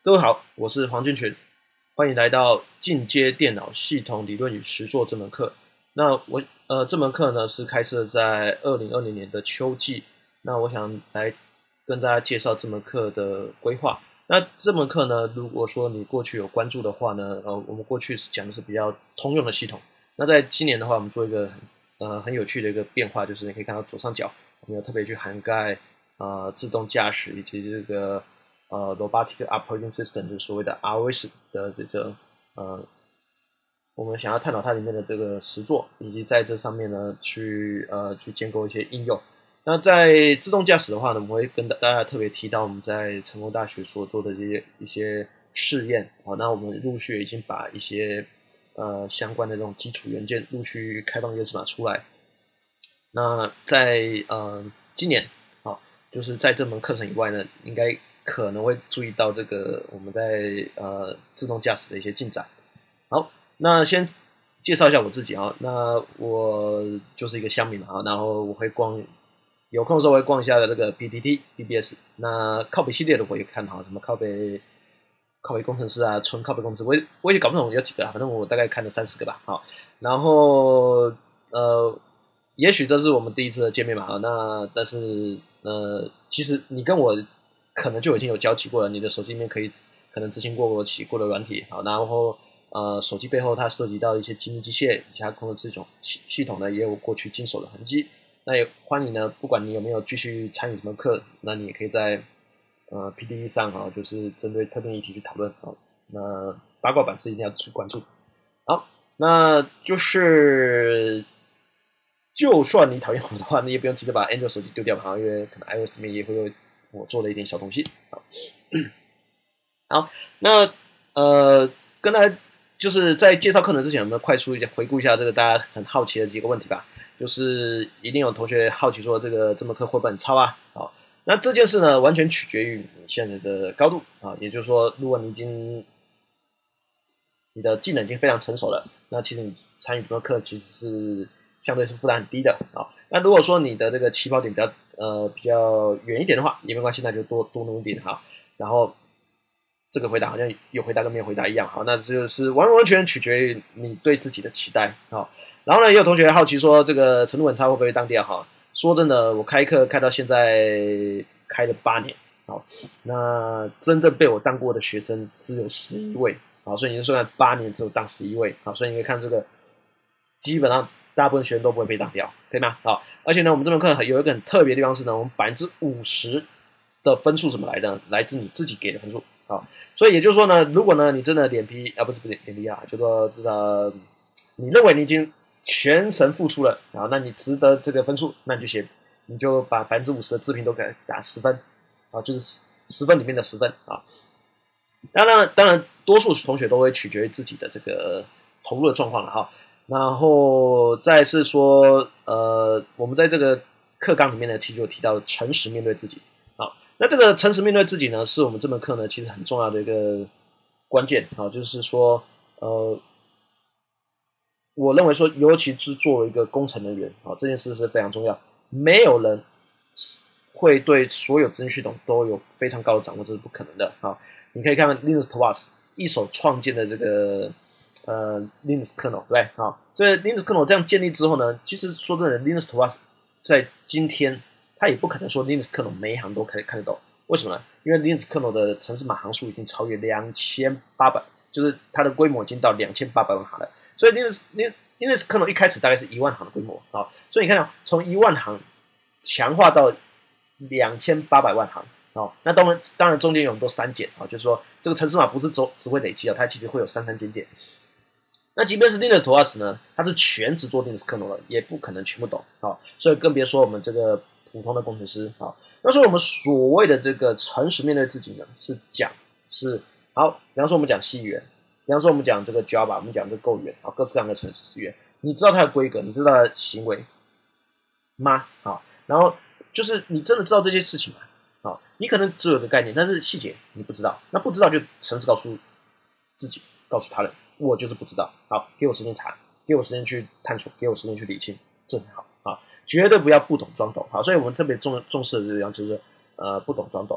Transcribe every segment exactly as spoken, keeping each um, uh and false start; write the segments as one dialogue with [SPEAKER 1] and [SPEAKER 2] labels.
[SPEAKER 1] 各位好，我是黄俊群，欢迎来到进阶电脑系统理论与实作这门课。那我呃这门课呢是开设在二零二零年的秋季。那我想来跟大家介绍这门课的规划。那这门课呢，如果说你过去有关注的话呢，呃，我们过去讲的是比较通用的系统。那在今年的话，我们做一个呃很有趣的一个变化，就是你可以看到左上角，我们有特别去涵盖呃自动驾驶以及这个。呃 Robotic Operating System 就是所谓的 R O S 的这个呃，我们想要探讨它里面的这个实作，以及在这上面呢去呃去建构一些应用。那在自动驾驶的话呢，我们会跟大家特别提到我们在成功大学所做的这些一些试验。好，那我们陆续已经把一些呃相关的这种基础元件陆续开放源码出来。那在呃今年啊，就是在这门课程以外呢，应该可能会注意到这个我们在呃自动驾驶的一些进展。好，那先介绍一下我自己啊，那我就是一个乡民嘛啊，然后我会逛，有空的时候会逛一下的这个 P T T、B B S， 那靠北系列的我也看哈，什么靠北靠北工程师啊，纯靠北工程师，我也我也搞不懂有几个，反正我大概看了三十个吧。好，然后呃，也许这是我们第一次的见面嘛啊，那但是呃，其实你跟我可能就已经有交集过了，你的手机里面可以可能执行过我写过的软体，好，然后呃手机背后它涉及到一些精密机械以及它控制这种系系统呢，也有过去经手的痕迹。那也欢迎呢，不管你有没有继续参与什么课，那你也可以在呃 P D E 上啊，就是针对特定议题去讨论啊。那八卦版是一定要去关注。好，那就是就算你讨厌我的话，你也不用急着把 Android 手机丢掉嘛，因为可能 iOS 里面也会有我做的一点小东西。好，好，那呃，跟大家就是在介绍课程之前，我们快速一下回顾一下这个大家很好奇的几个问题吧。就是一定有同学好奇说，这个这门课会不会很超啊？好，那这件事呢，完全取决于你现在的高度啊，也就是说，如果你已经你的技能已经非常成熟了，那其实你参与这门课其实是相对是负担很低的啊。那如果说你的这个起跑点比较呃比较远一点的话，也没关系，那就多多努一点哈。然后这个回答好像有回答跟没有回答一样，好，那这就是完完全全取决于你对自己的期待啊。然后呢，也有同学好奇说，这个程度很差会不会当掉哈？说真的，我开课开到现在开了八年，好，那真正被我当过的学生只有十一位，好，所以你就算八年只有当十一位，好，所以你可以看这个，基本上大部分学生都不会被当掉，可以吗？好，而且呢，我们这门课有一个很特别的地方是呢，我们百分之五十的分数怎么来的？来自你自己给的分数，好，所以也就是说呢，如果呢你真的脸皮啊，不是不是脸皮啊，就说至少你认为你已经全神付出了，然后那你值得这个分数，那你就写，你就把百分之五十的自评都给打十分，啊，就是十分里面的十分啊。当然，当然，多数同学都会取决于自己的这个投入的状况了哈。然后再是说，呃，我们在这个课纲里面呢，其实有提到诚实面对自己。好，那这个诚实面对自己呢，是我们这门课呢其实很重要的一个关键啊，就是说，呃。我认为说，尤其是作为一个工程人员，啊，这件事是非常重要。没有人会对所有资讯系统都有非常高的掌握，这是不可能的啊。你可以看看 Linus Torvalds 一手创建的这个呃 Linux kernel， 对不对？啊，这 Linux kernel 这样建立之后呢，其实说真的 ，Linus Torvalds 在今天他也不可能说 Linux kernel 每一行都可以看得懂。为什么呢？因为 Linux kernel 的程式码行数已经超越两千八百，就是它的规模已经到两千八百万行了。所以 Linux Linux kernel 一开始大概是一万行的规模啊，所以你看到从一万行强化到两千八百万行啊，那当然当然中间有很多删减啊，就是说这个程式码不是只只会累积啊，它其实会有删删减减。那即便是 Linus Torvalds 呢，它是全职做 Linux kernel 的，也不可能全部懂啊，所以更别说我们这个普通的工程师啊。那所以我们所谓的这个诚实面对自己呢，是讲是好，比方说我们讲 C 语言。比方说，我们讲这个 Java， 我们讲这个 Go 语言啊，各式各样的程式语言，你知道它的规格，你知道它的行为吗？啊，然后就是你真的知道这些事情吗？啊，你可能只有个概念，但是细节你不知道，那不知道就诚实告诉自己，告诉他人，我就是不知道。好，给我时间查，给我时间去探索，给我时间去理清，这很好啊，绝对不要不懂装懂。好，所以我们特别重重视的这样就是呃不懂装懂。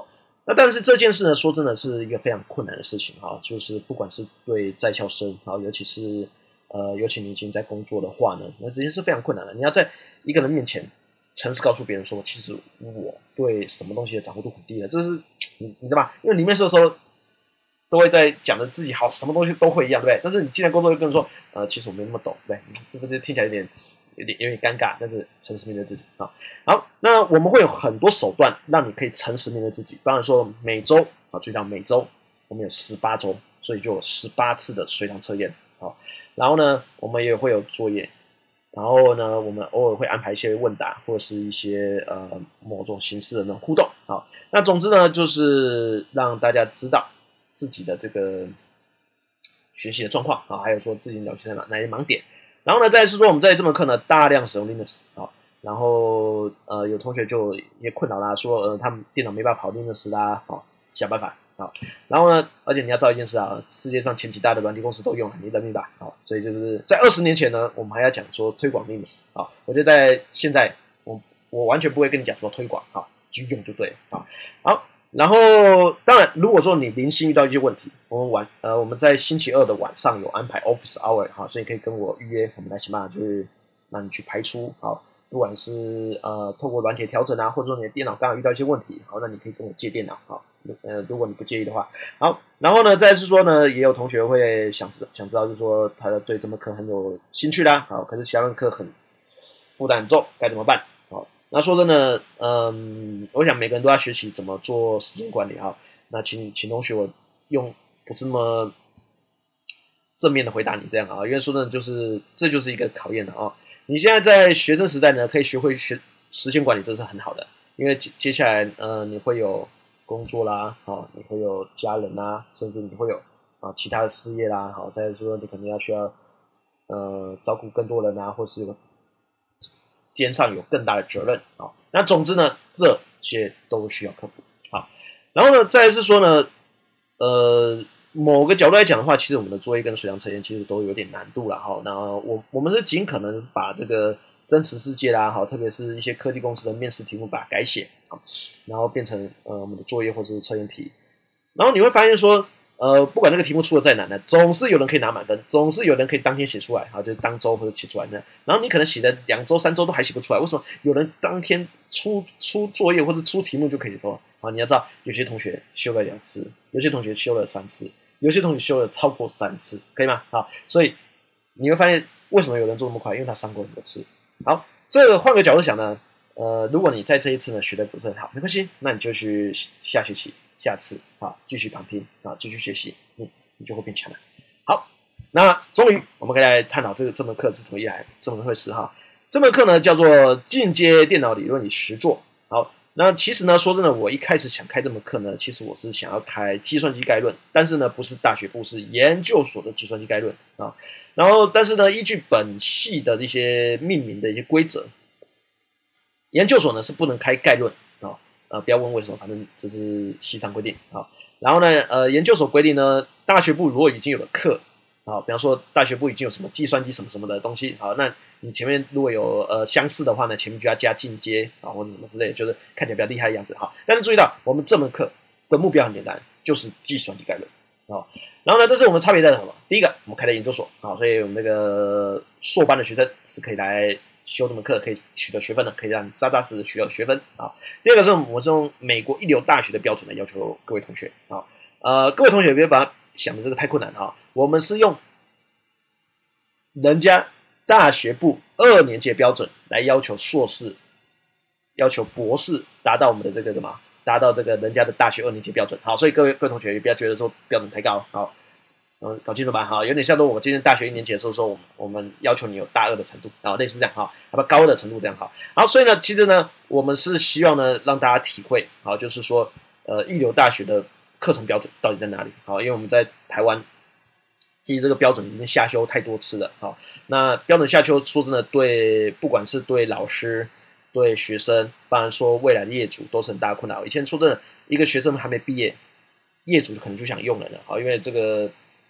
[SPEAKER 1] 那但是这件事呢，说真的是一个非常困难的事情哈，就是不管是对在校生啊，尤其是呃，尤其你已经在工作的话呢，那这件事非常困难的。你要在一个人面前诚实告诉别人说，其实我对什么东西的掌握度很低的，这是你你知道吗？因为里面的时候都会在讲的自己好，什么东西都会一样，对不对？但是你进来工作就跟人说，呃，其实我没那么懂，对不对？这个就听起来有点。有点有点尴尬，但是诚实面对自己啊。好，那我们会有很多手段让你可以诚实面对自己。比方说每周啊，注意到每周我们有十八周，所以就有十八次的随堂测验啊。然后呢，我们也会有作业，然后呢，我们偶尔会安排一些问答或者是一些呃某种形式的那种互动啊。那总之呢，就是让大家知道自己的这个学习的状况啊，还有说自己了解在哪哪些盲点。然后呢，再是说我们在这门课呢大量使用 Linux 啊，然后呃有同学就一些困扰啦，说呃他们电脑没办法跑 Linux 啦，啊想办法啊。然后呢，而且你要知道一件事啊，世界上前几大的软体公司都用，你认命吧啊。所以就是在二十年前呢，我们还要讲说推广 Linux 啊，我觉得在现在我我完全不会跟你讲什么推广啊，就用就对了啊。好。然后，当然，如果说你零星遇到一些问题，我们晚呃我们在星期二的晚上有安排 Office Hour 哈，所以可以跟我预约，我们来想办法去让你去排除好，不管是呃透过软体调整啊，或者说你的电脑刚好遇到一些问题，好，那你可以跟我借电脑好，呃如果你不介意的话，好，然后呢，再是说呢，也有同学会想知想知道，就是说他对这门课很有兴趣啦，好，可是其他门课很负担很重，该怎么办？好。那说真的，嗯，我想每个人都要学习怎么做时间管理哈。那请请同学我用不是那么正面的回答你这样啊，因为说真的就是这就是一个考验的啊。你现在在学生时代呢，可以学会学时间管理，这是很好的，因为接接下来呃你会有工作啦，啊，你会有家人啦，甚至你会有啊其他的事业啦，好，再说你可能要需要呃照顾更多人啊，或是有肩上有更大的责任啊。那总之呢，这些都需要克服啊。然后呢，再来是说呢，呃，某个角度来讲的话，其实我们的作业跟随堂测验其实都有点难度了哈。那我我们是尽可能把这个真实世界啦，哈，特别是一些科技公司的面试题目把它改写啊，然后变成呃我们的作业或者是测验题。然后你会发现说，呃，不管那个题目出的再难呢，总是有人可以拿满分，总是有人可以当天写出来，啊，就是当周或者写出来的。然后你可能写了两周、三周都还写不出来，为什么？有人当天出出作业或者出题目就可以做啊？你要知道，有些同学修了两次，有些同学修了三次，有些同学修了超过三次，可以吗？好，所以你会发现为什么有人做那么快，因为他上过很多次。好，这个换个角度想呢，呃，如果你在这一次呢学的不是很好，没关系，那你就去下学期。下次啊，继续旁听啊，继续学习，你你就会变强了。好，那终于我们可以来探讨这个这门课是怎么一来这么回事哈。这门课呢叫做进阶电脑理论与实作。好，那其实呢说真的，我一开始想开这门课呢，其实我是想要开计算机概论，但是呢不是大学部，是研究所的计算机概论啊。然后但是呢依据本系的一些命名的一些规则，研究所呢是不能开概论啊。呃，不要问为什么，反正这是系上规定啊。然后呢，呃，研究所规定呢，大学部如果已经有了课啊，比方说大学部已经有什么计算机什么什么的东西，好，那你前面如果有呃相似的话呢，前面就要加进阶啊或者什么之类的，就是看起来比较厉害的样子哈。但是注意到，我们这门课的目标很简单，就是计算机概论啊。然后呢，这是我们差别在什么？第一个，我们开的研究所啊，所以我们那个硕班的学生是可以来修这门课可以取得学分的，可以让你扎扎实实取得学分啊。第二个是我是用美国一流大学的标准来要求各位同学啊，呃，各位同学别把它想的这个太困难啊，我们是用人家大学部二年级的标准来要求硕士、要求博士达到我们的这个什么，达到这个人家的大学二年级标准。好，所以各位各位同学也不要觉得说标准太高，好。嗯，搞清楚吧？哈，有点像说我今天大学一年级的时候说，我们我们要求你有大二的程度啊，类似这样哈，好吧，高的程度这样哈。好，所以呢，其实呢，我们是希望呢让大家体会，好，就是说，呃，一流大学的课程标准到底在哪里？好，因为我们在台湾，其实这个标准已经下修太多次了。好，那标准下修，说真的，对，不管是对老师、对学生，当然说未来的业主都是很大的困扰。以前说真的，一个学生还没毕业，业主可能就想用人了，好，因为这个。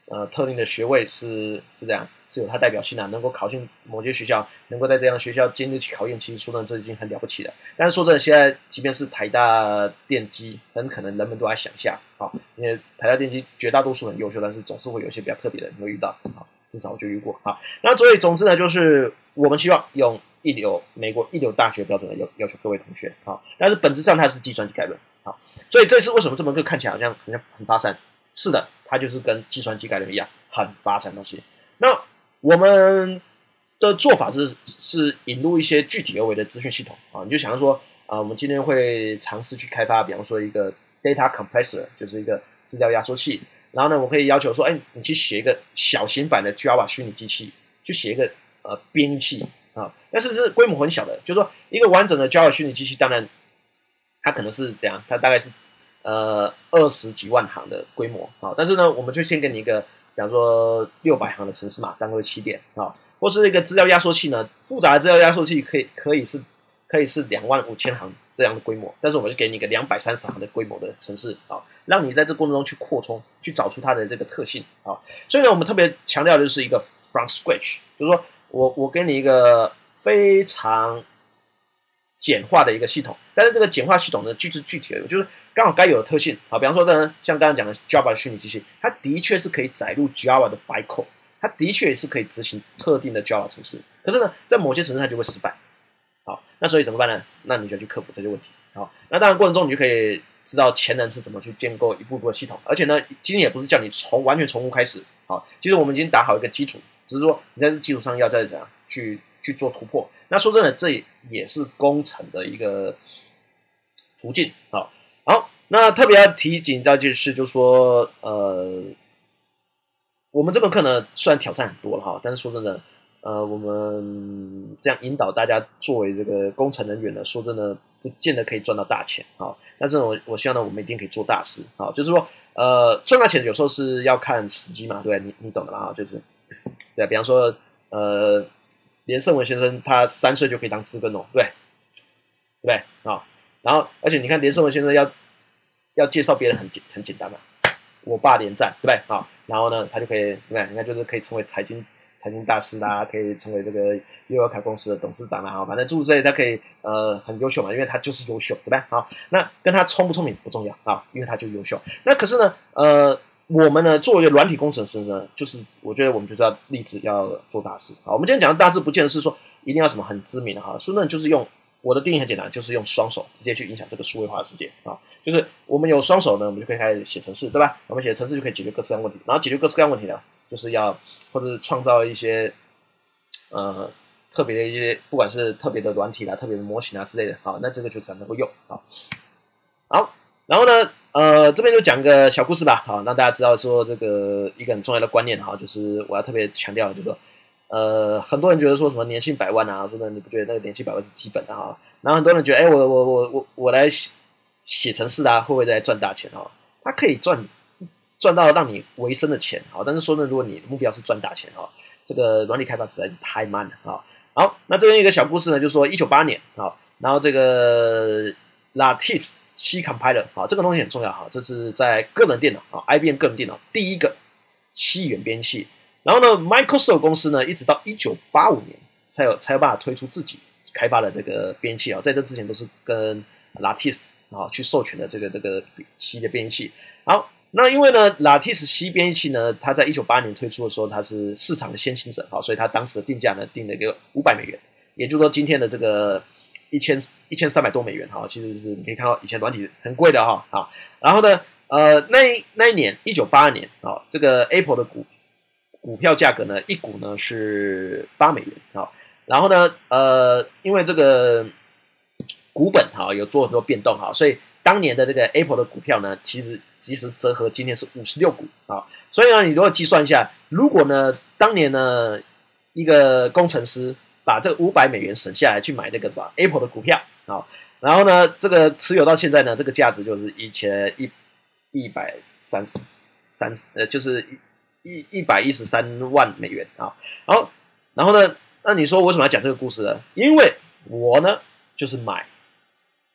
[SPEAKER 1] 呃特定的学位是是这样，是有它代表性啊，能够考进某些学校，能够在这样的学校经得起考验，其实说真的这已经很了不起了。但是说真的，现在即便是台大电机，很可能人们都在想下啊，因为台大电机绝大多数很优秀，但是总是会有一些比较特别的人会遇到啊，至少我就遇过啊。那所以总之呢，就是我们希望用一流美国一流大学标准的要要求各位同学啊，但是本质上它是计算机概论啊，所以这是为什么这门课看起来好像好像很发散。是的，它就是跟计算机概论一样很发散的东西。那我们的做法是是引入一些具体而为的资讯系统啊，你就想说啊，我们今天会尝试去开发，比方说一个 data compressor， 就是一个资料压缩器。然后呢，我可以要求说，哎，你去写一个小型版的 Java 虚拟机器，去写一个呃编译器啊，但是是规模很小的，就是说一个完整的 Java 虚拟机器，当然它可能是怎样，它大概是呃二十几万行的规模啊，但是呢，我们就先给你一个，比方说六百行的程式码当做起点啊，或是一个资料压缩器呢，复杂的资料压缩器可以可以是可以是两万五千行这样的规模，但是我们就给你一个两百三十行的规模的程式啊，让你在这过程中去扩充，去找出它的这个特性啊。所以呢，我们特别强调的就是一个 from scratch， 就是说我我给你一个非常简化的一个系统，但是这个简化系统呢，具体具体的就是刚好该有的特性啊，比方说呢，像刚刚讲的 Java 的虚拟机器，它的确是可以载入 Java 的 bytecode， 它的确是可以执行特定的 Java 程式，可是呢，在某些程式它就会失败。好，那所以怎么办呢？那你就去克服这些问题。好，那当然过程中你就可以知道前人是怎么去建构一步步的系统，而且呢，今天也不是叫你从完全从无开始。好，其实我们已经打好一个基础，只是说你在这基础上要再怎样去去做突破。那说真的，这也是工程的一个途径。好，好，那特别要提醒到就是，就是说，呃，我们这门课呢，虽然挑战很多了哈，但是说真的。呃，我们这样引导大家作为这个工程人员呢，说真的，不见得可以赚到大钱啊。但是我我希望呢，我们一定可以做大事啊。就是说，呃，赚大钱有时候是要看时机嘛，对，你你懂的啦，就是对，比方说，呃，连胜文先生他三岁就可以当资根哦，对，对不对啊？然后，而且你看连胜文先生要要介绍别人很简很简单嘛，我爸连战，对不对啊？然后呢，他就可以，对不对？你看就是可以成为财经。财经大师啦，可以成为这个悠游卡公司的董事长啦，反正诸如此类，他可以呃很优秀嘛，因为他就是优秀，对吧？好，那跟他聪不聪明不重要啊，因为他就优秀。那可是呢，呃，我们呢作为一个软体工程师呢，就是我觉得我们就是要立志要做大事啊。我们今天讲的大事，不见得是说一定要什么很知名的哈，说那就是用我的定义很简单，就是用双手直接去影响这个数位化的世界啊。就是我们有双手呢，我们就可以开始写程式，对吧？我们写程式就可以解决各式各样问题，然后解决各式各样问题呢。就是要或者创造一些呃特别的一些，不管是特别的软体啦、特别的模型啊之类的，好，那这个就才能够用啊。好，然后呢，呃，这边就讲个小故事吧，好，让大家知道说这个一个很重要的观念哈，就是我要特别强调的，就是说，呃，很多人觉得说什么年薪百万啊，说的你不觉得那个年薪百万是基本的哈？然后很多人觉得，哎，我我我我我来写程式啊，会不会来赚大钱啊？他可以赚。赚到让你维生的钱，好，但是说呢，如果你目标是赚大钱哈，这个软体开发实在是太慢了啊。好，那这边一个小故事呢，就是说一九八年啊，然后这个 Lattice C Compiler 啊，这个东西很重要哈，这是在个人电脑啊 ，I B M 个人电脑第一个 C 语言编辑器。然后呢 ，Microsoft 公司呢，一直到一九八五年才有才有办法推出自己开发的这个编辑器啊，在这之前都是跟 Lattice 啊去授权的这个这个 C 的编辑器。好。那因为呢 ，Lattice C 编译器呢，它在一九八年推出的时候，它是市场的先行者，好，所以它当时的定价呢定了一个五百美元，也就是说今天的这个一千一千三百多美元，哈，其实是你可以看到以前软体很贵的哈，啊，然后呢，呃，那那一年一九八二年，啊，这个 Apple 的股股票价格呢，一股呢是八美元，啊，然后呢，呃，因为这个股本哈有做很多变动哈，所以当年的这个 Apple 的股票呢，其实其实折合今天是五十六股啊，所以呢，你如果计算一下，如果呢当年呢一个工程师把这个五百美元省下来去买那个什么 Apple 的股票啊，然后呢这个持有到现在呢，这个价值就是一千一一百三十三呃就是一一百一十三万美元啊，然后然后呢，那你说为什么要讲这个故事呢？因为我呢就是买。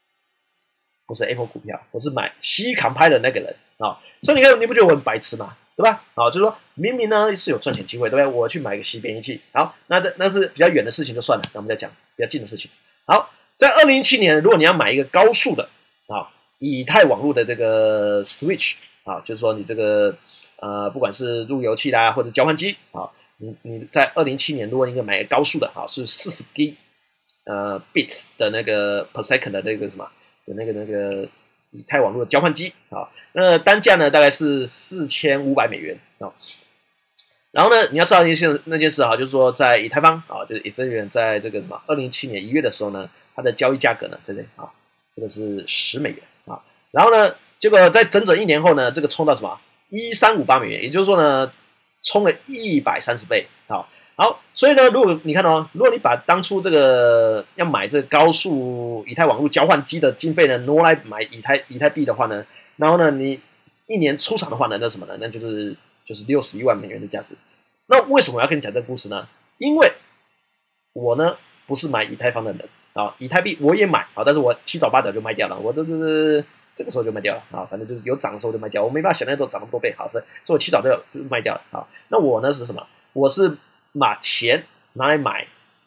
[SPEAKER 1] 不是 Apple 股票，我是买 C Compiler 的那个人啊，所以你看，你不觉得我很白痴吗？对对吧？好，就是说明明呢是有赚钱机会，对不对？我去买一个吸变异器，好，那那是比较远的事情就算了，那我们再讲比较近的事情。好，在二零一七年，如果你要买一个高速的啊以太网络的这个 switch 啊，就是说你这个呃不管是路由器啦或者交换机啊，你你在二零一七年如果你买一个高速的啊是四十 G 呃 bits 的那个 per second 的那个什么的那个那个以太网络的交换机啊，那单价呢大概是四千五百美元啊。然后呢，你要知道一件那件事哈，就是说在以太坊啊，就是 Ethereum 在这个什么二零一七年一月的时候呢，它的交易价格呢在这里啊，这个是十美元啊。然后呢，结果在整整一年后呢，这个冲到什么一三五八美元，也就是说呢，冲了一百三十倍啊。好，所以呢，如果你看哦，如果你把当初这个要买这个高速以太网络交换机的经费呢挪来买以太以太币的话呢，然后呢，你一年出场的话呢，那什么呢？那就是就是六十一万美元的价值。那为什么我要跟你讲这个故事呢？因为我呢不是买以太坊的人啊，以太币我也买啊，但是我七早八早就卖掉了，我都是这个时候就卖掉了啊，反正就是有涨的时候就卖掉，我没办法想那时候涨那么多倍，好，所以所以我七早就就卖掉了啊。那我呢是什么？我是把钱拿来买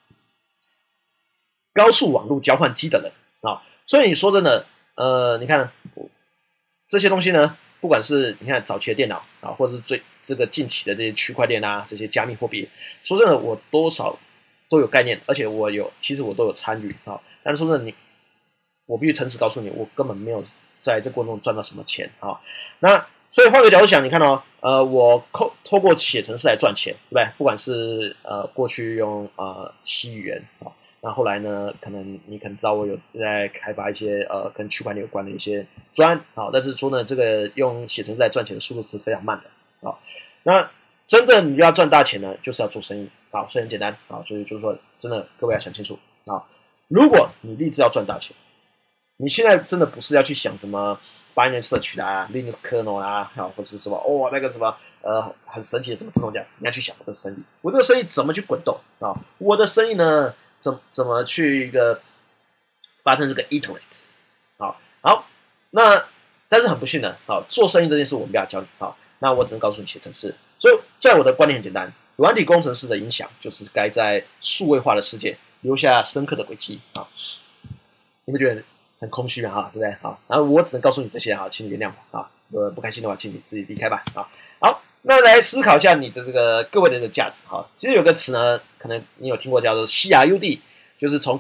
[SPEAKER 1] 高速网络交换机的人啊，所以你说真的，呃，你看这些东西呢，不管是你看早期的电脑啊，或者是最这个近期的这些区块链啊，这些加密货币，说真的，我多少都有概念，而且我有，其实我都有参与啊。但是说真的，你，我必须诚实告诉你，我根本没有在这过程中赚到什么钱啊。那所以换个角度想，你看哦，呃，我透透过写程式来赚钱，对不对？不管是呃过去用呃 C 语言啊。那后来呢？可能你可能知道我有在开发一些呃跟区块链有关的一些专啊，但是说呢，这个用写程式来赚钱的速度是非常慢的啊。那真正你要赚大钱呢，就是要做生意啊，所以很简单啊，所以就是说，真的各位要想清楚啊。如果你立志要赚大钱，你现在真的不是要去想什么 Binance Search 啦、Linux Kernel 啦，啊，或是什么哦那个什么呃很神奇的什么自动驾驶，你要去想我的生意，我这个生意怎么去滚动啊？我的生意呢？怎怎么去一个发生这个 iterate 好好，那但是很不幸的，好做生意这件事我们不要教你好，那我只能告诉你写程式。所以在我的观点很简单，软体工程师的影响就是该在数位化的世界留下深刻的轨迹啊。你不觉得很空虚吗？哈，对不对？好，然后我只能告诉你这些哈，请你原谅我啊。呃，不开心的话，请你自己离开吧啊。好。那来思考一下你的这个各位的这个价值哈，其实有个词呢，可能你有听过叫做 C R U D， 就是从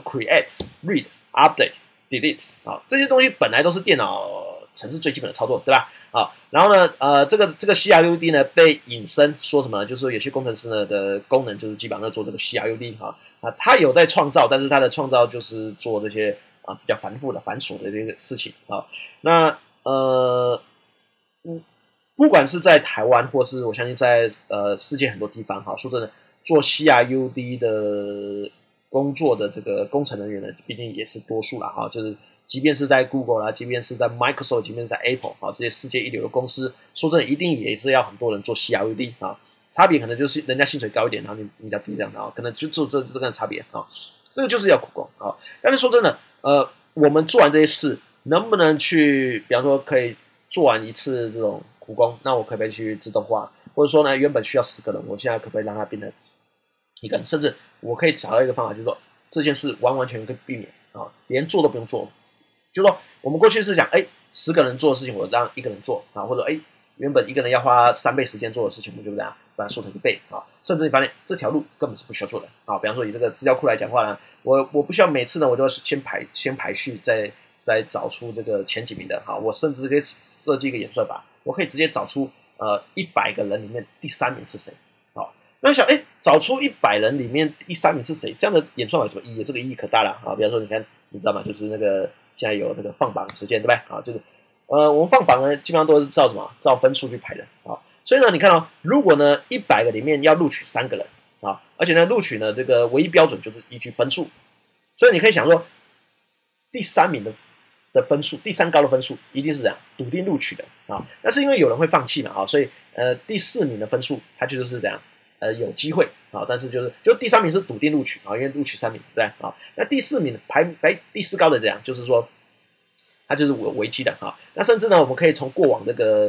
[SPEAKER 1] create、read、update、delete 啊，这些东西本来都是电脑程式最基本的操作，对吧？啊，然后呢，呃，这个这个 C R U D 呢被引申说什么呢？就是说有些工程师呢的功能就是基本上做这个 C R U D 哈啊，他有在创造，但是他的创造就是做这些啊比较繁复的繁琐的这个事情啊，那呃嗯。不管是在台湾，或是我相信在呃世界很多地方，哈，说真的，做 C R U D 的工作的这个工程人员呢，毕竟也是多数啦，哈，就是即便是在 Google 啦，即便是在 Microsoft， 即便是在 Apple， 啊，这些世界一流的公司，说真的，一定也是要很多人做 C R U D 啊，差别可能就是人家薪水高一点，然后你比较低这样的啊，可能就只有这这个差别啊，这个就是要苦工啊。但是说真的，呃，我们做完这些事，能不能去，比方说可以做完一次这种苦工，那我可不可以去自动化？或者说呢，原本需要十个人，我现在可不可以让它变成一个人？甚至我可以找到一个方法，就是说这件事完完全全可以避免啊，连做都不用做。就是说我们过去是讲，哎，十个人做的事情，我让一个人做啊，或者哎，原本一个人要花三倍时间做的事情，我们就这样把它缩成一倍啊。甚至你发现这条路根本是不需要做的啊。比方说以这个资料库来讲话呢，我我不需要每次呢，我都要先排先排序，再再找出这个前几名的哈。我甚至可以设计一个演算法。我可以直接找出呃一百个人里面第三名是谁，好，那想哎找出一百人里面第三名是谁，这样的演算法有什么意义？这个意义可大了啊！比方说你看，你知道吗？就是那个现在有这个放榜时间，对不对？啊，就是呃我们放榜呢，基本上都是照什么？照分数去排的啊。所以呢，你看哦，如果呢一百个里面要录取三个人啊，而且呢录取呢这个唯一标准就是依据分数，所以你可以想说第三名的。的分数，第三高的分数一定是这样笃定录取的啊。那是因为有人会放弃嘛啊，所以呃第四名的分数它就是这样呃有机会啊，但是就是就第三名是笃定录取啊，因为录取三名对不对啊？那第四名排排第四高的这样，就是说它就是有危机的啊。那甚至呢，我们可以从过往这个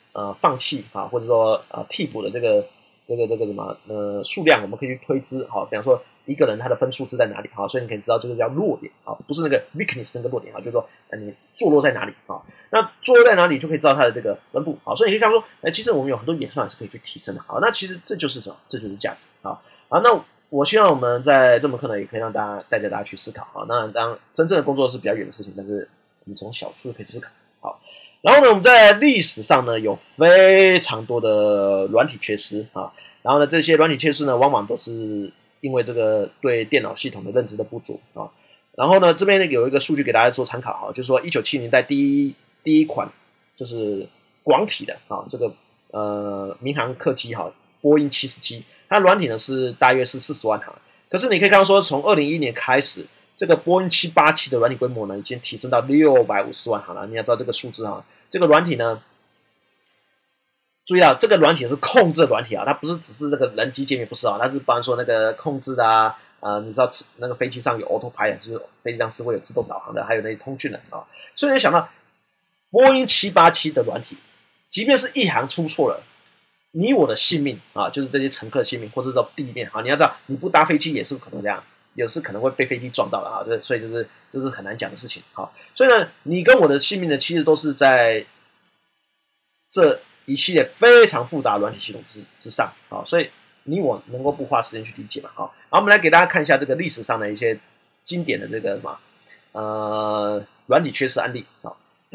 [SPEAKER 1] 呃放弃啊，或者说呃替补的这个这个这个什么呃数量，我们可以去推知好，比方说一个人他的分数是在哪里好，所以你可以知道这个叫弱点啊，不是那个 weakness 那个弱点啊，就是说呃你坐落在哪里啊，那坐落在哪里就可以知道它的这个分布好，所以你可以看说，哎，其实我们有很多演算法是可以去提升的，好，那其实这就是什么？这就是价值啊，好，那我希望我们在这门课呢，也可以让大家带着大家去思考啊，那当然真正的工作是比较远的事情，但是你从小处可以思考好。然后呢，我们在历史上呢有非常多的软体缺失啊，然后呢，这些软体缺失呢，往往都是因为这个对电脑系统的认知的不足啊。然后呢，这边呢有一个数据给大家做参考哈，就是说一九七零年代第一第一款就是广体的啊，这个呃民航客机哈，波音七四七，它软体呢是大约是四十万行，可是你可以看到说，从二零一一年开始。这个波音七八七的软体规模呢，已经提升到六百五十万行了。你要知道这个数字哈，这个软体呢，注意到这个软体是控制的软体啊，它不是只是这个人机界面，不是啊，它是包含说那个控制啊，呃，你知道那个飞机上有 autopilot，就是飞机上是会有自动导航的，还有那些通讯的啊。所以你想到波音七八七的软体，即便是一行出错了，你我的性命啊，就是这些乘客性命，或者说地面啊，你要知道，你不搭飞机也是可能这样。有时可能会被飞机撞到的啊，所以就是这是很难讲的事情啊。所以呢，你跟我的性命呢，其实都是在这一系列非常复杂的软体系统之之上啊。所以你我能够不花时间去理解嘛？好，然后我们来给大家看一下这个历史上的一些经典的这个什么呃软体缺失案例啊。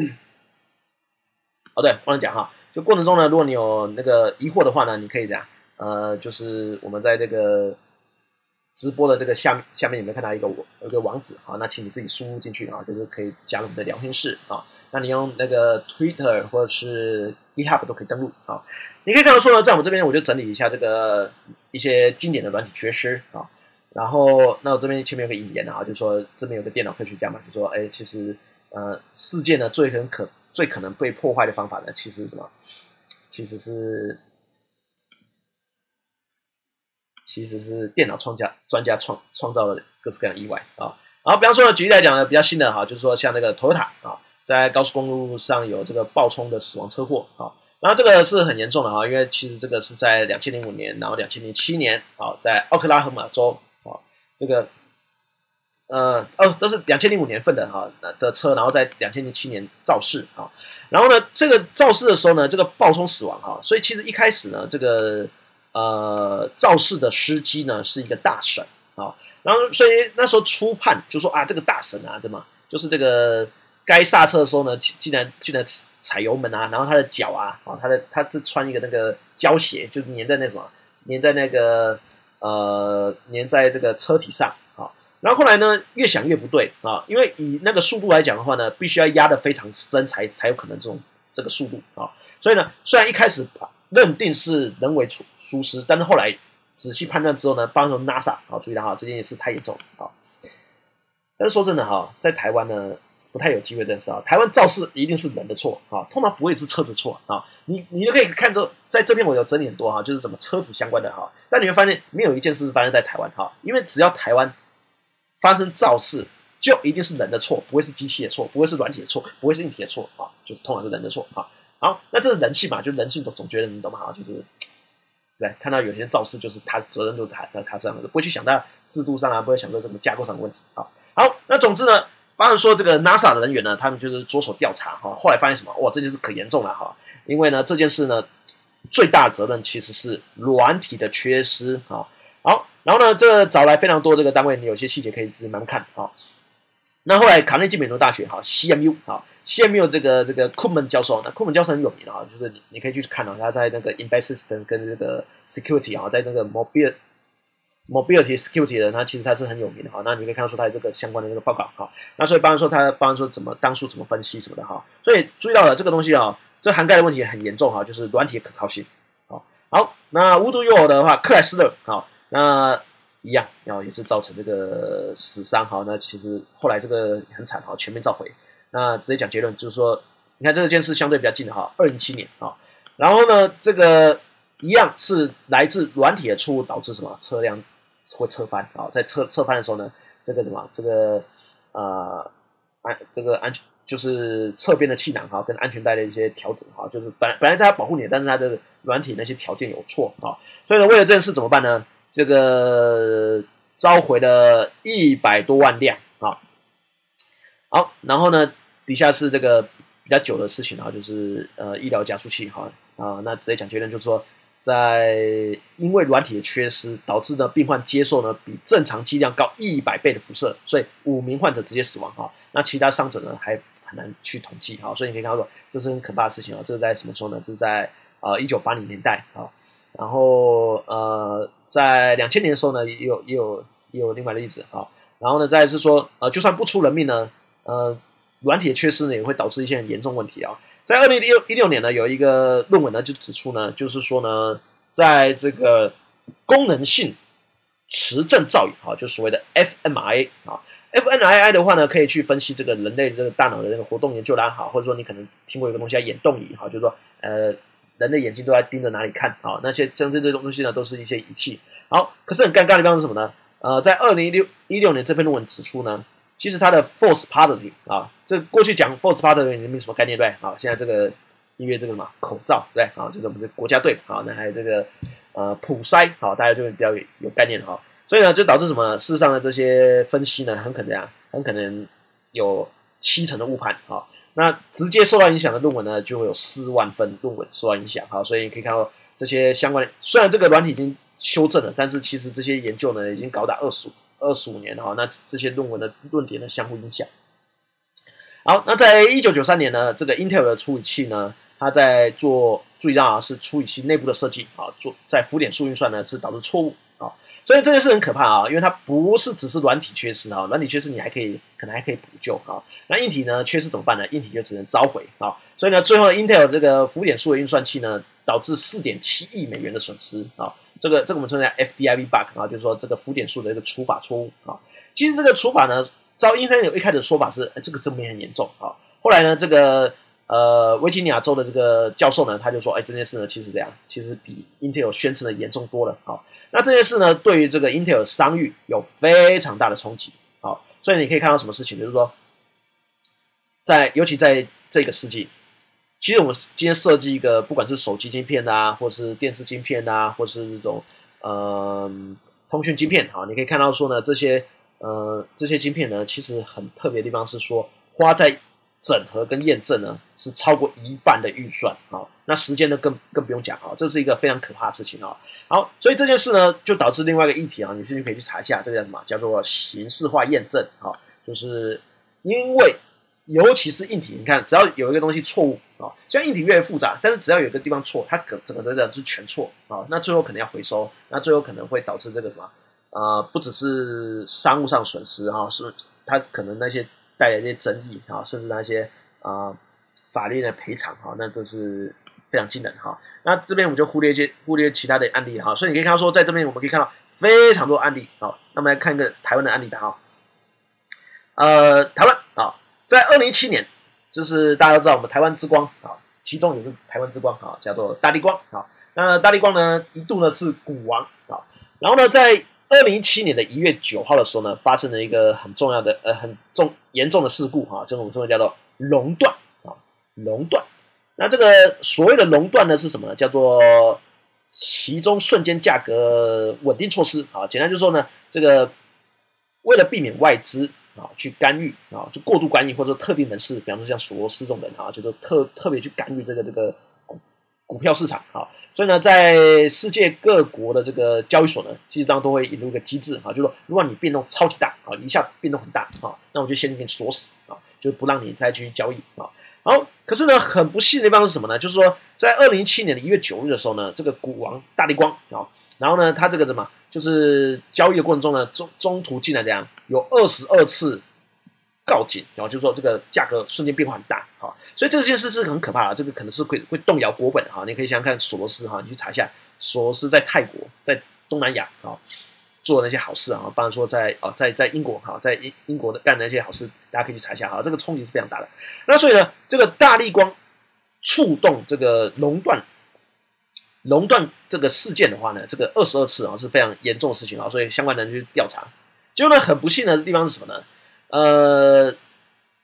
[SPEAKER 1] 哦，对，忘了讲哈，就过程中呢，如果你有那个疑惑的话呢，你可以这样，呃，就是我们在这个。直播的这个下面下面有没有看到一个一个网址啊？那请你自己输入进去啊，就是可以加入我们的聊天室啊。那你用那个 Twitter 或者是 GitHub 都可以登录啊。你可以看到说呢，在我们这边我就整理一下这个一些经典的软体缺失啊。然后那我这边前面有个引言啊，就是说这边有个电脑科学家嘛，就说哎，其实呃世界呢最很可最可能被破坏的方法呢，其实是什么？其实是。其实是电脑创家专家创创造了各式各样的意外啊。然后比方说，举例来讲呢，比较新的哈，就是说像那个 Toyota 啊，在高速公路上有这个爆冲的死亡车祸啊。然后这个是很严重的哈，因为其实这个是在两千零五年，然后两千零七年啊，在奥克拉荷马州啊，这个呃哦，这是两千零五年份的哈的车，然后在两千零七年肇事啊。然后呢，这个肇事的时候呢，这个爆冲死亡哈，所以其实一开始呢，这个。呃，肇事的司机呢是一个大神啊，然后所以那时候初判就说啊，这个大神啊，怎么就是这个该刹车的时候呢，竟然竟然踩油门啊，然后他的脚啊，啊，他的他是穿一个那个胶鞋，就是粘在那什么，粘在那个呃，粘在这个车体上啊。然后后来呢，越想越不对啊，因为以那个速度来讲的话呢，必须要压得非常深才才有可能这种这个速度啊。所以呢，虽然一开始认定是人为疏失，但是后来仔细判断之后呢，包括 NASA 啊，注意到哈，这件事太严重了啊。但是说真的哈，在台湾呢，不太有机会这件事啊。台湾肇事一定是人的错啊，通常不会是车子错啊。你你就可以看着，在这边我有整理很多哈，就是什么车子相关的哈。但你会发现，没有一件事发生在台湾哈，因为只要台湾发生肇事，就一定是人的错，不会是机器的错，不会是软体的错，不会是硬体的错啊，就通常是人的错啊。好，那这是人性嘛，就人性总总觉得你懂吗？就是对，看到有些肇事，就是他责任就是他他身上的，不会去想到制度上啊，不会想到什么架构上的问题啊。好，那总之呢，包含说这个 NASA 的人员呢，他们就是着手调查哈，后来发现什么？哇，这件事可严重了哈，因为呢这件事呢最大的责任其实是软体的缺失啊。好，然后呢，这找来非常多这个单位，你有些细节可以自己慢慢看啊。那后来卡内基梅隆大学哈 C M U 啊 C M U 这个这个库曼教授，那库曼教授很有名啊，就是你你可以去看啊，他在那个 Embedded System 跟这个 Security 啊，在那个 Mobility Mobility Security 的，他其实他是很有名的哈。那你可以看到说他这个相关的这个报告哈。那所以包含说他包含说怎么当初怎么分析什么的哈。所以注意到了这个东西啊，这涵盖的问题很严重哈，就是软体的可靠性。好，好，那无独有偶的话，克莱斯勒好，那。一样，然后也是造成这个死伤哈。那其实后来这个很惨哈，全面召回。那直接讲结论就是说，你看这件事相对比较近的哈，二零一七年啊。然后呢，这个一样是来自软体的错误导致什么车辆会侧翻啊？在侧侧翻的时候呢，这个什么这个呃安这个安全就是侧边的气囊哈跟安全带的一些调整哈，就是本来本来它保护你，但是它的软体那些条件有错啊，所以呢，为了这件事怎么办呢？这个召回了一百多万辆啊，好，然后呢，底下是这个比较久的事情啊，就是呃医疗加速器哈啊，那直接讲结论就是说。在因为软体的缺失，导致呢病患接受呢比正常剂量高一百倍的辐射，所以五名患者直接死亡哈。那其他伤者呢还很难去统计哈，所以你可以看到说这是很可怕的事情啊。这是在什么时候呢？这是在呃一九八零年代啊。然后呃在两千年的时候呢，也有也有也有另外的例子啊。然后呢，再来是说呃就算不出人命呢，呃软体的缺失呢也会导致一些很严重问题啊。在二零一六年呢，有一个论文呢就指出呢，就是说呢，在这个功能性磁振造影啊，就所谓的 F M R I 啊 ，F M R I 的话呢，可以去分析这个人类这个大脑的这个活动研究啦，好，或者说你可能听过一个东西叫眼动仪，哈，就是说呃人的眼睛都在盯着哪里看，啊，那些像这些东西呢，都是一些仪器。好，可是很尴尬的地方是什么呢？呃，在二零一六年这篇论文指出呢。其实它的 false positive 啊，这过去讲 false positive 你没什么概念对不对？啊，现在这个音乐这个什么口罩对不对？啊，就是我们的国家队啊，那还有这个呃普筛，好，大家就比较有概念哈。所以呢，就导致什么呢？事实上的这些分析呢，很可能啊，很可能有七成的误判啊。那直接受到影响的论文呢，就会有四万份论文受到影响。好，所以你可以看到这些相关的，虽然这个软体已经修正了，但是其实这些研究呢，已经高达二十五。二十五年哈，那这些论文的论点呢相互影响。好，那在一九九三年呢，这个 Intel 的处理器呢，它在做注意到啊，是处理器内部的设计啊，做在浮点数运算呢是导致错误啊，所以这件事很可怕啊，因为它不是只是软体缺失啊，软体缺失你还可以可能还可以补救啊，那硬体呢缺失怎么办呢？硬体就只能召回啊，所以呢，最后 Intel 这个浮点数的运算器呢，导致四点七亿美元的损失啊。这个这个我们称为 F D I V bug 啊，就是说这个浮点数的一个除法错误啊。其实这个除法呢，照 Intel 一开始的说法是，这个证明很严重啊。后来呢，这个呃维吉尼亚州的这个教授呢，他就说，哎，这件事呢其实这样，其实比 Intel 宣称的严重多了啊。那这件事呢，对于这个 Intel 的商誉有非常大的冲击啊。所以你可以看到什么事情，就是说，在尤其在这个世纪。其实我们今天设计一个，不管是手机晶片啊，或是电视晶片啊，或是这种呃通讯晶片啊，你可以看到说呢，这些呃这些晶片呢，其实很特别的地方是说，花在整合跟验证呢是超过一半的预算啊，那时间呢更更不用讲啊，这是一个非常可怕的事情啊。好，所以这件事呢就导致另外一个议题啊，你自己可以去查一下，这个叫什么？叫做形式化验证啊，就是因为。尤其是硬体，你看，只要有一个东西错误啊，像硬体越来越复杂，但是只要有一个地方错，它整个的人是全错啊，那最后可能要回收，那最后可能会导致这个什么呃，不只是商务上损失啊，是它可能那些带来一些争议啊，甚至那些啊、呃、法律的赔偿哈，那都是非常惊人哈。那这边我们就忽略一些忽略其他的案例哈，所以你可以看到说，在这边我们可以看到非常多案例啊。那么来看一个台湾的案例的哈，呃，台湾啊。在二零一七年，就是大家都知道我们台湾之光啊，其中有一个台湾之光啊，叫做大立光啊。那大立光呢，一度呢是股王啊。然后呢，在二零一七年的一月九号的时候呢，发生了一个很重要的呃很重严重的事故啊，这个我们称为叫做熔断啊，熔断。那这个所谓的熔断呢是什么呢？叫做其中瞬间价格稳定措施啊。简单就是说呢，这个为了避免外资。啊，去干预啊，就过度干预，或者说特定人士，比方说像索罗斯这种人啊，就是特特别去干预这个这个股股票市场啊。所以呢，在世界各国的这个交易所呢，基本上都会引入一个机制啊，就是说，如果你变动超级大啊，一下变动很大啊，那我就先给你锁死啊，就不让你再继续交易啊。好，可是呢，很不幸的地方是什么呢？就是说，在二零一七年的一月九日的时候呢，这个股王大立光啊。然后呢，它这个什么，就是交易的过程中呢，中中途竟然这样有二十二次告警，然后就是说这个价格瞬间变化很大，哈，所以这件事是很可怕的，这个可能是会会动摇国本哈。你可以想想看，索罗斯哈，你去查一下，索罗斯在泰国、在东南亚啊做的那些好事啊，包括说在啊在在英国哈，在英英国的干的那些好事，大家可以去查一下哈，这个冲击是非常大的。那所以呢，这个大立光触动这个熔断。熔断这个事件的话呢，这个二十二次啊是非常严重的事情啊，所以相关的人去调查。结果呢，很不幸的地方是什么呢？呃，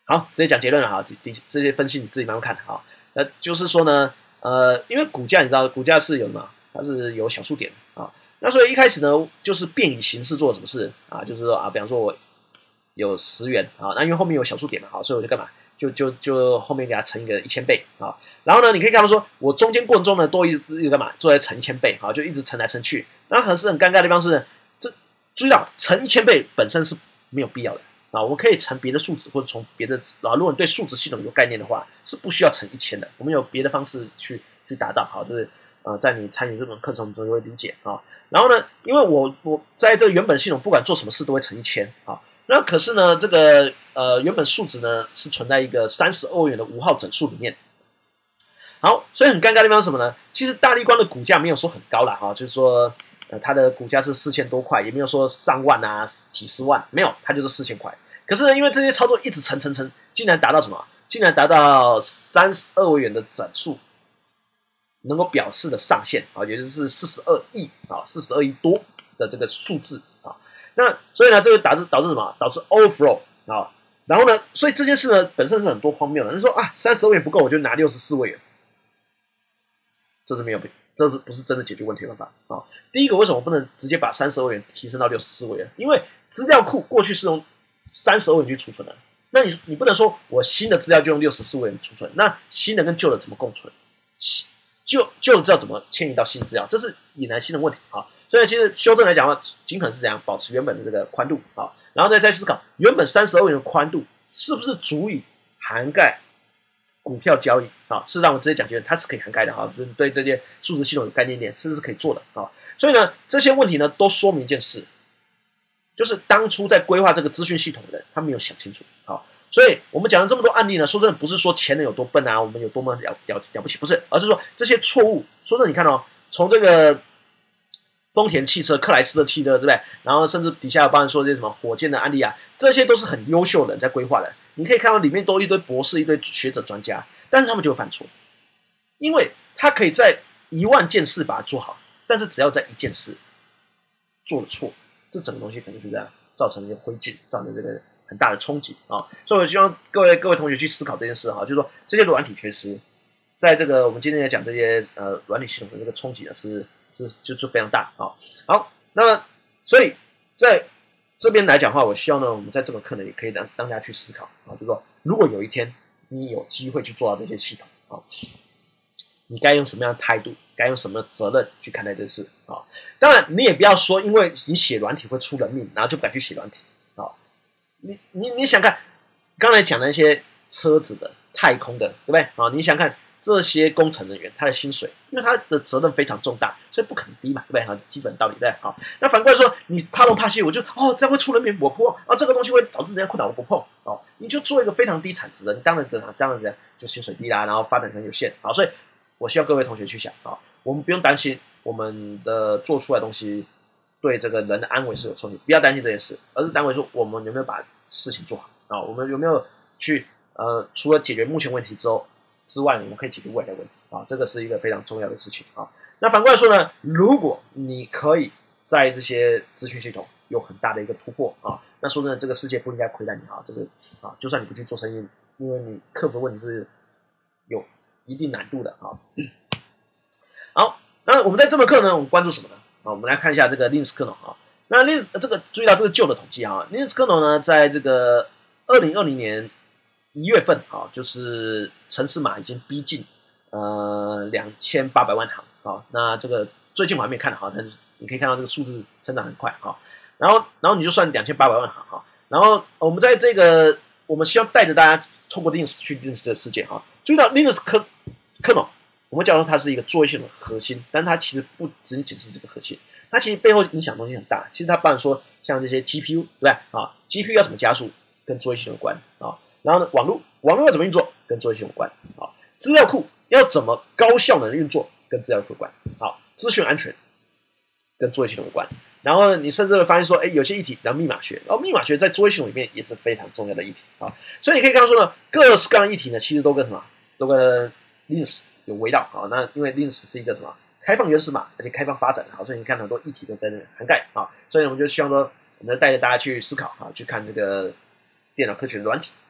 [SPEAKER 1] 好，直接讲结论了哈，底底这些分析你自己慢慢看哈。那就是说呢，呃，因为股价你知道，股价是有什么？它是有小数点啊。那所以一开始呢，就是便以形式做什么事啊？就是说啊，比方说我有十元啊，那因为后面有小数点嘛，好，所以我就干嘛？就就就后面给它乘一个一千倍啊。然后呢，你可以看到说，我中间过程中呢，都一直干嘛？做在乘一千倍，好，就一直乘来乘去。那可是很尴尬的地方是，这注意到乘一千倍本身是没有必要的。啊，我们可以乘别的数值，或者从别的啊，如果你对数值系统有概念的话，是不需要乘一千的。我们有别的方式去去达到，好，就是呃，在你参与这门课程中就会理解啊。然后呢，因为我我在这个原本系统不管做什么事都会乘一千啊，那可是呢，这个呃原本数值呢是存在一个三十二元的无号整数里面。好，所以很尴尬的地方是什么呢？其实大立光的股价没有说很高啦，哈，就是说。呃，它的股价是四千多块，也没有说上万啊、几十万，没有，它就是四千块。可是呢，因为这些操作一直乘乘乘，竟然达到什么？竟然达到三十二位元的整数，能够表示的上限啊，也就是四十二亿啊，四十二亿多的这个数字啊。那所以呢，这个导致导致什么？导致 overflow 啊。然后呢，所以这件事呢本身是很多荒谬的。人说啊，三十二元不够，我就拿六十四位元，这是没有。这不是真的解决问题的办法啊！第一个，为什么不能直接把三十二元提升到六十四位元？因为资料库过去是用三十二元去储存的，那你你不能说我新的资料就用六十四位元储存，那新的跟旧的怎么共存？旧旧的资料怎么迁移到新的资料？这是引来新的问题啊！所以其实修正来讲的话，尽可能是怎样保持原本的这个宽度啊，然后再再思考原本三十二元的宽度是不是足以涵盖股票交易啊，是让我直接讲结论，它是可以涵盖的哈，就是对这些数值系统有概念点，是不是可以做的啊？所以呢，这些问题呢都说明一件事，就是当初在规划这个资讯系统的人，他没有想清楚啊。所以我们讲了这么多案例呢，说真的不是说前人有多笨啊，我们有多么了了了不起，不是，而是说这些错误，说真的，你看哦，从这个丰田汽车、克莱斯勒汽车，对不对？然后甚至底下有帮人说这些什么火箭的案例啊，这些都是很优秀的人在规划的。你可以看到里面都一堆博士、一堆学者、专家，但是他们就会犯错，因为他可以在一万件事把它做好，但是只要在一件事做了错，这整个东西可能就这样造成一些灰烬，造成这个很大的冲击啊！所以我希望各位各位同学去思考这件事哈，就是说这些软体缺失，在这个我们今天来讲这些呃软体系统的这个冲击呢是是就就非常大啊。好，那所以在这边来讲的话，我希望呢，我们在这门课呢，也可以让大家去思考啊，就是说，如果有一天你有机会去做到这些系统啊，你该用什么样的态度，该用什么责任去看待这事啊？当然，你也不要说，因为你写软体会出人命，然后就不敢去写软体啊。你你你想看刚才讲的那些车子的、太空的，对不对啊？你想看这些工程人员他的薪水，因为他的责任非常重大，所以不可能低嘛，对不对？哈，基本道理对啊。那反过来说，你怕东怕西，我就哦，这样会出人命，我不碰啊，这个东西会导致人家困扰，我不碰哦。你就做一个非常低产值的，你当然这样这样子就薪水低啦，然后发展可能有限啊。所以我希望各位同学去想啊，我们不用担心我们的做出来的东西对这个人的安危是有冲击，不要担心这件事，而是担心说我们有没有把事情做好啊，我们有没有去呃，除了解决目前问题之后。之外，我们可以解决未来的问题啊，这个是一个非常重要的事情啊。那反过来说呢，如果你可以在这些资讯系统有很大的一个突破啊，那说真的，这个世界不应该亏待你啊。这个啊，就算你不去做生意，因为你克服问题是有一定难度的啊。好，那我们在这门课呢，我们关注什么呢？啊，我们来看一下这个 Linux kernel 啊。那 Linux 这个注意到这个旧的统计啊 ，Linux kernel 呢，在这个二零二零年。一月份啊，就是程式码已经逼近呃两千八百万行啊。那这个最近我还没看哈，但是你可以看到这个数字成长很快哈。然后，然后你就算两千八百万行哈。然后我们在这个，我们需要带着大家透过 Linux 去认识这个世界哈。注意到 Linux kernel，我们讲说它是一个作业系统的核心，但它其实不仅仅是这个核心，它其实背后影响的东西很大。其实它包含说像这些 G P U 对不对啊 ？G P U 要怎么加速，跟作业系统有关啊。然后呢，网络网络要怎么运作，跟作业系统有关。好，资料库要怎么高效能的运作，跟资料库有关。好，资讯安全跟作业系统有关。然后呢，你甚至会发现说，哎，有些议题，然后密码学，然后密码学在作业系统里面也是非常重要的议题啊。所以你可以看到说呢，各式各样的议题呢，其实都跟什么，都跟 Linux 有围绕。好，那因为 Linux 是一个什么开放原始码，而且开放发展，好，所以你看很多议题都在那涵盖啊。所以我们就希望说，我们带着大家去思考啊，去看这个电脑科学软体。啊，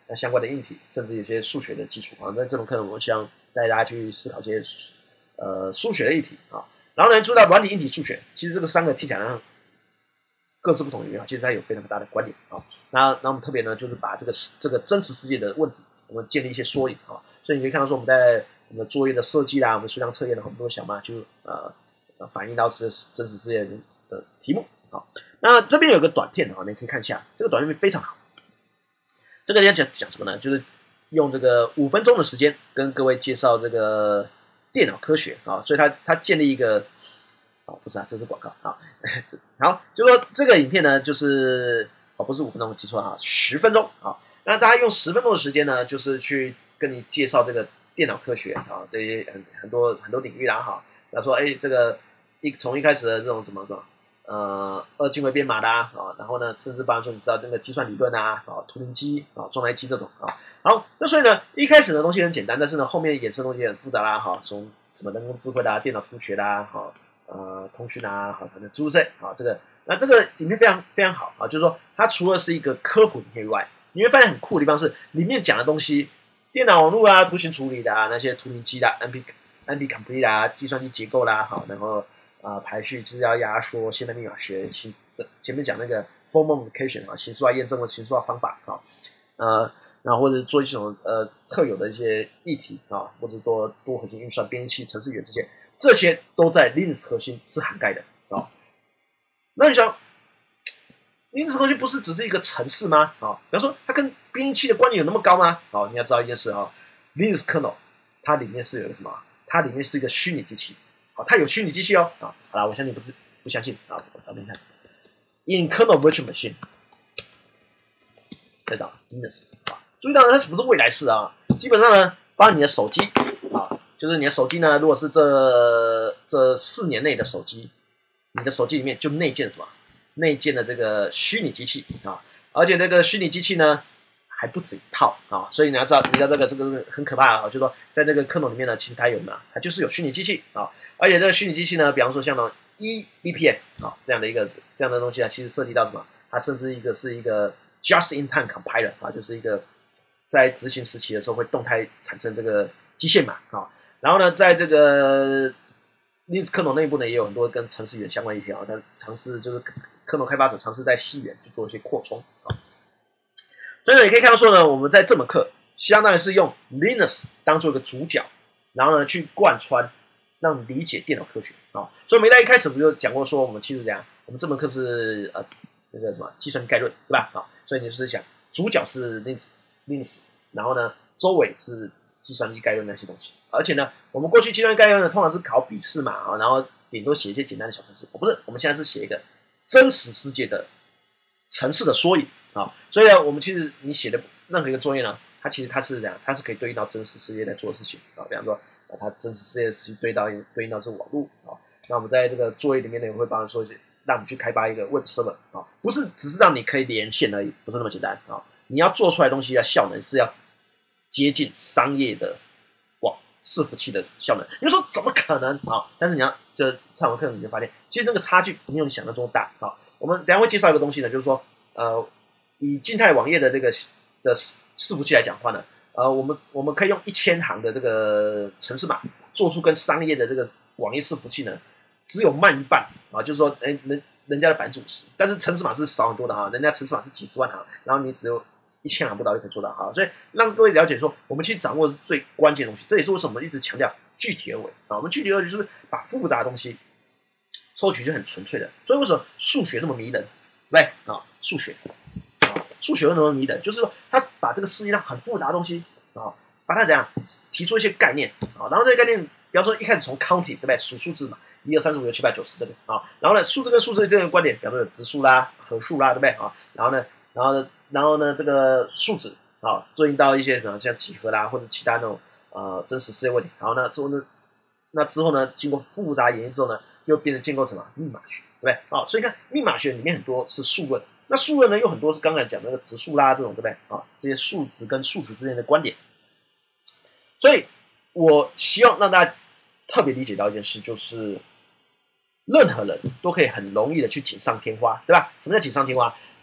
[SPEAKER 1] 那相关的硬体，甚至有些数学的基础啊。那这门课我希望带大家去思考一些呃数学的议题啊。然后呢，注意到软体、硬体、数学，其实这个三个听起来呢各自不同领域啊，其实它有非常大的关联啊。那那我们特别呢，就是把这个这个真实世界的问题，我们建立一些缩影啊。所以你可以看到说，我们在我们的作业的设计啦，我们数量测验的很多想办法，就呃呃反映到是真实世界的题目啊。那这边有个短片啊，你可以看一下，这个短片非常好。这个要讲讲什么呢？就是用这个五分钟的时间跟各位介绍这个电脑科学啊，所以他他建立一个哦，不是啊，这是广告啊。好，就说这个影片呢，就是哦，不是五分钟，我记错了啊，十分钟啊。那大家用十分钟的时间呢，就是去跟你介绍这个电脑科学啊，这些很很多很多领域啦哈。比方说，哎，这个一从一开始的这种什么什么。呃，二进位编码啦啊，然后呢，甚至包含说你知道这个计算理论啊，啊，图灵机啊，重来机这种啊，好，那所以呢，一开始的东西很简单，但是呢，后面衍生的东西很复杂啦，哈，从什么人工智慧啦、电脑图学啦，哈，呃，通讯啊，好，反正诸如此类，啊，这个，那这个影片非常非常好啊，就是说它除了是一个科普影片以外，你会发现很酷的地方是里面讲的东西，电脑网络啊、图形处理的啊，那些图灵机啦、N P N P complete 啦、计算机结构啦，好，然后。啊、呃，排序、资料压缩、现代密码学，前前面讲那个 formal verification 啊，形式化验证或形式化方法啊，呃，然后或者做一种呃特有的一些议题啊，或者多多核心运算、编译器、程式语言这些，这些都在 Linux 核心是涵盖的啊。那你想 ，Linux 核心不是只是一个程式吗？啊，比方说它跟编译器的关联有那么高吗？好，你要知道一件事啊 ，Linux kernel 它里面是有一个什么？它里面是一个虚拟机器。好，它有虚拟机器哦，啊，好啦，我相信不是不相信啊，我找给你看 ，in kernel virtual machine， 再找 Linux 啊，注意到它不是未来式啊，基本上呢，包括你的手机啊，就是你的手机呢，如果是这这四年内的手机，你的手机里面就内建什么？内建的这个虚拟机器啊，而且这个虚拟机器呢还不止一套啊，所以你要知道，你要这个这个很可怕啊，就是说在这个 kernel 里面呢，其实它有嘛，它就是有虚拟机器啊。而且这个虚拟机器呢，比方说像那种 E B P F 啊这样的一个这样的东西啊，其实涉及到什么？它甚至一个是一个 just-in-time compiler 啊，就是一个在执行时期的时候会动态产生这个基线码啊。然后呢，在这个 Linux kernel 内部呢，也有很多跟程式语言相关一些啊，但尝试就是 kernel 开发者尝试在细源去做一些扩充啊。所以呢，你可以看到说呢，我们在这门课相当于是用 Linux 当做一个主角，然后呢去贯穿。让你理解电脑科学啊、哦，所以我们在一开始不就讲过说，我们其实这样，我们这门课是呃那个什么计算概论，对吧？啊、哦，所以你就是想主角是 Linux Linux， 然后呢周围是计算机概论那些东西，而且呢，我们过去计算机概论呢通常是考笔试嘛啊、哦，然后顶多写一些简单的小程式，我不是，我们现在是写一个真实世界的程式的缩影啊、哦，所以呢，我们其实你写的任何一个作业呢，它其实它是这样，它是可以对应到真实世界在做的事情啊、哦，比方说。啊，它真实世界是对到对应到是网络啊。那我们在这个作业里面呢，也会帮你说一些，让你去开发一个 Web Server 啊，不是只是让你可以连线而已，不是那么简单啊。你要做出来的东西的效能是要接近商业的网伺服器的效能。你说怎么可能啊？但是你要就上完课你就发现，其实那个差距没有你想象中大啊。我们等一下会介绍一个东西呢，就是说，呃，以静态网页的这个的伺服器来讲的话呢。呃，我们我们可以用一千行的这个程式码做出跟商业的这个网页伺服器呢，只有慢一半啊，就是说，哎，人人家的百分之五十，但是程式码是少很多的哈，人家程式码是几十万行，然后你只有一千行不到就可以做到哈，所以让各位了解说，我们其实掌握的是最关键的东西，这也是为什么我们一直强调具体而为啊，我们具体而为就是把复杂的东西抽取是很纯粹的，所以为什么数学这么迷人，对不对啊？数学。数学为什么迷人？就是说，他把这个世界上很复杂的东西啊，把它怎样提出一些概念啊，然后这些概念，比方说一开始从 counting 对不对？数数字嘛，一二三四五六七八九十这个啊，然后呢，数字跟数字之间的观点，比方说有质数啦、合数啦，对不对啊？然后呢，然后呢，然后呢，这个数值啊，对应到一些什么像几何啦，或者其他那种呃真实世界问题。然后呢，之后呢，那之后呢，经过复杂演绎之后呢，又变成建构什么密码学，对不对？啊，所以看密码学里面很多是数论。那数论呢，有很多是刚才讲的那个质数啦，这种对不对啊？这些数值跟数值之间的观点，所以我希望让大家特别理解到一件事，就是任何人都可以很容易的去锦上添花，对吧？什么叫锦上添花？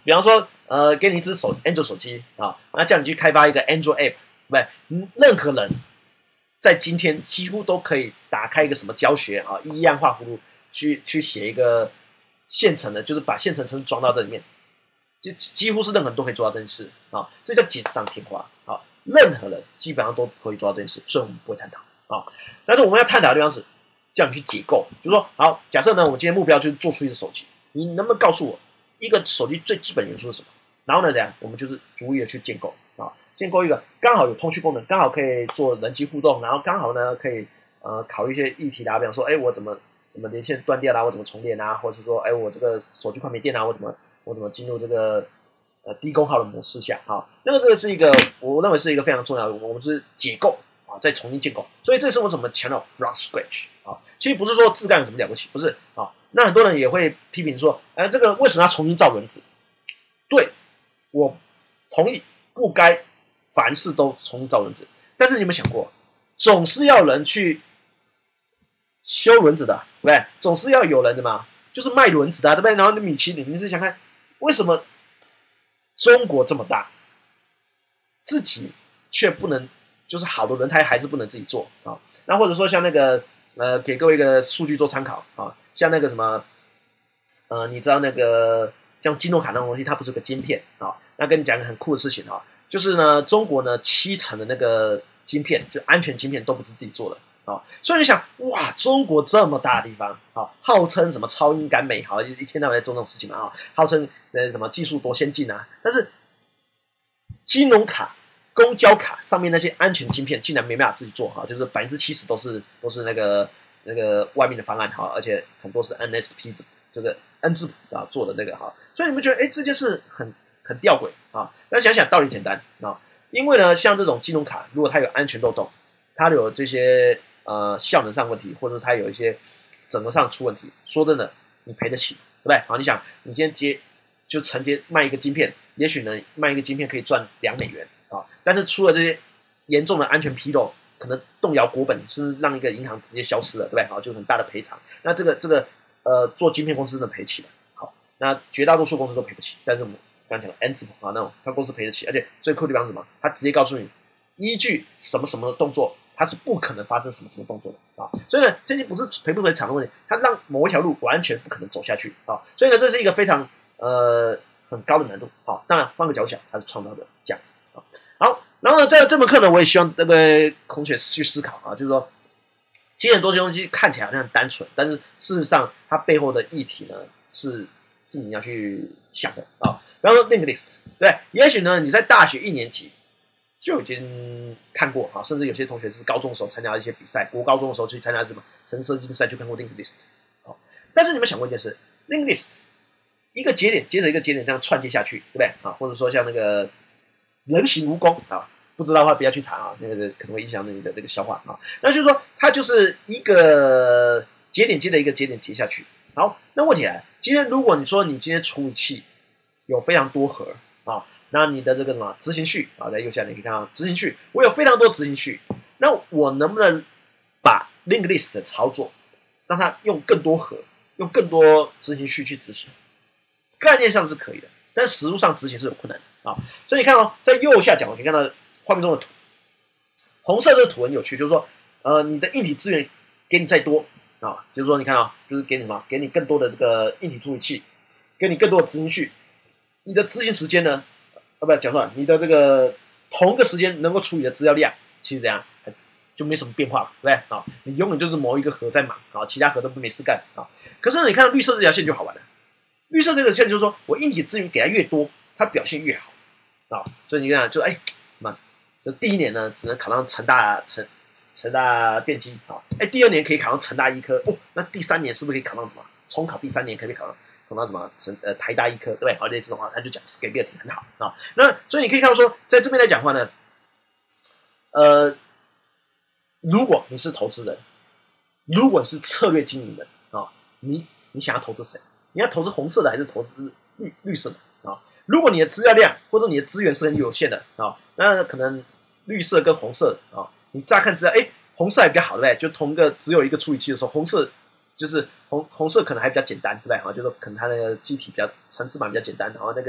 [SPEAKER 1] 比方说，呃，给你一只手 Android 手机啊，那叫你去开发一个 Android App， 对不对？嗯，任何人在今天几乎都可以打开一个什么教学啊，一样画葫芦去去写一个现成的，就是把现成程式装到这里面，几几乎是任何人都可以做到这件事啊，这叫锦上添花啊，任何人基本上都可以做到这件事，所以我们不会探讨啊。但是我们要探讨的地方是叫你去解构，就是说，好，假设呢，我今天目标就是做出一只手机，你能不能告诉我？一个手机最基本元素是什么？然后呢，怎样？我们就是逐一的去建构啊，建构一个刚好有通讯功能，刚好可以做人机互动，然后刚好呢可以呃考虑一些议题啦，比方说，哎，我怎么怎么连线断掉啦，我怎么重连啊，或者是说，哎，我这个手机快没电啊，我怎么我怎么进入这个呃低功耗的模式下啊？那么这个是一个我认为是一个非常重要的，我们是解构啊，再重新建构。所以这是我怎么强调 from scratch 啊？其实不是说自干有什么了不起，不是啊。那很多人也会批评说，哎，这个为什么要重新造轮子？对，我同意，不该凡事都重新造轮子。但是你有没有想过，总是要人去修轮子的，对不对？总是要有人的嘛，就是卖轮子的、啊，对不对？然后米其林，你是想看为什么中国这么大，自己却不能，就是好的轮胎还是不能自己做啊？那或者说像那个呃，给各位一个数据做参考啊。像那个什么，呃，你知道那个像金诺卡那种东西，它不是个晶片啊？那跟你讲个很酷的事情啊，就是呢，中国呢七成的那个晶片，就安全晶片都不是自己做的啊。所以你想，哇，中国这么大的地方啊，号称什么超英赶美，好一天到晚在做这种事情嘛啊，号称呃什么技术多先进啊，但是金融卡、公交卡上面那些安全晶片竟然没办法自己做哈，就是百分之七十都是都是那个。那个外面的方案哈，而且很多是 N S P 这个 N 字谱啊做的那个哈，所以你们觉得哎这件事很很吊诡啊？那想想道理简单啊，因为呢像这种金融卡，如果它有安全漏洞，它有这些呃效能上问题，或者它有一些整合上出问题，说真的你赔得起，对不对？好，你想你今天接就承接卖一个晶片，也许呢卖一个晶片可以赚两美元啊，但是出了这些严重的安全纰漏。可能动摇国本，甚至让一个银行直接消失了，对不对？好，就很大的赔偿。那这个这个呃，做晶片公司真的赔起了。好，那绝大多数公司都赔不起，但是我们刚讲的 N 字谱啊那种，它公司赔得起，而且最酷的地方是什么？它直接告诉你，依据什么什么的动作，它是不可能发生什么什么动作的啊。所以呢，这些不是赔不赔偿的问题，它让某一条路完全不可能走下去啊。所以呢，这是一个非常呃很高的难度。好，当然换个角度想，它是创造的价值啊。好。然后呢，在这门课呢，我也希望那个同学去思考啊，就是说，其实很多东西看起来好像很单纯，但是事实上它背后的议题呢，是是你要去想的啊。比方说 linked list， 对，也许呢你在大学一年级就已经看过啊，甚至有些同学是高中的时候参加一些比赛，国高中的时候去参加什么城市设计赛，就看过 linked list。好，但是你们想过一件事 ，linked list 一个节点接着一个节点这样串接下去，对不对啊？或者说像那个人形蜈蚣啊。不知道的话，不要去查啊，那个可能会影响你的这个消化啊。那就是说，它就是一个节点接的一个节点接下去。好，那问题来了，今天如果你说你今天处理器有非常多核啊，那你的这个什么执行序啊，在右下你可以看到执行序，我有非常多执行序，那我能不能把 linked list 的操作让它用更多核，用更多执行序去执行？概念上是可以的，但实物上执行是有困难的啊。所以你看哦，在右下角你可以看到。画面中的图，红色这个图很有趣，就是说，呃，你的硬体资源给你再多啊，就是说，你看啊，就是给你什么，给你更多的这个硬体处理器，给你更多的执行序，你的执行时间呢，啊，不，讲错了，你的这个同个时间能够处理的资料量，其实这样还是就没什么变化，对不对啊？你永远就是某一个核在忙啊，其他核都没事干啊。可是呢，你看绿色这条线就好玩了，绿色这个线就是说我硬体资源给它越多，它表现越好啊，所以你看，就哎，嘛。就第一年呢，只能考上成大成成大电机啊，哎，第二年可以考上成大医科哦，那第三年是不是可以考上什么？重考第三年可以考上考到什么？成呃台大医科，对不对？好，这种话他就讲 scalability 很好啊。那所以你可以看到说，在这边来讲的话呢，呃，如果你是投资人，如果是策略经营人啊，你你想要投资谁？你要投资红色的还是投资绿绿色的啊？如果你的资料量或者你的资源是很有限的啊，那可能绿色跟红色啊，你乍看之下，哎，红色还比较好，对不对？就同一个只有一个处理器的时候，红色就是红红色可能还比较简单，对不对？啊，就是可能它那个机体比较层次码比较简单，然后那个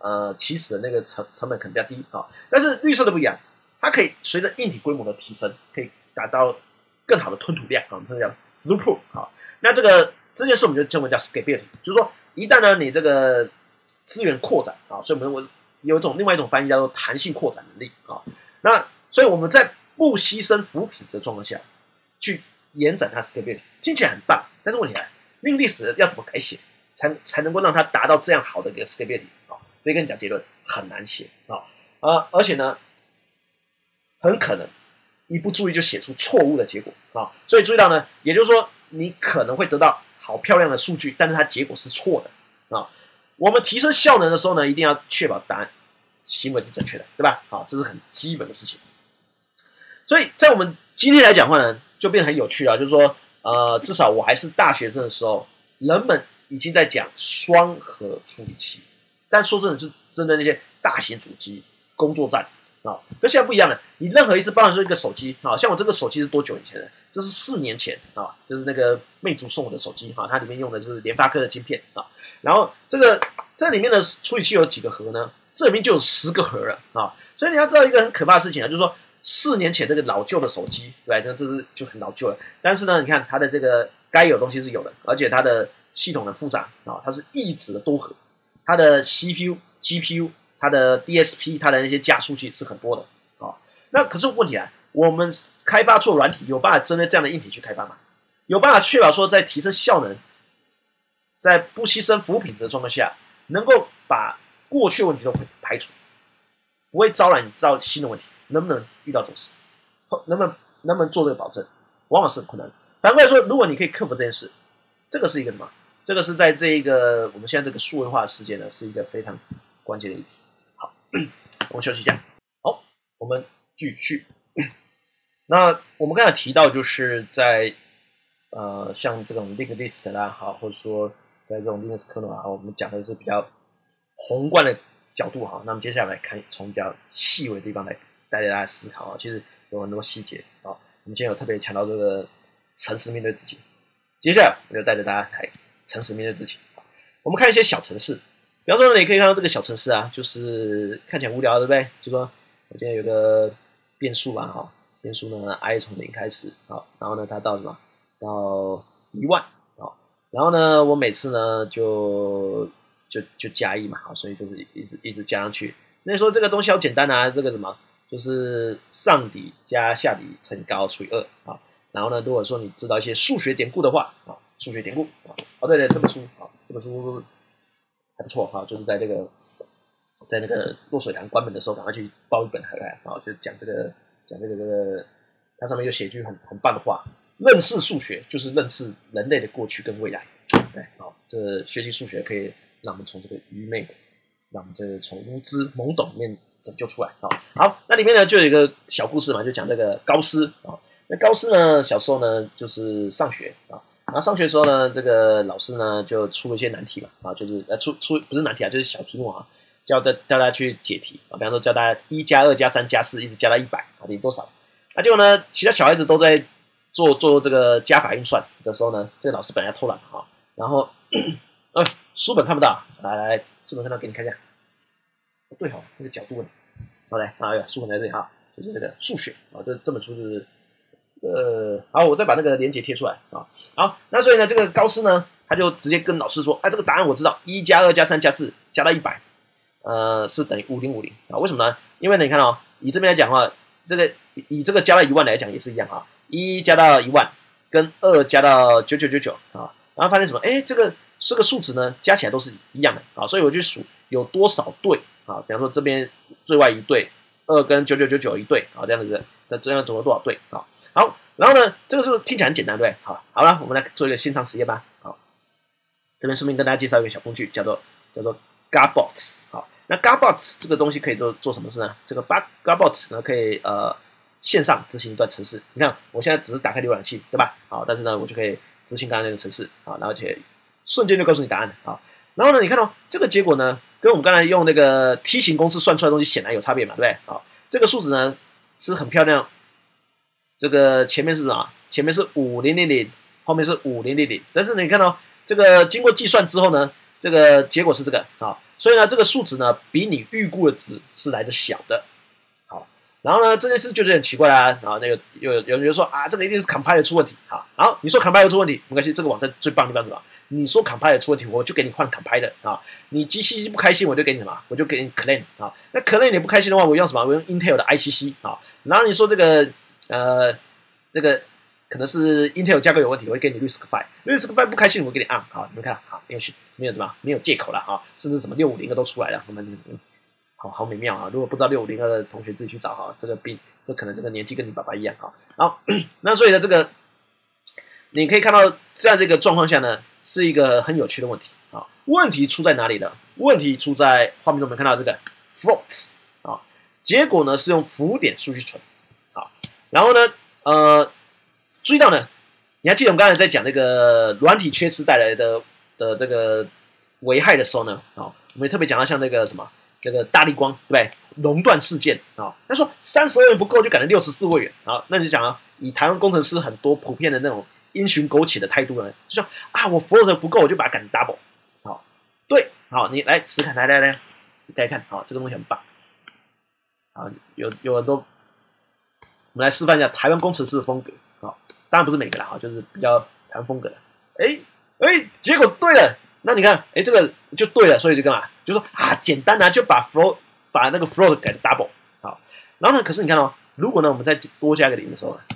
[SPEAKER 1] 呃起始的那个成成本可能比较低啊。但是绿色的不一样，它可以随着硬体规模的提升，可以达到更好的吞吐量啊，我们称叫 throughput 啊。那这个这件事我们就称为叫 scalability， 就是说一旦呢你这个资源扩展啊，所以我们我有一种另外一种翻译叫做弹性扩展能力啊。那所以我们在不牺牲服务品质的状况下，去延展它 scalability， 听起来很棒，但是问题来，那个历史要怎么改写，才才能够让它达到这样好的一个 scalability 啊？直接跟你讲结论，很难写啊，呃，而且呢，很可能一不注意就写出错误的结果啊。所以注意到呢，也就是说，你可能会得到好漂亮的数据，但是它结果是错的啊。我们提升效能的时候呢，一定要确保答案行为是正确的，对吧？好，这是很基本的事情。所以在我们今天来讲的话呢，就变得很有趣啊，就是说，呃，至少我还是大学生的时候，人们已经在讲双核处理器，但说真的，是针对那些大型主机、工作站啊，跟现在不一样了。你任何一只，包含说一个手机啊，像我这个手机是多久以前的？这是四年前啊，就是那个魅族送我的手机哈，它里面用的就是联发科的晶片啊。然后这个这里面的处理器有几个核呢？这里面就有十个核了啊。所以你要知道一个很可怕的事情啊，就是说。四年前这个老旧的手机，对吧？这这是就很老旧了。但是呢，你看它的这个该有的东西是有的，而且它的系统很复杂啊，它是一指的多核，它的 C P U、G P U、它的 D S P、它的那些加速器是很多的啊。那可是问题啊，我们开发出软体有办法针对这样的硬体去开发吗？有办法确保说在提升效能，在不牺牲服务品质的状况下，能够把过去的问题都排除，不会招揽造新的问题？能不能遇到这种事？能不能能不能做这个保证？往往是很困难的。反过来说，如果你可以克服这件事，这个是一个什么？这个是在这一个我们现在这个数位化的世界呢，是一个非常关键的议题。好，我们休息一下。好，我们继续。那我们刚才提到，就是在呃像这种 link list 啦，好，或者说在这种 Linux kernel 啊，我们讲的是比较宏观的角度哈。那么接下来看从比较细微的地方来带大家思考啊，其实有很多细节啊。我们今天有特别强调这个诚实面对自己。接下来我就带着大家来诚实面对自己。我们看一些小程式，比方说呢，你可以看到这个小程式啊，就是看起来无聊，对不对？就说我今天有个变数啊，哈，变数呢 i 从零开始，好，然后呢它到什么？到一万，好，然后呢我每次呢就就就加一嘛，好，所以就是一直一直加上去。那你说这个东西好简单啊，这个什么就是上底加下底乘以高除以二啊。然后呢，如果说你知道一些数学典故的话啊，数学典故啊，哦对对，这本书啊，这本书还不错哈，就是在这个在那个落水堂关门的时候，赶快去包一本回来啊，就讲这个讲这个这个，它上面有写一句很很棒的话：认识数学就是认识人类的过去跟未来。对，好，这学习数学可以让我们从这个愚昧，让我们这从无知懵懂里面拯救出来啊。好，那里面呢就有一个小故事嘛，就讲这个高斯啊。那高斯呢，小时候呢就是上学啊，然后上学的时候呢，这个老师呢就出了一些难题嘛，啊，就是呃出出不是难题啊，就是小题目啊，叫大叫大家去解题啊，比方说叫大家一加二加三加四一直加到一百啊，等于多少？那结果呢，其他小孩子都在做做这个加法运算的时候呢，这个老师本来要偷懒哈，然后呃书本看不到，来来来，书本看到给你看一下，不对哈，那个角度问题，好来啊，书本在这里哈，就是这个数学啊，这这本书是。呃，好，我再把那个连结贴出来啊。好，那所以呢，这个高斯呢，他就直接跟老师说，哎，这个答案我知道，一加二加三加四加到一百，呃，是等于五零五零啊。为什么呢？因为呢，你看哦，以这边来讲的话，这个以这个加到一万来讲也是一样啊，一加到一万跟二加到九九九九啊，然后发现什么？哎，这个这个数值呢，加起来都是一样的啊，所以我就数有多少对啊，比方说这边最外一对，二跟九九九九一对啊，这样子，那这样总共多少对啊？好，然后呢，这个是不是听起来很简单，对不对？好，好了，我们来做一个现场实验吧。好，这边顺便跟大家介绍一个小工具，叫做叫做 Garbots。好，那 Garbots 这个东西可以做做什么事呢？这个 Garbots 呢，可以呃线上执行一段程式。你看，我现在只是打开浏览器，对吧？好，但是呢，我就可以执行刚才那个程式啊，而且瞬间就告诉你答案啊。然后呢，你看到、哦、这个结果呢，跟我们刚才用那个梯形公式算出来的东西显然有差别嘛，对不对？好，这个数值呢是很漂亮。这个前面是什么？前面是五零零零，后面是五零零零。但是你看到、哦、这个经过计算之后呢，这个结果是这个啊。 所以呢，这个数值呢比你预估的值是来的小的。好，然后呢，这件事就有点奇怪啦。然后那个有有人就说啊，这个一定是 compiler 出问题。好，然后你说 compiler 出问题没关系，这个网站最棒的地方是什么？你说 compiler 出问题，我就给你换 compiler 啊。你 G C C 不开心，我就给你什么？我就给你 Clang 啊。那 Clang 你不开心的话，我用什么？我用 Intel 的 I C C 啊。然后你说这个呃那个。可能是 Intel 架构有问题，我会给你 RISC-V。RISC-V 不开心，我给你按。好，你们看，好，没有没有什么，没有借口了啊，甚至什么六五零二都出来了，我们好好美妙啊！如果不知道六五零二的同学自己去找哈，这个比这可能这个年纪跟你爸爸一样哈。好，那所以呢，这个你可以看到，在这个状况下呢，是一个很有趣的问题啊。问题出在哪里呢？问题出在画面中我们看到这个 float 啊，结果呢是用浮点数去存啊，然后呢，呃。注意到呢，你还记得我们刚才在讲那个软体缺失带来的的这个危害的时候呢？啊、哦，我们也特别讲到像那个什么，这个大立光，对不对？熔断事件啊，他、哦、说三十二元不够就改成六十四位元啊，那你就讲啊，以台湾工程师很多普遍的那种因循苟且的态度呢，就说啊，我 float 不够我就把它改成 double， 好、哦，对，好，你来试看，来来来，大家看，好、哦，这个东西很棒，啊，有有很多，我们来示范一下台湾工程师的风格。当然不是每个啦，就是比较台湾风格的。哎哎，结果对了，那你看，哎，这个就对了，所以就干嘛？就说啊，简单啊，就把 float 把那个 float 改成 double， 好。然后呢，可是你看哦，如果呢我们再多加一个零的时候呢，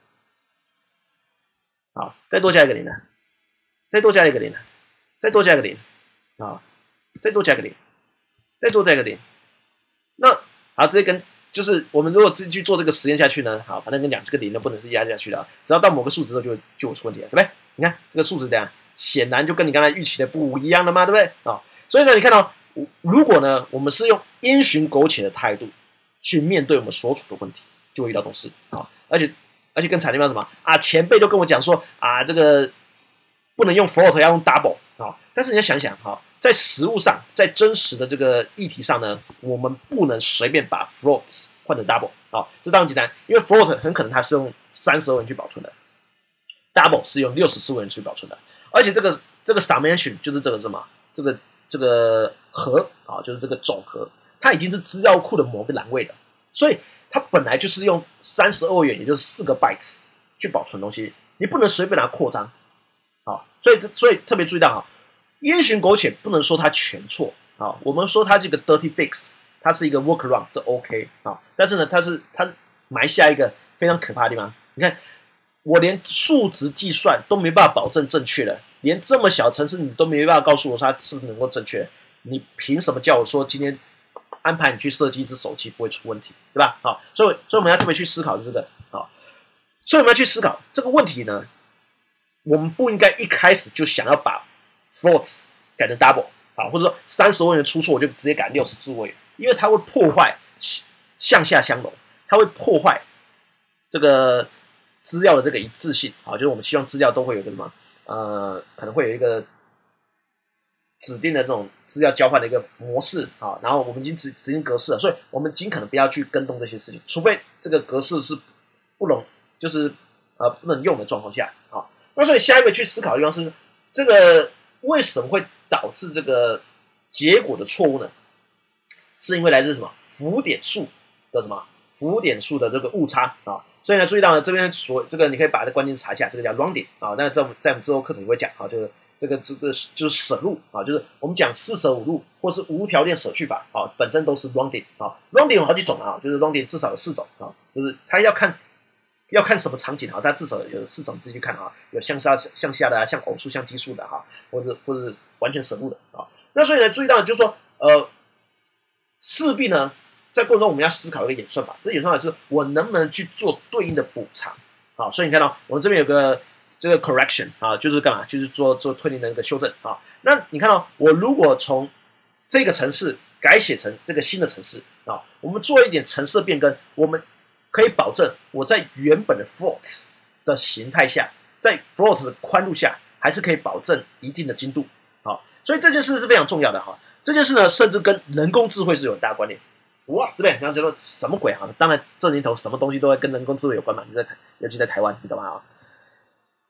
[SPEAKER 1] 好，再多加一个零呢，再多加一个零呢，再多加一个零，啊，再多加一个零，再多加一个零，那好，直接跟。就是我们如果自己去做这个实验下去呢，好，反正跟你讲，这个零呢不能是压下去的，只要到某个数值之后就就有出问题了，对不对？你看这个数值这样，显然就跟你刚才预期的不一样了嘛，对不对？啊、哦，所以呢，你看到、哦，如果呢我们是用因循苟且的态度去面对我们所处的问题，就会遇到这种事啊、哦，而且而且更惨的地方是什么啊？前辈都跟我讲说啊，这个不能用 float 要用 double 啊、哦，但是你要想想哈。哦在实物上，在真实的这个议题上呢，我们不能随便把 float 换成 double 啊、哦，这当然简单，因为 float 很可能它是用三十二位元去保存的 ，double 是用六十四位元去保存的，而且这个这个 summation 就是这个什么，这个这个和啊、哦，就是这个总和，它已经是资料库的某个栏位了，所以它本来就是用三十二位元，也就是四个 bytes 去保存东西，你不能随便拿扩张，好、哦，所以所以特别注意到哈。因循苟且不能说它全错啊，我们说它这个 dirty fix， 它是一个 workaround， 这 OK 啊，但是呢，它是它埋下一个非常可怕的地方。你看，我连数值计算都没办法保证正确的，连这么小程式你都没办法告诉我它是不是能够正确，你凭什么叫我说今天安排你去设计一只手机不会出问题，对吧？好，所以所以我们要特别去思考这个啊，所以我们要去思考这个问题呢，我们不应该一开始就想要把float 改成 double 啊，或者说三十位元出错，我就直接改六十四位元，因为它会破坏向下相容，它会破坏这个资料的这个一致性啊，就是我们希望资料都会有一个什么呃，可能会有一个指定的这种资料交换的一个模式啊，然后我们已经指指定格式了，所以我们尽可能不要去跟动这些事情，除非这个格式是不能就是呃不能用的状况下啊。那所以下一个去思考的地方是这个。为什么会导致这个结果的错误呢？是因为来自什么浮点数的什么浮点数的这个误差啊？所以呢，注意到呢这边所这个你可以把这个关键词查一下，这个叫 rounding 啊。那在在我们之后课程也会讲啊，就是这个这个就是舍入啊，就是我们讲四舍五入或是无条件舍去法啊，本身都是 rounding 啊。rounding 有好几种啊，就是 rounding 至少有四种啊，就是它要看。要看什么场景啊？它至少有四种，自己去看啊。有向下、向下的啊，像偶数、像奇数的哈、啊，或者或者完全省入的啊。那所以呢，注意到就是说，呃，势必呢，在过程中我们要思考一个演算法。这演算法就是我能不能去做对应的补偿啊？所以你看到我们这边有个这个 correction 啊，就是干嘛？就是做做推理的一个修正啊。那你看到我如果从这个程式改写成这个新的程式啊，我们做一点程式的变更，我们。可以保证我在原本的 float 的形态下，在 float 的宽度下，还是可以保证一定的精度。好，所以这件事是非常重要的哈。这件事呢，甚至跟人工智慧是有很大关联。哇，对不对？然后觉得什么鬼哈？当然，这年头什么东西都会跟人工智慧有关嘛。你在尤其在台湾，你懂吗？啊，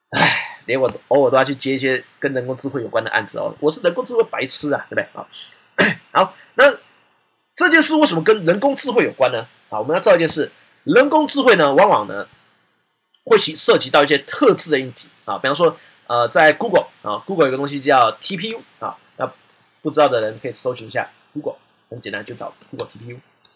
[SPEAKER 1] 唉，连我偶尔都要去接一些跟人工智慧有关的案子哦。我是人工智慧白痴啊，对不对啊？ 好，那这件事为什么跟人工智慧有关呢？啊，我们要知道一件事，人工智慧呢，往往呢会涉及到一些特制的硬体啊，比方说，呃，在 Google 啊 ，Google 有个东西叫 T P U 啊，那不知道的人可以搜寻一下 Google， 很简单，就找 Google T P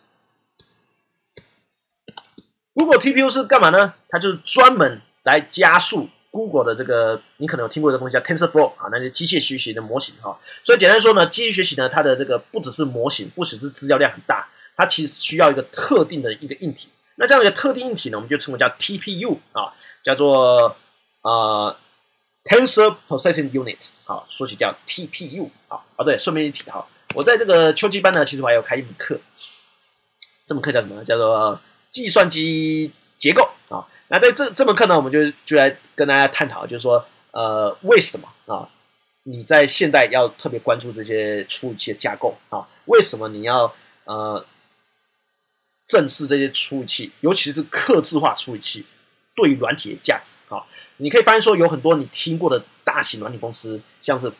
[SPEAKER 1] U。Google T P U 是干嘛呢？它就是专门来加速 Google 的这个，你可能有听过的东西叫 TensorFlow 啊，那是机械学习的模型哈。所以简单说呢，机械学习呢，它的这个不只是模型，不只是资料量很大，它其实需要一个特定的一个硬体。那这样一个特定硬体呢，我们就称为叫 T P U 啊，叫做呃 Tensor Processing Units 啊，说起叫 T P U 啊。啊对，顺便一提哈，我在这个秋季班呢，其实我还有开一门课，这门课叫什么呢？叫做计算机结构啊。那在这这门课呢，我们就就来跟大家探讨，就是说，呃，为什么啊，你在现代要特别关注这些处理器的架构啊？为什么你要呃正视这些处理器，尤其是客制化处理器对于软体的价值啊？你可以发现说，有很多你听过的大型软体公司，像是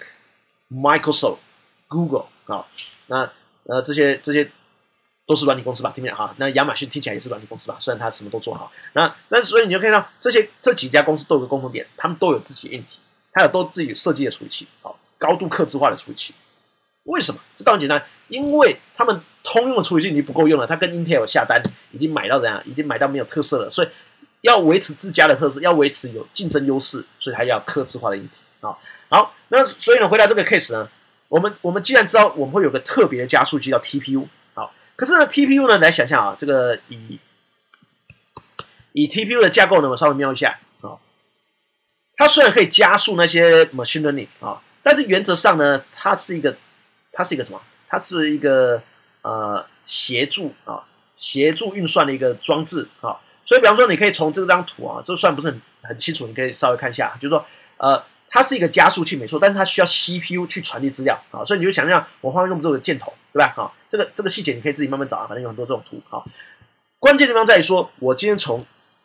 [SPEAKER 1] Facebook、Microsoft、Google 啊，那呃这些这些。都是软体公司吧，听不讲哈。那亚马逊听起来也是软体公司吧，虽然它什么都做好。那那所以你就看到这些这几家公司都有个共同点，他们都有自己的硬体，它有都自己设计的处理器，好，高度客制化的处理器。为什么？这当然简单，因为他们通用的处理器已经不够用了，他跟 Intel 下单，已经买到怎样？已经买到没有特色了，所以要维持自家的特色，要维持有竞争优势，所以还要客制化的硬体啊。好，那所以呢，回到这个 case 呢，我们我们既然知道我们会有个特别的加速器叫 T P U。可是呢 ，T P U 呢，来想象啊，这个以以 T P U 的架构呢，我稍微瞄一下啊、哦，它虽然可以加速那些 machine learning 啊、哦，但是原则上呢，它是一个它是一个什么？它是一个呃协助啊，协助运算的一个装置啊、哦。所以，比方说，你可以从这张图啊，这算不是很很清楚，你可以稍微看一下，就是说呃。它是一个加速器没错，但是它需要 C P U 去传递资料啊，所以你就想象我画面用这个箭头，对吧？啊，这个这个细节你可以自己慢慢找啊，反正有很多这种图啊。关键地方在于说，我今天从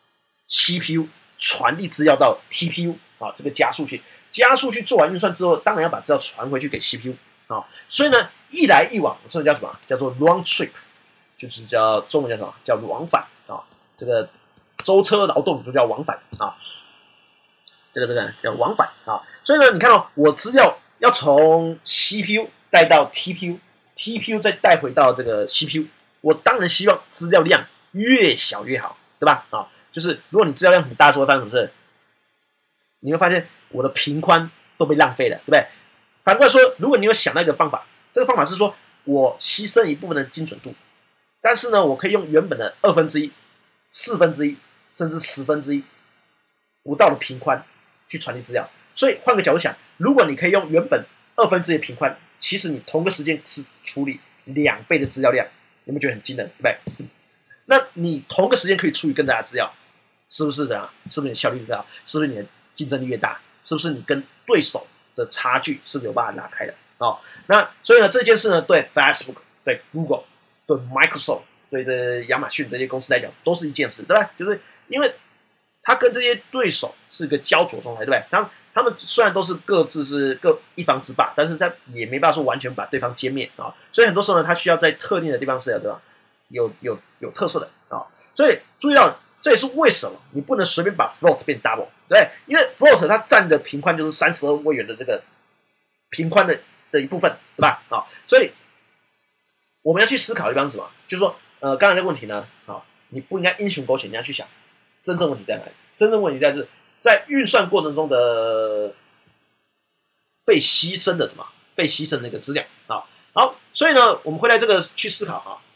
[SPEAKER 1] C P U 传递资料到 T P U 啊，这个加速器，加速器做完运算之后，当然要把资料传回去给 C P U 啊。所以呢，一来一往，我称为叫什么？叫做 round trip， 就是叫中文叫什么？叫往返啊。这个舟车劳顿就叫往返啊。这个这个叫往返啊，所以呢，你看到、哦、我资料要从 C P U 带到 T P U，T P U 再带回到这个 C P U， 我当然希望资料量越小越好，对吧？啊，就是如果你资料量很大，会发生什么事？你会发现我的频宽都被浪费了，对不对？反过来说，如果你有想到一个方法，这个方法是说我牺牲一部分的精准度，但是呢，我可以用原本的二分之一、四分之一，甚至十分之一不到的频宽。去传递资料，所以换个角度想，如果你可以用原本二分之一的频宽，其实你同个时间是处理两倍的资料量，有没有觉得很惊人？对不对？那你同个时间可以处理更大的资料，是不是这样？是不是你的效率越高？是不是你的竞争力越大？是不是你跟对手的差距是不是有办法拉开的？哦，那所以呢，这件事呢，对 Facebook、对 Google、对 Microsoft、对这亚马逊这些公司来讲，都是一件事，对吧？就是因为他跟这些对手是一个焦灼状态，对不对？他们他们虽然都是各自是各一方之霸，但是他也没办法说完全把对方歼灭啊。所以很多时候呢，他需要在特定的地方是要对吧？有有有特色的啊。所以注意到，这也是为什么你不能随便把 float 变 double， 对不对？因为 float 它占的频宽就是三十二位元的这个频宽的的一部分，对吧？啊，所以我们要去思考的地方是什么？就是说，呃，刚才这个问题呢，啊，你不应该英雄苟且，你要去想。真正问题在哪里？真正问题在是，在运算过程中的被牺牲的什么？被牺牲的那个资料啊。好，所以呢，我们回来这个去思考啊。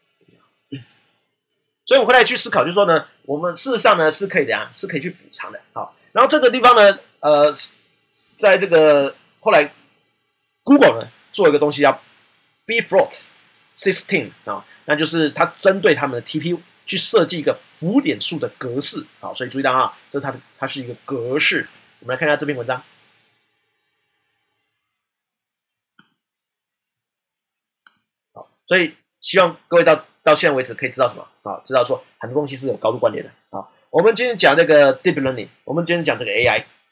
[SPEAKER 1] 所以我们回来去思考，就是说呢，我们事实上呢是可以的啊，是可以去补偿的啊。然后这个地方呢，呃，在这个后来 Google 呢做一个东西叫 Bfloat System 啊，那就是它针对他们的 T P U 去设计一个浮点数的格式，好，所以注意到啊，这是它的，它是一个格式。我们来看一下这篇文章。好，所以希望各位到到现在为止可以知道什么啊？知道说很多东西是有高度关联的啊。我们今天讲这个 deep learning， 我们今天讲这个 A I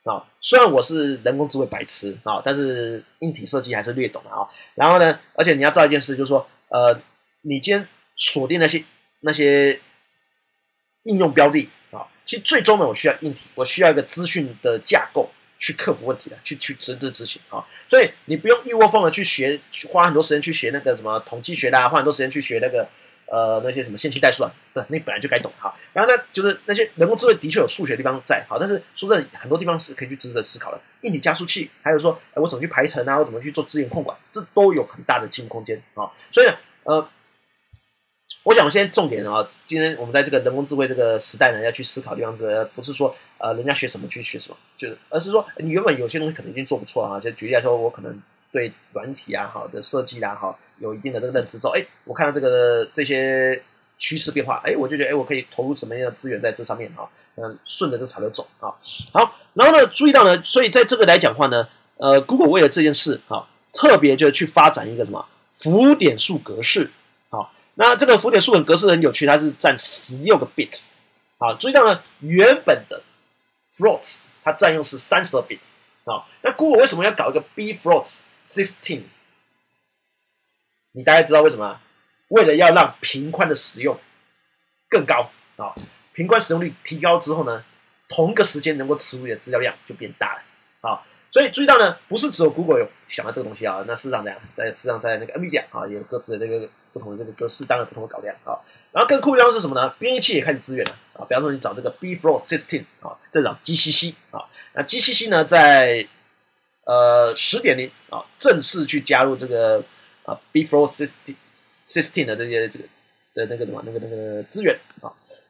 [SPEAKER 1] 啊，虽然我是人工智慧白痴啊，但是硬体设计还是略懂的啊。然后呢，而且你要知道一件事，就是说，呃，你今天锁定那些那些应用标的啊，其实最终呢，我需要硬体，我需要一个资讯的架构去克服问题的，去去真正执行啊。所以你不用一窝蜂的去学，去花很多时间去学那个什么统计学的啊，花很多时间去学那个。呃，那些什么线性代数啊，对，那本来就该懂哈。然后呢，就是那些人工智慧的确有数学的地方在，好，但是说真的，很多地方是可以去值得思考的。硬体加速器，还有说，哎，我怎么去排程啊，我怎么去做资源控管，这都有很大的进步空间啊。所以呢，呃，我想现在重点啊，今天我们在这个人工智慧这个时代呢，要去思考的地方是，不是说呃人家学什么去学什么，就是而是说你原本有些东西可能已经做不错啊。就举例来说，我可能对软体啊好的设计啦好有一定的这个认知之后，哎，我看到这个这些趋势变化，哎，我就觉得哎，我可以投入什么样的资源在这上面啊？嗯，顺着这潮流走啊。好，然后呢，注意到呢，所以在这个来讲话呢，呃 ，Google 为了这件事啊，特别就去发展一个什么浮点数格式。好，那这个浮点数很格式很有趣，它是占十六个 bits。好，注意到呢，原本的 floats 它占用是三十二 bits。好，那 Google 为什么要搞一个 b float sixteen？你大概知道为什么啊？为了要让频宽的使用更高啊，频宽使用率提高之后呢，同个时间能够处理的资料量就变大了啊。所以注意到呢，不是只有 Google 有想到这个东西啊，那事实上呢，在事实上在那个 NVIDIA 啊，也有各自的这个不同的这个格式，当然不同的稿量啊。然后更酷的地方是什么呢？编译器也开始支援了啊，比方说你找这个 b float sixteen 啊，再找 G C C 啊，那 G C C 呢在呃十点零啊正式去加入这个啊 b float sixteen sixteen 的这些这个的那个什么那个那个资源啊。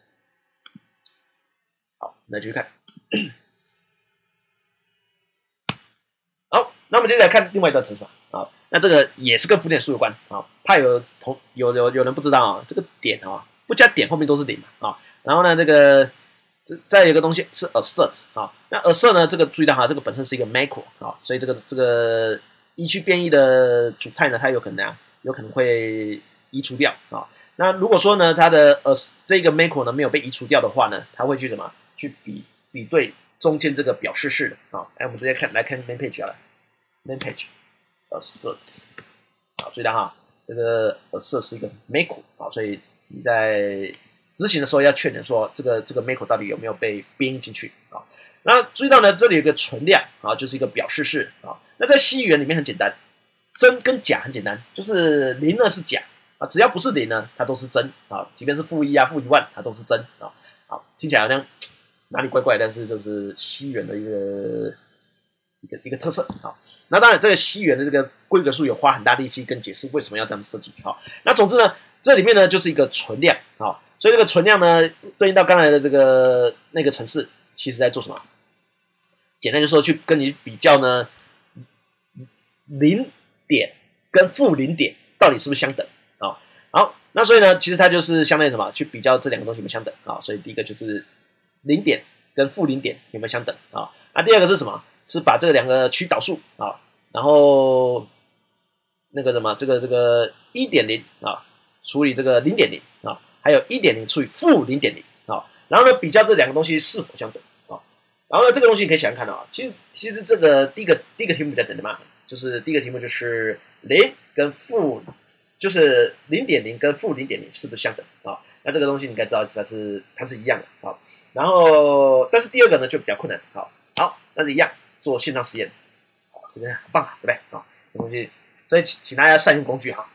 [SPEAKER 1] 好，那继续看。好，那我们接着来看另外一段乘法啊。那这个也是跟浮点数有关啊。怕有同有有有人不知道啊，这个点啊不加点后面都是零嘛啊。然后呢，这个这再有一个东西是 assert 啊。那 assert 呢，这个注意到哈，这个本身是一个 macro 啊，所以这个这个依据变异的主态呢，它有可能啊有可能会移除掉啊。那如果说呢，它的呃这个 macro 呢没有被移除掉的话呢，它会去什么？去比比对中间这个表示式的啊。哎，我们直接看来看 main page 好了 ，main page assert 啊，注意到哈，这个 assert 是一个 macro 啊，所以你在执行的时候要确认说这个这个 macro 到底有没有被编进去啊。那注意到呢，这里有一个存量啊，就是一个表示式啊。那在 C 语言里面很简单，真跟假很简单，就是零呢是假。啊，只要不是零呢，它都是真啊，即便是负一啊、负一万，它都是真啊。好，听起来好像哪里怪怪，但是就是西元的一个一个一个特色啊。那当然，这个西元的这个规格数有花很大力气跟解释为什么要这样设计啊。那总之呢，这里面呢就是一个存量啊，所以这个存量呢对应到刚才的这个那个程式，其实在做什么？简单就说去跟你比较呢，零点跟负零点到底是不是相等？啊，好，那所以呢，其实它就是相当于什么？去比较这两个东西有没有相等啊？所以第一个就是零点跟负零点有没有相等啊？那第二个是什么？是把这两个取导数啊，然后那个什么，这个这个一点零啊，除以这个零点零啊，还有一点零除以负零点零啊，然后呢，比较这两个东西是否相等啊？然后呢，这个东西你可以想想看啊，其实其实这个第一个第一个题目比较简单嘛，就是第一个题目就是零跟负。就是零点零跟负零点零是不是相等啊？那这个东西你应该知道它是它是一样的啊。然后，但是第二个呢就比较困难啊。好，那是一样做线上实验，好，这个很棒啊，对不对啊？这东西，所以请请大家善用工具哈。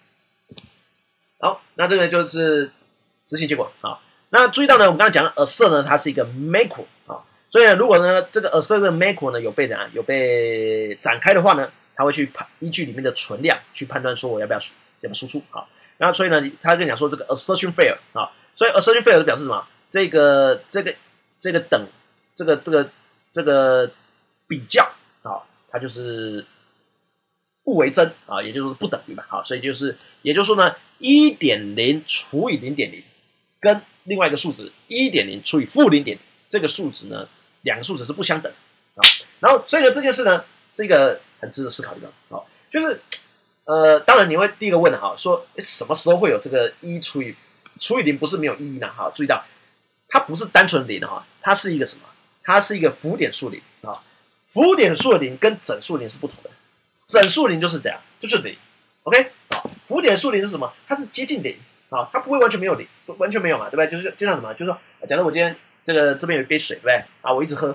[SPEAKER 1] 好，那这个就是执行结果啊。那注意到呢，我们刚才讲的 assert 呢，它是一个 macro 啊，所以呢，如果呢这个 assert 的 macro 呢有被怎样有被展开的话呢，它会去判依据里面的存量去判断说我要不要输。要不输出啊？那所以呢，他跟你讲说这个 assertion fail 啊，所以 assertion fail 表示什么？这个这个这个等这个这个这个比较啊，它就是不为真啊，也就是说不等于嘛啊，所以就是也就是说呢，一点零除以零点零跟另外一个数值一点零除以负零点这个数值呢，两个数值是不相等啊。然后所以呢，这件事呢是一个很值得思考的地方啊，就是。呃，当然你会第一个问哈，说什么时候会有这个一除以除以零不是没有意义呢？哈，注意到它不是单纯零哈，它是一个什么？ 它是一个浮点数零啊。浮点数的零跟整数零是不同的，整数零就是这样，就是零 ，OK 啊。浮点数零是什么？它是接近零啊，它不会完全没有零，完全没有嘛，对不对？就是就像什么，就是说，假如我今天这个这边有一杯水，对不对？啊，我一直喝，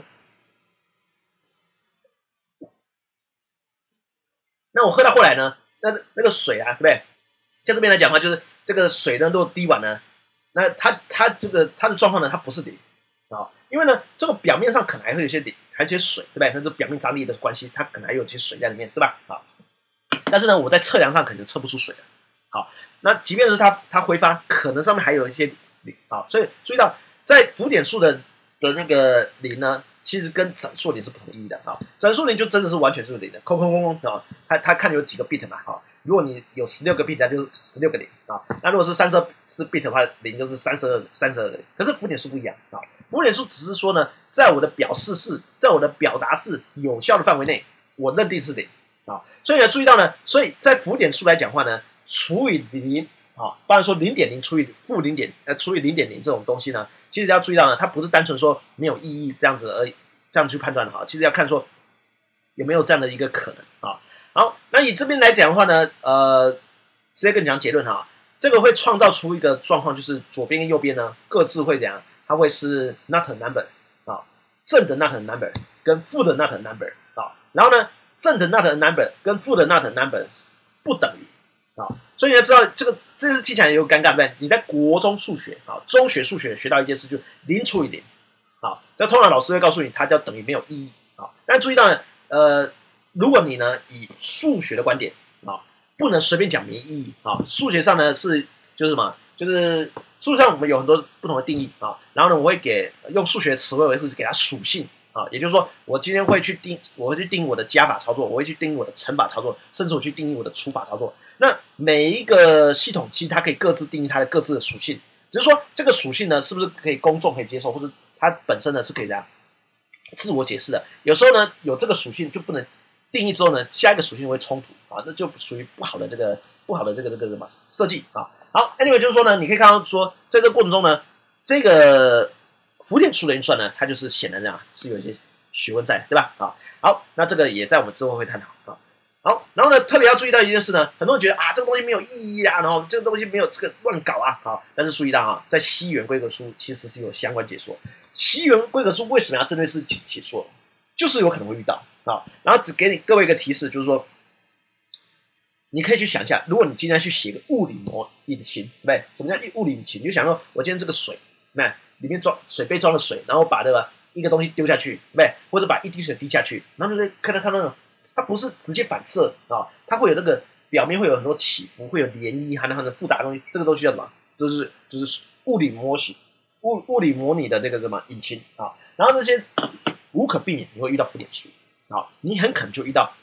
[SPEAKER 1] 那我喝到后来呢，那那个水啊，对不对？像这边来讲的话，就是这个水呢，如果滴完呢，那它它这个它的状况呢，它不是零啊，因为呢，这个表面上可能还会有一些零，还有一些水，对不对？那是表面张力的关系，它可能还有一些水在里面，对吧？啊，但是呢，我在测量上可能测不出水了。好，那即便是它它挥发，可能上面还有一些零啊，所以注意到在浮点数的的那个零呢，其实跟整数零是不同意义的啊。整数零就真的是完全是零的，空空空空啊，它它看有几个 bit 嘛，哈。如果你有十六个 bit，那就是十六个零啊。那如果是三十二是 bit 的话，零就是三十二三十二个零。可是浮点数不一样啊，浮点数只是说呢，在我的表示式，在我的表达式有效的范围内，我认定是零啊。所以呢，注意到呢，所以在浮点数来讲话呢，除以零啊，当然说零点零除以负零点呃除以零点零这种东西呢，其实要注意到呢，它不是单纯说没有意义这样子而已，这样去判断的哈，其实要看说有没有这样的一个可能啊。好，那以这边来讲的话呢，呃，直接跟你讲结论哈，这个会创造出一个状况，就是左边跟右边呢各自会怎样？它会是 not a number 啊，正的 not a number 跟负的 not a number 啊，然后呢，正的 not a number 跟负的 not a number 不等于啊，所以你要知道这个这是听起来有尴尬，对不对？你在国中数学啊，中学数学学到一件事，就是零除以零啊，这通常老师会告诉你，它叫等于没有意义啊，但注意到呢，呃。如果你呢以数学的观点啊，不能随便讲没意义啊。数学上呢是就是什么？就是数学上我们有很多不同的定义啊。然后呢，我会给用数学词汇为是给它属性啊，也就是说，我今天会去定，我会去定义我的加法操作，我会去定义我的乘法操作，甚至我去定义我的除法操作。那每一个系统其实它可以各自定义它的各自的属性，只是说这个属性呢是不是可以公众可以接受，或者它本身呢是可以这样自我解释的。有时候呢有这个属性就不能。定义之后呢，下一个属性会冲突啊，那就属于不好的这个不好的这个这个什么设计啊。好 ，anyway 就是说呢，你可以看到说，在这个过程中呢，这个浮点数的运算呢，它就是显然这样是有一些学问在，对吧？啊，好，那这个也在我们之后会探讨啊。好，然后呢，特别要注意到一件事呢，很多人觉得啊，这个东西没有意义啊，然后这个东西没有这个乱搞啊，好，但是注意到啊，在西元规格书其实是有相关解说。西元规格书为什么要针对是解说？就是有可能会遇到。啊，然后只给你各位一个提示，就是说，你可以去想一下，如果你今天去写个物理模引擎，对不对？什么叫物理引擎？你就想说，我今天这个水，对不对？里面装水杯装了水，然后把这个一个东西丢下去，对不对？或者把一滴水滴下去，然后就看到看到，它不是直接反射啊，它会有那个表面会有很多起伏，会有涟漪，还有很多复杂的东西，这个东西叫什么？就是就是物理模型、物物理模拟的那个什么引擎啊。然后这些无可避免你会遇到浮点数。好，你很可能就遇到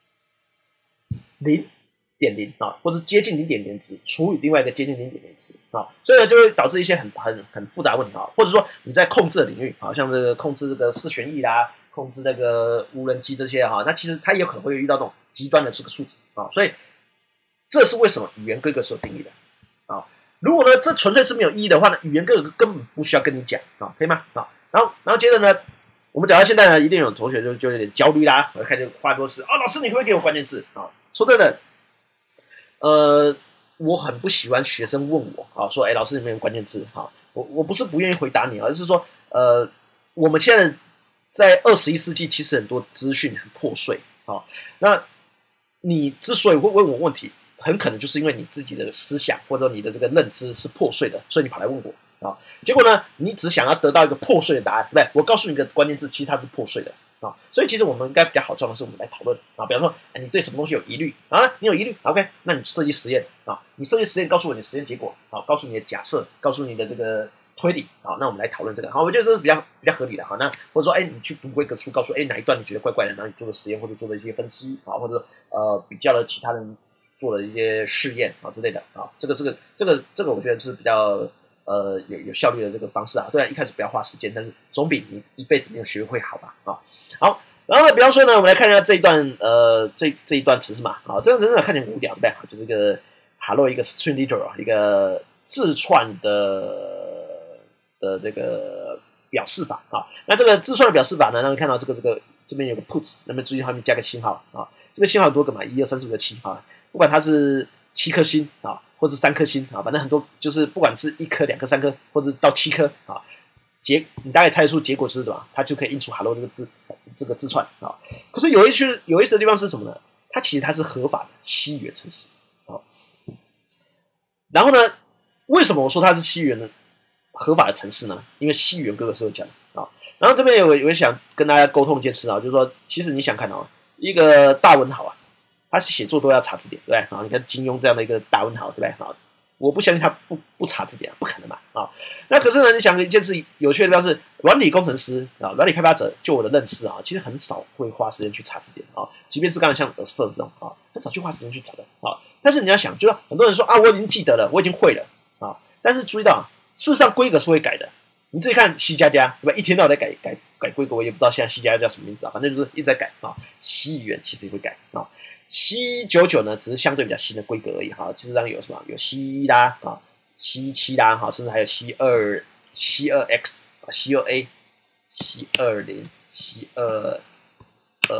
[SPEAKER 1] 零点零啊，或者接近零点零值除以另外一个接近零点零值啊，所以呢就会导致一些很很很复杂的问题啊，或者说你在控制的领域，好像这个控制这个四旋翼啦，控制那个无人机这些哈，那其实它也有可能会遇到这种极端的这个数值啊，所以这是为什么语言规格是有定义的啊。如果呢这纯粹是没有意义的话呢，语言规格根本不需要跟你讲啊，可以吗？啊，然后然后接着呢。我们讲到现在呢，一定有同学就就有点焦虑啦，我开始话多事啊，老师你可不可以给我关键字啊？说真的，呃，我很不喜欢学生问我啊，说哎，老师有没有关键字啊？我我不是不愿意回答你，而是说呃，我们现在在二十一世纪，其实很多资讯很破碎啊。那你之所以会问我问题，很可能就是因为你自己的思想或者你的这个认知是破碎的，所以你跑来问我。啊，结果呢，你只想要得到一个破碎的答案，对不对？我告诉你一个关键字，其实它是破碎的啊。所以其实我们应该比较好做的是，我们来讨论啊。比方说，哎，你对什么东西有疑虑啊？你有疑虑 ，OK， 那你设计实验啊。你设计实验，告诉我你的实验结果啊，告诉你的假设，告诉你的这个推理啊。那我们来讨论这个。好，我觉得这是比较比较合理的哈。那或者说，哎，你去读规格书，告诉哎哪一段你觉得怪怪的，然后你做个实验或者做了一些分析啊，或者呃比较了其他人做的一些试验啊之类的啊。这个这个这个这个，我觉得是比较。呃，有有效率的这个方式啊，对啊，一开始不要花时间，但是总比你一辈子没有学会好吧？啊，好，然后呢，比方说呢，我们来看一下这一段，呃，这这一段词是嘛？啊，这样真的看起来很无聊，对不对？就是一个 hello 一个 string leader 啊，一个自串的的这个表示法啊。那这个字串的表示法呢，让你看到这个这个这边有个 puts， 那么注意后面加个星号啊。这边星号很多个嘛，一二三四五六七啊，不管它是七颗星啊，或是三颗星啊，反正很多就是不管是一颗、两颗、三颗，或者到七颗啊。结你大概猜出结果是什么，它就可以印出 hello 这个字，这个字串啊。可是有一些有意思的地方是什么呢？它其实它是合法的西语言程式啊。然后呢，为什么我说它是西语言的合法的程式呢？因为西语言哥哥是有讲的啊。然后这边有我想跟大家沟通一件事啊，就是说，其实你想看啊，一个大文豪啊，他写作都要查字典，对不对？啊，你看金庸这样的一个大文豪，对不对？啊。我不相信他不不查字典，不可能嘛啊！那可是呢，你想一件事有趣的地方是，软体工程师啊，软体开发者，就我的认识啊，其实很少会花时间去查字典啊。即便是刚才像 Assert 这种啊，很少去花时间去找的啊。但是你要想，就是很多人说啊，我已经记得了，我已经会了啊。但是注意到啊，事实上规格是会改的。你自己看 C 加加，对吧？一天到晚在改改改规格，我也不知道现在 C 加加叫什么名字啊，反正就是一直在改啊。西语言其实也会改啊。C 九九呢，只是相对比较新的规格而已哈。事实上有什么？有 C 一啦啊 ，C 七啦哈，甚至还有 C 二、C 二 X 啊 ，C 二 A、C 二零、C 二二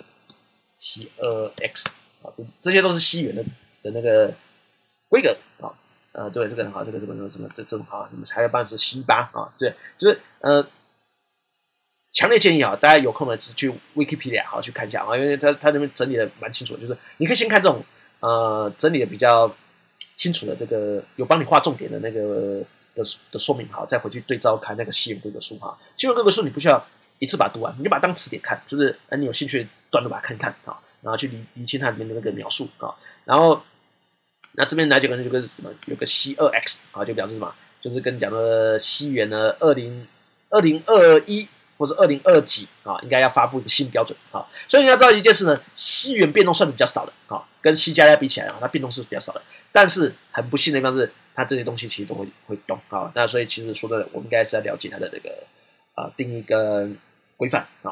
[SPEAKER 1] A、C 二 X 啊，这这些都是西元的的那个规格啊。呃，对，这个很好，这个什么什么什么这这种好，你们还有办法是 C 八啊，对，就是呃。强烈建议啊，大家有空呢去 Wikipedia 好去看一下啊，因为他他那边整理的蛮清楚的，就是你可以先看这种呃整理的比较清楚的这个有帮你画重点的那个的的说明哈，再回去对照看那个西元规格书哈。西元规格书你不需要一次把它读完，你就把它当词典看，就是呃你有兴趣的段落把它看一看啊，然后去理理清它里面的那个描述啊，然后那这边来讲呢，有个什么有个 C 二 X 啊，就表示什么，就是跟你讲的西元呢二零二零二一。或是二零二几啊，应该要发布一个新标准啊，所以你要知道一件事呢，西元变动算是比较少的啊，跟西加加比起来啊，它变动是比较少的。但是很不幸的地方是，它这些东西其实都会会动啊。那所以其实说的，我们应该是要了解它的这个啊定义跟规范啊。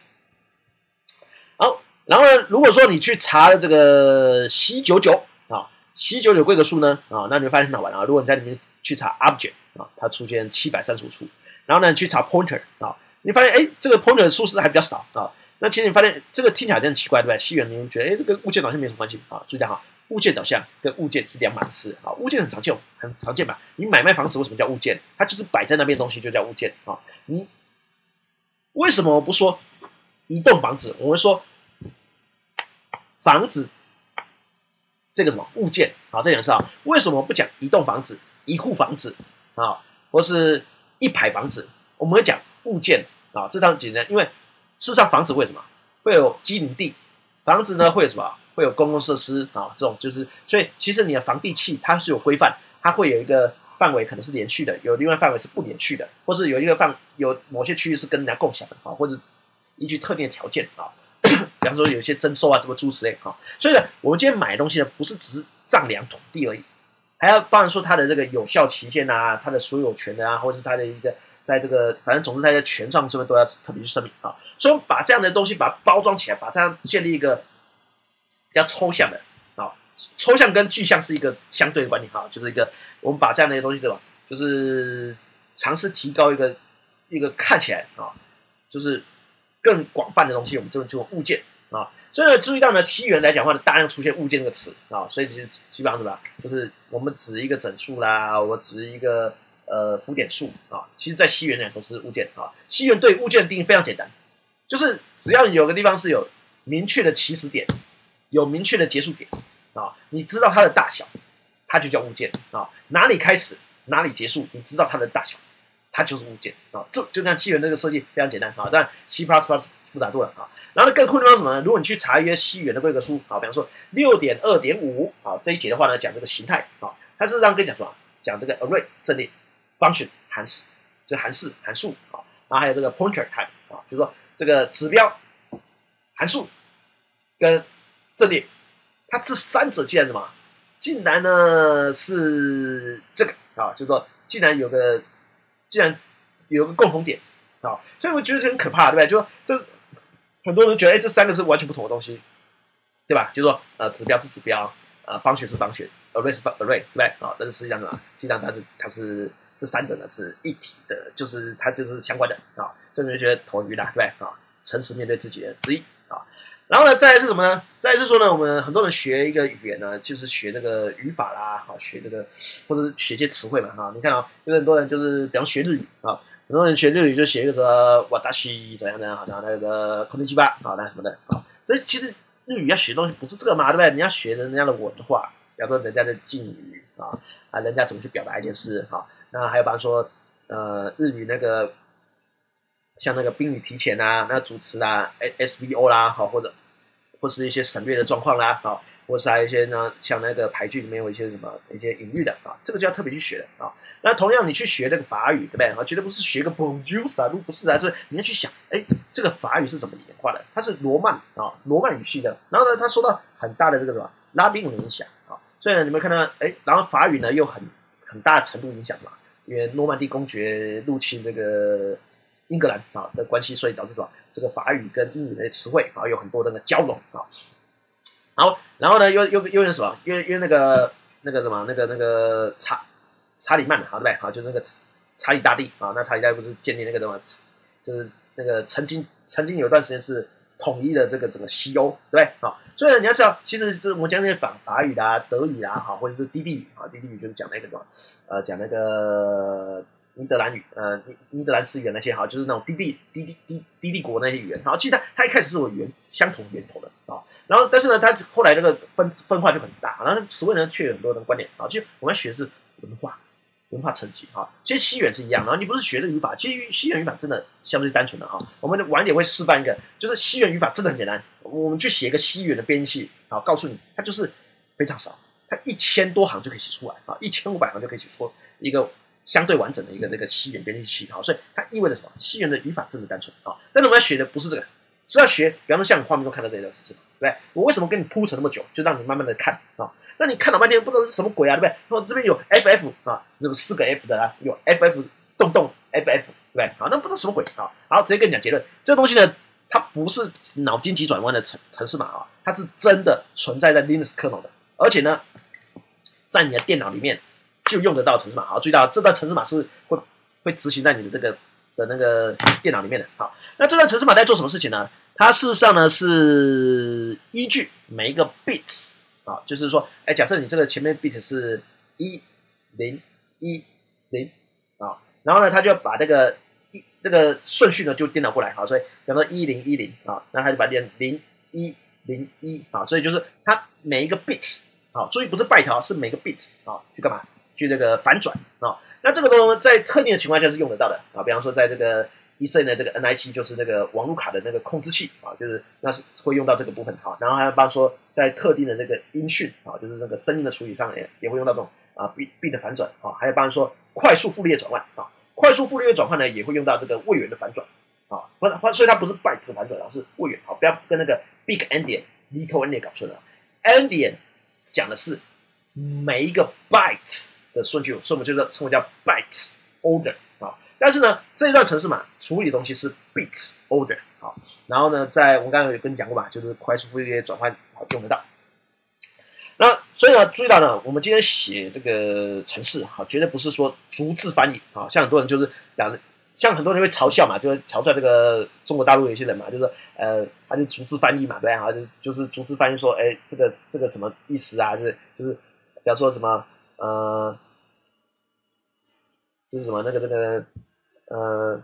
[SPEAKER 1] 好，然后呢，如果说你去查这个 C 九九啊 ，C 九九规格数呢啊，那你会发现很好玩啊。如果你在里面去查 object 啊，它出现七百三十五处，然后呢，你去查 pointer 啊。你发现哎，这个 pointer 的数字还比较少啊。那其实你发现这个听起来很奇怪，对不对？西元你们觉得哎，这个物件导向没什么关系啊。注意到哈，物件导向跟物件是两码事啊。物件很常见，很常见吧？你买卖房子为什么叫物件？它就是摆在那边的东西就叫物件啊。你为什么不说一栋房子？我们说房子这个什么物件啊？这件事啊，为什么不讲一栋房子、一户房子啊，或是一排房子？我们会讲物件啊，这当然简单，因为事实上房子会什么？会有基林地，房子呢会有什么？会有公共设施啊，这种就是，所以其实你的房地契它是有规范，它会有一个范围可能是连续的，有另外范围是不连续的，或是有一个范有某些区域是跟人家共享的啊，或者依据特定的条件啊，比方说有一些征收啊，什么诸如此类啊，所以呢，我们今天买东西呢，不是只是丈量土地而已，还要包含说它的这个有效期限啊，它的所有权的啊，或者是它的一些。在这个，反正总之，在这权状上面都要特别去声明啊。所以，我们把这样的东西把它包装起来，把这样建立一个比较抽象的啊，抽象跟具象是一个相对的观点哈，就是一个我们把这样的东西对吧，就是尝试提高一个一个看起来啊，就是更广泛的东西，我们就就物件啊。所以呢，注意到呢，西元来讲的话呢，大量出现物件这个词啊，所以其实基本上对吧，就是我们指一个整数啦，我指一个。呃，浮点数啊，其实在西元讲都是物件啊。西元对物件的定义非常简单，就是只要有个地方是有明确的起始点，有明确的结束点啊，你知道它的大小，它就叫物件啊。哪里开始，哪里结束，你知道它的大小，它就是物件啊。这就看西元这个设计非常简单啊，但 C plus plus 复杂多了啊。然后呢，更酷的地方是什么呢？如果你去查一些西元的规格书啊，比方说六点二点五啊这一节的话呢，讲这个形态啊，它是让跟你讲什么？讲这个 array 阵列。function 函数，这函数函数啊，然后还有这个 pointer type 啊，就是说这个指标函数跟阵列，它这三者竟然什么？竟然呢是这个啊，就是说竟然有个竟然有个共同点啊，所以我觉得很可怕，对不对？就说这很多人觉得，哎，这三个是完全不同的东西，对吧？就是说呃，指标是指标，呃，function是function，array 是 array， 对不对？啊，但是实际上什么？实际上它是它是这三者呢是一体的，就是它就是相关的啊，所以你就觉得头晕啦，对不对啊？诚实面对自己的质疑啊。然后呢，再来是什么呢？再来是说呢，我们很多人学一个语言呢，就是学这个语法啦，好学这个或者是学一些词汇嘛，哈。你看啊，就是很多人就是比方学日语啊，很多人学日语就写一个什么瓦达西怎样怎样，好像那个空天基吧，啊那什么的啊。所以其实日语要学的东西不是这个嘛，对不对？你要学人家的文化，比方说人家的敬语啊，啊人家怎么去表达一件事啊。那还有比方说呃日语那个像那个宾语提前啊，那主词啊 ，S V O 啦，好或者。或是一些省略的状况啦，啊，或是还有一些呢，像那个排句里面有一些什么一些隐喻的啊，这个就要特别去学的啊。那同样你去学那个法语，对不对？啊，绝对不是学个 Bonjour 啊，不是啊，就是你要去想，哎，这个法语是怎么演化的？它是罗曼啊，罗曼语系的，然后呢，它受到很大的这个什么拉丁文的影响啊，所以呢，你们看到，哎，然后法语呢又很很大的程度影响嘛，因为诺曼底公爵入侵这个。英格兰啊的关系，所以导致什么？这个法语跟英语的词汇啊有很多的那个交融啊。然后，然后呢，又又又有什么？因为因为那个那个什么，那个那个查查理曼啊，对不对？啊，就是那个查理大帝啊。那查理大帝不是建立那个什么，就是那个曾经曾经有一段时间是统一了这个整个西欧，对不对？啊，所以呢，你要知道，其实是我们讲那些法法语啦、德语啦，哈，或者是低地语啊，低地语就是讲那个什么，呃，讲那个。尼德兰语，呃，尼尼德兰斯语那些哈，就是那种低地低地低低地国那些语言，好，其实它它一开始是有源相同源头的啊，然后但是呢，它后来那个分分化就很大，然后词汇呢却有很多的观点啊，其实我们要学的是文化文化层级哈，其实西语是一样，然后你不是学的语法，其实西语语法真的相对单纯的哈，我们晚点会示范一个，就是西语语法真的很简单，我们去写一个西语的编辑器啊，告诉你它就是非常少，它一千多行就可以写出来啊，一千五百行就可以写出一个。相对完整的一个那个西元编辑器，好，所以它意味着什么？西元的语法真的单纯啊，但是我们要学的不是这个，是要学，比方说像你画面中看到这一段知识，对不对？我为什么跟你铺陈那么久，就让你慢慢的看啊？那你看老半天不知道是什么鬼啊，对不对？然后这边有 F F 啊，这个四个 F 的啊，有 F F 洞洞 F F， 对不对？好，那不知道什么鬼啊？好，直接跟你讲结论，这个东西呢，它不是脑筋急转弯的程程式码啊，它是真的存在在 Linux 可能的，而且呢，在你的电脑里面。就用得到程式码，好，注意到这段程式码是会会执行在你的这个的那个电脑里面的。好，那这段程式码在做什么事情呢？它事实上呢是依据每一个 bits 啊，就是说，哎，假设你这个前面 bit 是一零一零啊，然后呢，它就要把这个一这个顺序呢就颠倒过来，好，所以比方说一零一零啊，那它就把变零一零一啊，所以就是它每一个 bits 啊，注意不是 byte 啊，是每个 bits 啊，去干嘛？去这个反转啊，那这个东西在特定的情况下是用得到的啊，比方说在这个E C的这个 N I C 就是那个网路卡的那个控制器啊，就是那是会用到这个部分啊，然后还有比方说在特定的这个音讯啊，就是那个声音的处理上也也会用到这种啊 B B 的反转啊，还有比方说快速傅立叶转换啊，快速傅立叶转换呢也会用到这个位元的反转啊，不所以它不是 byte 的反转，而是位元，好，不要跟那个 big endian little endian 搞错了 ，endian 讲的是每一个 byte。的顺序，所以我们就称为叫 byte order 啊。但是呢，这一段程式码处理的东西是 bit order 啊。然后呢，在我们刚刚有跟你讲过吧，就是快速傅立叶转换好用得到。那所以呢，注意到呢，我们今天写这个程式好，绝对不是说逐字翻译啊。像很多人就是讲，像很多人会嘲笑嘛，就是嘲笑这个中国大陆有一些人嘛，就是呃，他就逐字翻译嘛，对啊，就就是逐字翻译说，哎，这个这个什么意思啊？就是就是，比方说什么。呃，这是什么？那个那个呃，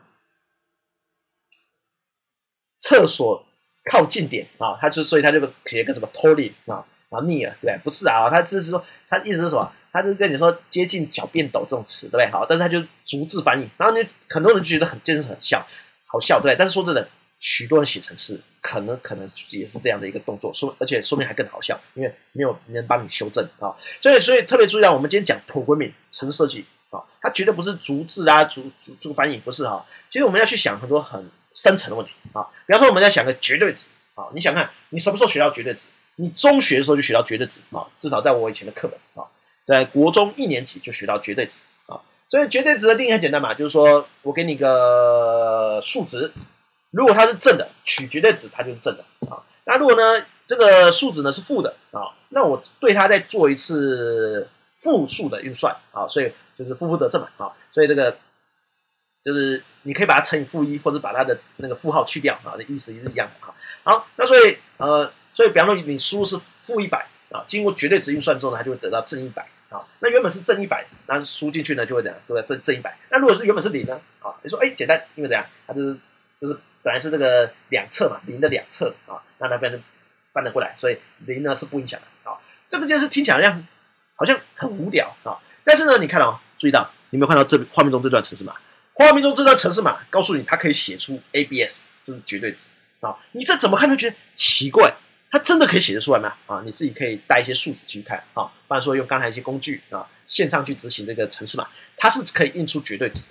[SPEAKER 1] 厕所靠近点啊，他就所以他就写一个什么 toilet 啊，然后 near 对不对？不是啊，他只是说他意思是什么？他就是跟你说接近小便斗这种词，对不对？好，但是他就逐字翻译，然后你很多人就觉得很真是很笑，好笑，对不对？但是说真的，许多人写程式可能可能也是这样的一个动作，说而且说明还更好笑，因为没有人帮你修正啊，所以所以特别注意到，我们今天讲 programming 程式设计啊，它绝对不是逐字啊逐逐逐翻译，不是哈。其实我们要去想很多很深层的问题啊，比方说我们要想个绝对值啊，你想看你什么时候学到绝对值？你中学的时候就学到绝对值啊，至少在我以前的课本啊，在国中一年级就学到绝对值啊，所以绝对值的定义很简单嘛，就是说我给你个数值。如果它是正的，取绝对值，它就是正的啊。那如果呢，这个数值呢是负的啊，那我对它再做一次复数的运算啊，所以就是负负得正嘛啊，所以这个就是你可以把它乘以负一，或者把它的那个负号去掉啊，的意思是一样的啊。好，那所以呃，所以比方说你输入是负一百啊，经过绝对值运算之后呢，它就会得到正一百啊。那原本是正一百，那输进去呢就会怎样？对不对？正正一百。那如果是原本是零呢？啊，你说哎简单，因为怎样？它就是就是本来是这个两侧嘛，零的两侧啊，那那边就翻了过来，所以零呢是不影响的啊。这个就是听起来好像好像很无聊啊，但是呢，你看哦，注意到你有没有看到这画面中这段程式码？画面中这段程式码告诉你，它可以写出 A B S， 这是绝对值啊。你这怎么看都觉得奇怪，它真的可以写得出来吗？啊，你自己可以带一些数字去看啊，不然说用刚才一些工具啊，线上去执行这个程式码，它是可以印出绝对值。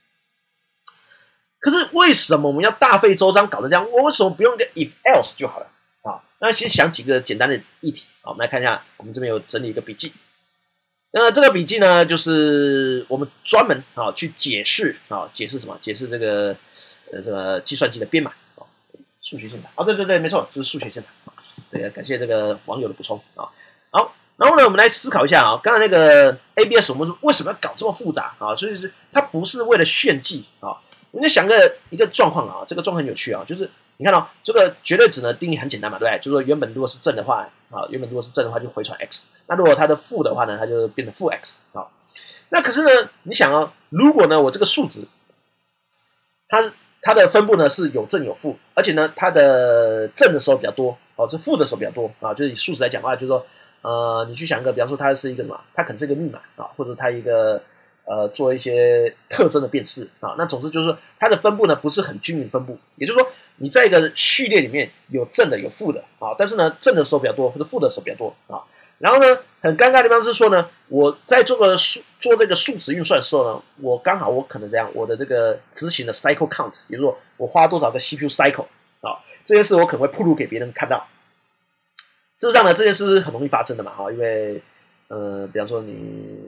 [SPEAKER 1] 可是为什么我们要大费周章搞得这样？我为什么不用一个 if else 就好了啊？那其实想几个简单的议题啊，我们来看一下，我们这边有整理一个笔记。那这个笔记呢，就是我们专门啊去解释啊，解释什么？解释这个呃这个计算机的编码啊，数学现场啊，对对对，没错，就是数学现场。对，感谢这个网友的补充啊。好，然后呢，我们来思考一下啊，刚才那个 A B S 我们为什么要搞这么复杂啊？所以是它不是为了炫技啊。我们就想个一个状况啊，这个状况很有趣啊，就是你看哦，这个绝对值呢定义很简单嘛，对不对？就是说原本如果是正的话啊，原本如果是正的话就回传 x， 那如果它的负的话呢，它就变成负 x 啊。那可是呢，你想哦，如果呢我这个数值，它它的分布呢是有正有负，而且呢它的正的时候比较多哦，是负的时候比较多啊。就是以数值来讲的话，就是说呃，你去想一个，比方说它是一个什么，它可能是一个密码啊，或者它一个。呃，做一些特征的辨识啊，那总之就是说，它的分布呢不是很均匀分布，也就是说，你在一个序列里面有正的有负的啊，但是呢，正的时候比较多，或者负的时候比较多啊。然后呢，很尴尬的地方是说呢，我在做个数做这个数值运算的时候呢，我刚好我可能这样，我的这个执行的 cycle count， 也就是说我花多少个 C P U cycle 啊，这件事我可能会暴露给别人看到。事实上呢，这件事是很容易发生的嘛，哈，因为呃，比方说你。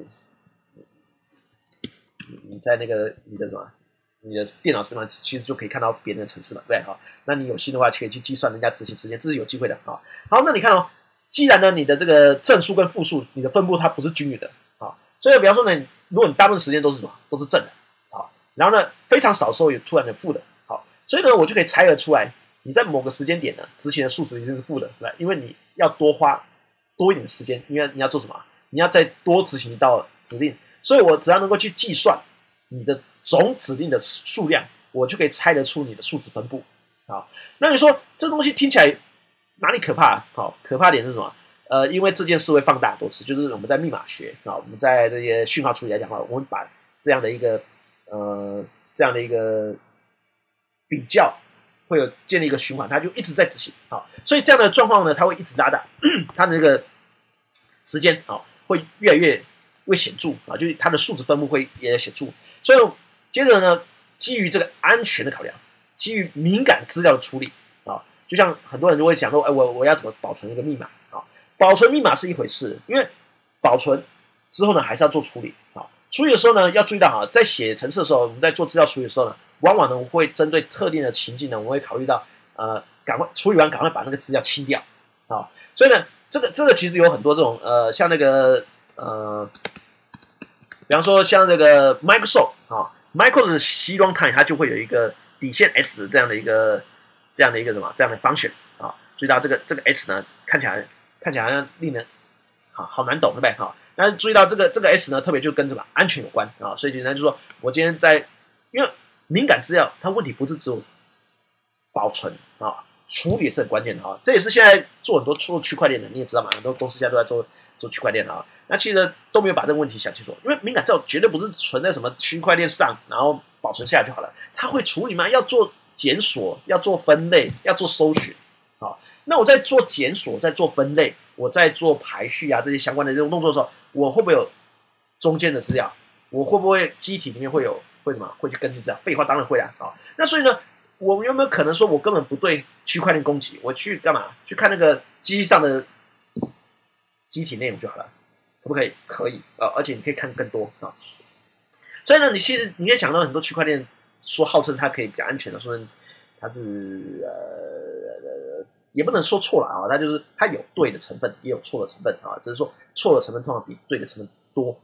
[SPEAKER 1] 你在那个你的什么，你的电脑上其实就可以看到别人的程式嘛，对不对？好，那你有心的话可以去计算人家执行时间，这是有机会的啊。好，那你看哦，既然呢你的这个正数跟负数，你的分布它不是均匀的啊，所以比方说呢，如果你大部分时间都是什么，都是正的啊，然后呢非常少时候有突然的负的，好，所以呢我就可以猜得出来，你在某个时间点呢执行的数值一定是负的，对吧？因为你要多花多一点时间，因为你要做什么？你要再多执行一道指令。所以我只要能够去计算你的总指令的数量，我就可以猜得出你的数值分布啊。那你说这东西听起来哪里可怕？好，可怕点是什么？呃，因为这件事会放大很多次，就是我们在密码学啊，我们在这些讯号处理来讲的话，我们把这样的一个呃这样的一个比较会有建立一个循环，它就一直在执行啊。所以这样的状况呢，它会一直拉大，它的这个时间啊会越来越。会显著啊，就是它的数值分布会也显著，所以接着呢，基于这个安全的考量，基于敏感资料的处理啊，就像很多人就会讲说，哎，我我要怎么保存一个密码啊？保存密码是一回事，因为保存之后呢，还是要做处理啊。处理的时候呢，要注意到哈，在写程式的时候，我们在做资料处理的时候呢，往往呢会针对特定的情境呢，我们会考虑到呃，赶快处理完，赶快把那个资料清掉啊。所以呢，这个这个其实有很多这种呃，像那个。呃，比方说像这个 Microsoft 啊 ，Microsoft 的 C runtime 它就会有一个底线 S 这样的一个这样的一个什么这样的 function 啊，注意到这个这个 S 呢，看起来看起来好像令人好好难懂，对不对？哈，但是注意到这个这个 S 呢，特别就跟什么安全有关啊，所以简单就说我今天在因为敏感资料它问题不是只有保存啊，处理也是很关键的啊，这也是现在做很多做区块链的，你也知道嘛，很多公司现在都在做。做区块链啊，那其实都没有把这个问题想清楚，因为敏感资料绝对不是存在什么区块链上，然后保存下来就好了，它会处理嘛，要做检索，要做分类，要做搜寻，好，那我在做检索，在做分类，我在做排序啊这些相关的这种动作的时候，我会不会有中间的资料？我会不会机体里面会有会什么？会去更新资料？废话当然会啊，啊，那所以呢，我有没有可能说我根本不对区块链攻击，我去干嘛？去看那个机器上的。机体内容就好了，可不可以？可以啊、呃，而且你可以看更多啊。所以呢，你其实你可以想到很多区块链说号称它可以比较安全的，说它是呃也不能说错了啊，它就是它有对的成分，也有错的成分啊，只是说错的成分通常比对的成分多啊。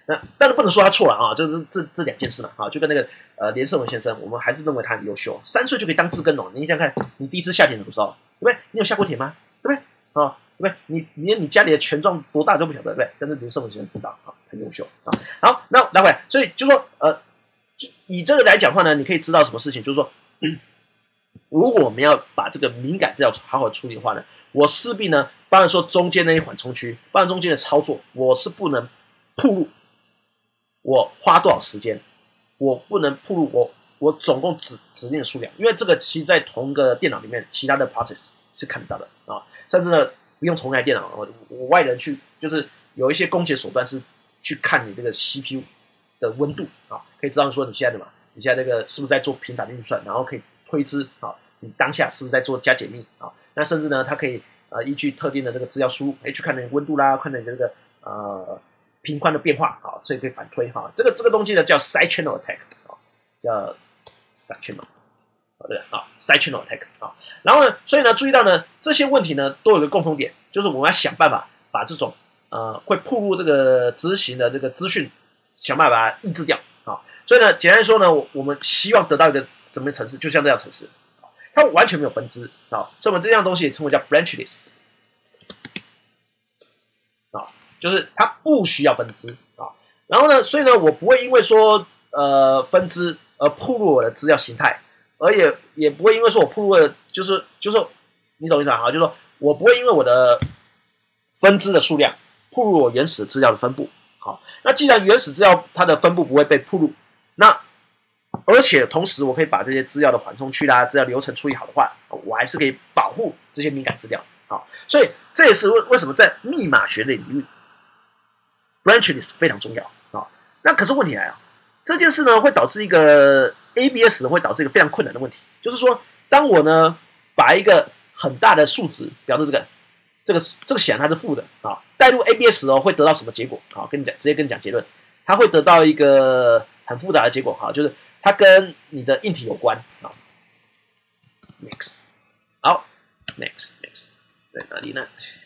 [SPEAKER 1] 那当然不能说他错了啊，就是这这两件事嘛啊，就跟那个呃连胜文先生，我们还是认为他很优秀，三岁就可以当知更哦。你想想看，你第一次下田怎么知道？对不对？你有下过田吗？对不对？啊，对不对？你你连你家里的权状多大都不晓得，对不对？但是连胜文先生知道啊，很优秀啊。好，那来回来，所以就说呃，就以这个来讲话呢，你可以知道什么事情，就是说，嗯、如果我们要把这个敏感资料好好处理的话呢，我势必呢，当然说中间那一缓冲区，当然中间的操作，我是不能暴露。我花多少时间？我不能暴露我我总共指指令的数量，因为这个其实在同一个电脑里面，其他的 process 是看得到的啊。甚至呢，不用同一台电脑，我我外人去就是有一些攻击手段是去看你这个 C P U 的温度啊，可以知道说你现在的嘛，你现在这个是不是在做频繁的运算，然后可以推知啊，你当下是不是在做加解密啊？那甚至呢，它可以呃依据特定的这个资料输入，哎去看你的温度啦，看你的这个呃。频宽的变化，好，所以可以反推哈。这个这个东西呢叫 side channel attack， 啊，叫 side channel， 对啊 ，side channel attack 啊。然后呢，所以呢，注意到呢，这些问题呢都有个共同点，就是我们要想办法把这种呃会暴露这个执行的这个资讯，想办法把它抑制掉啊。所以呢，简单说呢，我们希望得到一个什么程式，就像这样程式，它完全没有分支啊，所以我们这样东西也称为叫 branchless 啊。就是它不需要分支啊，然后呢，所以呢，我不会因为说呃分支而暴露我的资料形态，而也也不会因为说我暴露了，就是就是你懂意思啊？就是说我不会因为我的分支的数量暴露我原始资料的分布。好，那既然原始资料它的分布不会被暴露，那而且同时我可以把这些资料的缓冲区啦、资料流程处理好的话，我还是可以保护这些敏感资料。好，所以这也是为为什么在密码学的领域。branchless 非常重要啊，那可是问题来了，这件事呢会导致一个 A B S 会导致一个非常困难的问题，就是说，当我呢把一个很大的数值，表示这个这个这个显然它是负的啊，带入 A B S 哦会得到什么结果？好，跟你讲，直接跟你讲结论，它会得到一个很复杂的结果哈，就是它跟你的硬体有关啊。Next， 好 ，Next Next 在哪里呢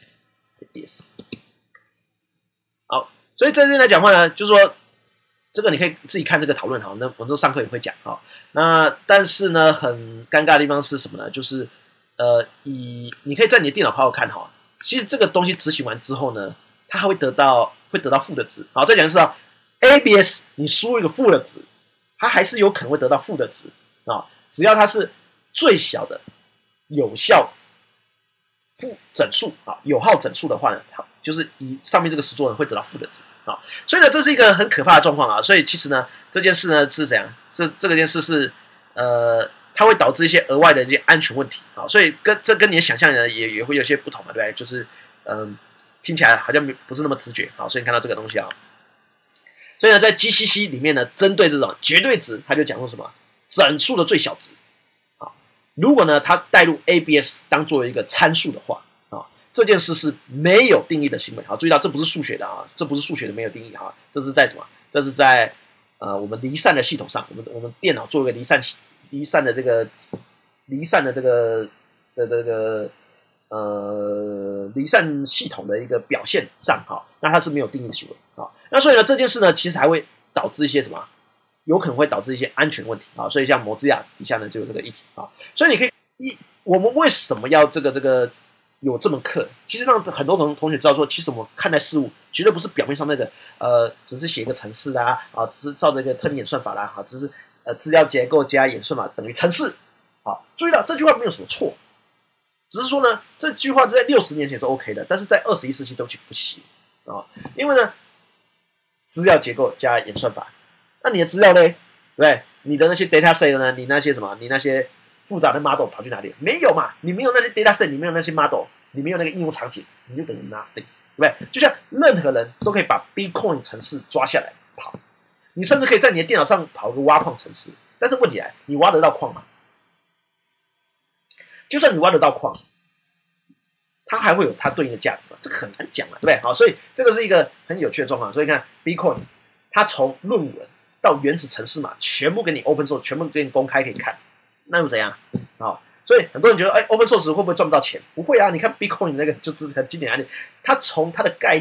[SPEAKER 1] ？A B S， 好。所以在这边来讲话呢，就是说，这个你可以自己看这个讨论哈。那我们上课也会讲哈。那但是呢，很尴尬的地方是什么呢？就是呃，以你可以在你的电脑好好看哈。其实这个东西执行完之后呢，它还会得到会得到负的值。好，再讲的是啊 ，A B S 你输入一个负的值，它还是有可能会得到负的值啊。只要它是最小的有效负整数啊，有号整数的话呢，好。就是以上面这个实作人会得到负的值啊，所以呢，这是一个很可怕的状况啊。所以其实呢，这件事呢是怎样？这这个件事是呃，它会导致一些额外的一些安全问题啊。所以跟这跟你的想象呢也也会有些不同嘛，对不对？就是嗯、呃，听起来好像不是那么直觉啊。所以你看到这个东西啊，所以呢，在 G C C 里面呢，针对这种绝对值，它就讲说什么整数的最小值啊。如果呢，它带入 A B S 当做一个参数的话。这件事是没有定义的行为，好，注意到这不是数学的啊，这不是数学的没有定义哈，这是在什么？这是在呃我们离散的系统上，我们我们电脑做一个离散离散的这个离散的这个的这个呃离散系统的一个表现上哈，那它是没有定义的行为啊，那所以呢这件事呢其实还会导致一些什么？有可能会导致一些安全问题啊，所以像摩兹亚底下呢就有这个议题啊，所以你可以一我们为什么要这个这个？有这门课，其实让很多同同学知道说，其实我们看待事物绝对不是表面上那个呃，只是写一个程式啦，啊，只是照着一个特定演算法啦，啊，只是呃资料结构加演算法等于程式，好，注意到这句话没有什么错，只是说呢，这句话在六十年前是 OK 的，但是在二十一世纪都不行啊，因为呢，资料结构加演算法，那你的资料呢，对不对？你的那些 data set 呢？你那些什么？你那些复杂的 model 跑去哪里？没有嘛？你没有那些 data set， 你没有那些 model， 你没有那个应用场景，你就等于 nothing， 对不对？就像任何人都可以把 Bitcoin 程式抓下来跑，你甚至可以在你的电脑上跑个挖矿程式，但是问题来，你挖得到矿吗？就算你挖得到矿，它还会有它对应的价值吗？这个很难讲嘛，对不对？好，所以这个是一个很有趣的状况。所以你看 Bitcoin， 它从论文到原始程式码，全部给你 open source， 全部给你公开可以看，那又怎样？好，所以很多人觉得，哎 ，open source 会不会赚不到钱？不会啊！你看 Bitcoin 那个就是很经典案例，它从它的概念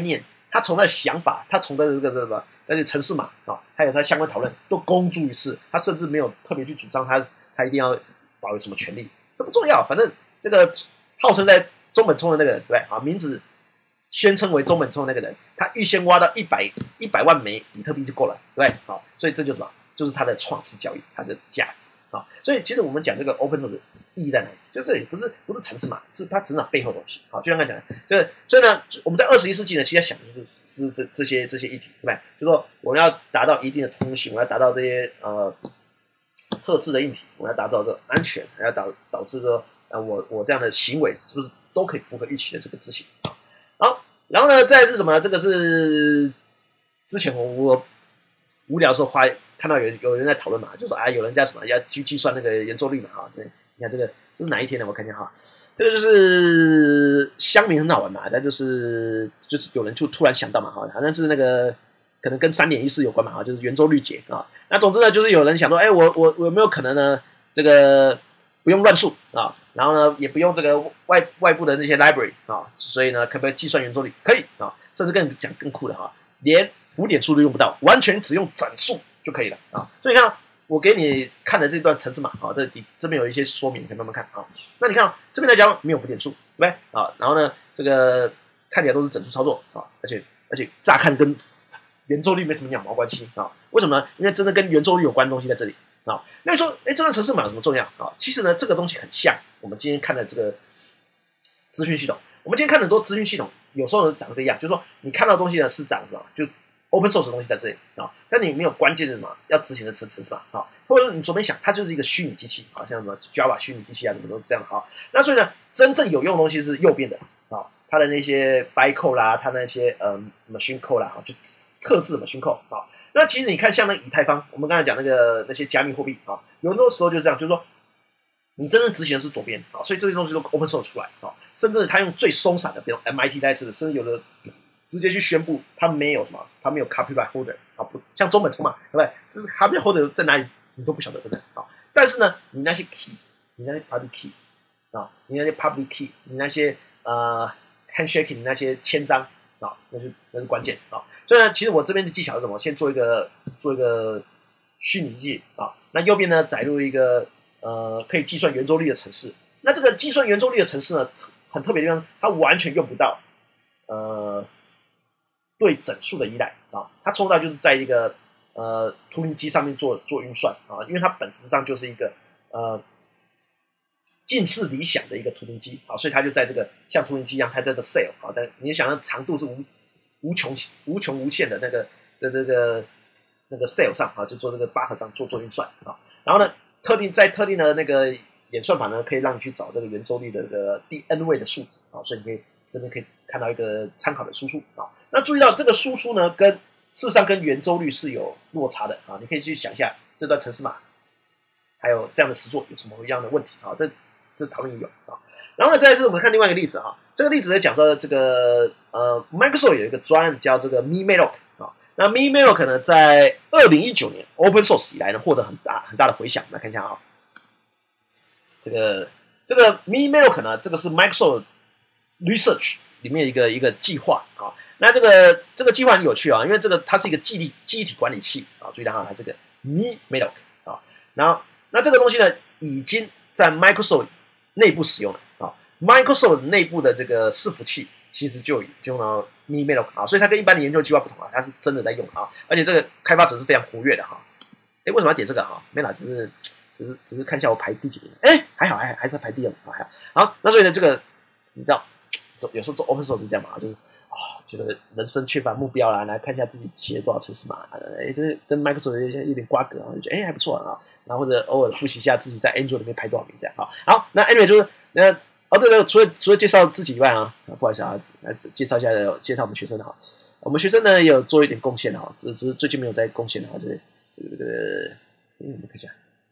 [SPEAKER 1] 他从他的想法，他从他的这个这个那些程式码啊，还有他相关讨论都公诸于世，他甚至没有特别去主张他他一定要保有什么权利，这不重要，反正这个号称在中本聪的那个人，对啊，名字宣称为中本聪的那个人，他预先挖到一百一百万枚比特币就够了，对不对？好，所以这就是什么？就是他的创世交易，它的价值啊。所以其实我们讲这个 open source 意义在哪里？就这也不是不是程式码，是它成长背后的东西。好，就像刚才讲的，这个所以呢，我们在二十一世纪呢，其实在想的是是这这些这些议题，对不对？就说我们要达到一定的通行，我们要达到这些呃特制的硬体，我们要达到这个安全，还要导导致说呃我我这样的行为是不是都可以符合预期的这个执行啊？好，然后呢，再来是什么呢？这个是之前我我无聊的时候花。看到有有人在讨论嘛，就说啊，有人家什么要去计算那个圆周率嘛，哈，对，你看这个这是哪一天呢？我看一下哈，这个就是乡民很好玩嘛，但就是就是有人就突然想到嘛，哈，好像是那个可能跟三点一四有关嘛，哈，就是圆周率解啊。那总之呢，就是有人想说，哎，我我我有没有可能呢？这个不用乱数啊，然后呢也不用这个外外部的那些 library 啊，所以呢可不可以计算圆周率？可以啊，甚至更讲更酷的哈，连浮点数都用不到，完全只用整数。就可以了啊，所以你看我给你看的这段程式码啊，这底这边有一些说明，你可以慢慢看啊。那你看、哦、这边来讲没有浮点数，对不对啊？然后呢，这个看起来都是整数操作啊，而且而且乍看跟圆周率没什么鸟毛关系啊？为什么呢？因为真的跟圆周率有关的东西在这里啊。那你说，哎，这段程式码有什么重要啊？其实呢，这个东西很像我们今天看的这个资讯系统。我们今天看很多资讯系统，有时候长得一样，就是说你看到的东西呢是长什么就。open source 的东西在这里啊，但你没有关键的什么要执行的程式是吧？啊，或者说你左边想，它就是一个虚拟机器，啊，像什么 Java 虚拟机器啊，什么都是这样啊。那所以呢，真正有用的东西是右边的啊，它的那些 bytecode 啦，它那些呃 machine code 啦，就特制的 machine code 啊。那其实你看，像那个以太坊，我们刚才讲那个那些加密货币啊，有很多时候就是这样，就是说你真正执行的是左边啊，所以这些东西都 open source 出来啊，甚至它用最松散的，比如 M I T 类似的，甚至有的。直接去宣布他没有什么，他没有 copyright holder 啊，不像中本聪嘛，对不对？这是 copyright holder 在哪里，你都不晓得，对不对？啊，但是呢，你那些 key， 你那些 public key 啊，你那些 public key， 你那些呃 handshaking， 你那些签章啊，那是那是关键啊。所以呢，其实我这边的技巧是什么？先做一个做一个虚拟机器啊，那右边呢载入一个呃可以计算圆周率的程式。那这个计算圆周率的程式呢，很特别的地方，它完全用不到呃。对整数的依赖啊，它从头到就是在一个呃图灵机上面做做运算啊，因为它本质上就是一个呃近似理想的一个图灵机啊，所以它就在这个像图灵机一样，它在这个 cell 啊，在你想象长度是无无穷无穷无限的那个的这个那个 cell 上啊，就做这个 buffer 上做做运算啊，然后呢，特定在特定的那个演算法呢，可以让你去找这个圆周率的这个第 n 位的数值啊，所以你可以这边可以看到一个参考的输出啊。那注意到这个输出呢，跟事实上跟圆周率是有落差的啊！你可以去想一下这段程式码，还有这样的实作有什么样的问题啊？这这讨论也有啊。然后呢，再来是我们看另外一个例子哈，这个例子在讲说这个呃 ，Microsoft 有一个专案叫这个 MeMalloc 啊。那 MeMalloc 呢，在二零一九年 Open Source 以来呢，获得很大很大的回响。来看一下啊，这个这个 MeMalloc 呢，这个是 Microsoft Research 里面一个一个计划啊。那这个这个计划很有趣啊，因为这个它是一个记忆记忆体管理器啊，注意到哈，它这个 MeMalloc 啊，然后那这个东西呢，已经在 Microsoft 内部使用了啊 ，Microsoft 内部的这个伺服器其实就就用到 MeMalloc 啊，所以它跟一般的研究计划不同啊，它是真的在用啊，而且这个开发者是非常活跃的哈。哎，为什么要点这个哈 ？Mela 只是只是只是看一下我排第几名，哎，还好还还是排第二啊，还好。好，那所以呢，这个你知道，有时候做 Open Source 是这样嘛，就是。啊、哦，觉得人生缺乏目标啦，来看一下自己写了多少程式码，哎，这跟 Microsoft 有, 有点瓜葛啊，就觉得哎还不错啊，然后或者偶尔复习一下自己在 Android 里面排多少名这样。好，好，那 Anyway 就是那哦对对，除了除了介绍自己以外啊，不好意思啊，来介绍一下介绍我们学生哈，我们学生呢也有做一点贡献哈，只是最近没有在贡献哈，就是这个哎我们看一下，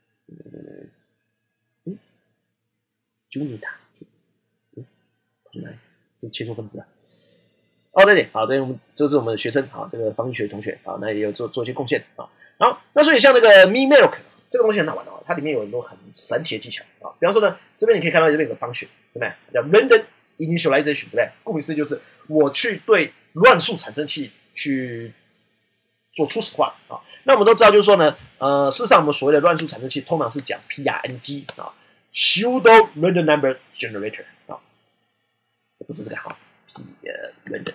[SPEAKER 1] 嗯 ，Junita， 嗯，跑哪里？这是切磋分支啊。哦，对对，好，对，我们这是我们的学生，好，这个方玉学同学，好，那也有做做一些贡献啊。好，那所以像那个 MeMalloc 这个东西很好玩哦，它里面有很多很神奇的技巧啊。比方说呢，这边你可以看到这边有个方选，怎么样？叫 Random Initialization， 对不对？顾名思义就是我去对乱数产生器去做初始化啊。那我们都知道，就是说呢，呃，事实上我们所谓的乱数产生器，通常是讲 P R N G 啊 ，pseudo random number generator 啊，不是这个哈 ，P 呃 random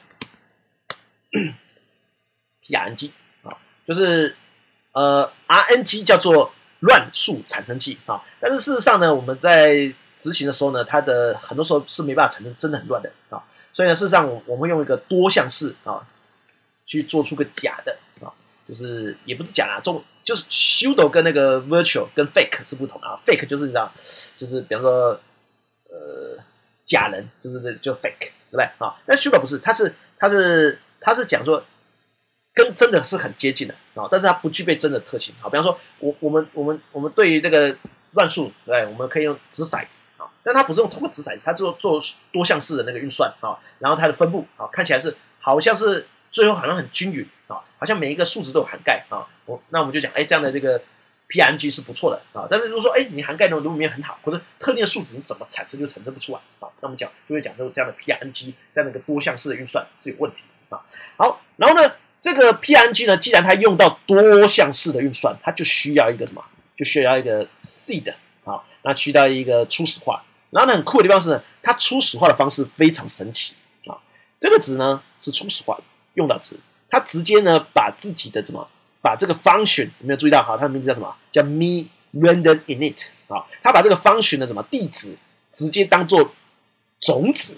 [SPEAKER 1] P R N G 啊，就是呃 R N G 叫做乱数产生器啊，但是事实上呢，我们在执行的时候呢，它的很多时候是没办法产生真的很乱的啊，所以呢，事实上我们会用一个多项式啊，去做出个假的啊，就是也不是假啦，中就是 pseudo 跟那个 virtual 跟 fake 是不同的啊 ，fake 就是你知道，就是比方说呃假人，就是就 fake 对不对啊？那 pseudo 不是，它是它是它是讲说跟真的是很接近的啊，但是它不具备真的特性啊。比方说我我们我们我们对于这个乱数，对，我们可以用掷骰子啊，但它不是用通过掷骰子，它做做多项式的那个运算啊，然后它的分布啊，看起来是好像是最后好像很均匀啊，好像每一个数值都有涵盖啊。我那我们就讲，哎，这样的这个 P R N G 是不错的啊。但是如果说，哎，你涵盖的里面很好，或者特定的数值你怎么产生就产生不出来啊，那我们讲就会讲说这样的 P R N G 这样的一个多项式的运算是有问题啊。好，然后呢，这个 P R N G 呢，既然它用到多项式的运算，它就需要一个什么？就需要一个 seed 啊，那需要一个初始化。然后呢，很酷的地方是呢，它初始化的方式非常神奇啊。这个值呢是初始化用到值，它直接呢把自己的什么，把这个 function 有没有注意到？哈，它的名字叫什么？叫 me random init 啊。它把这个 function 的什么地址直接当做种子。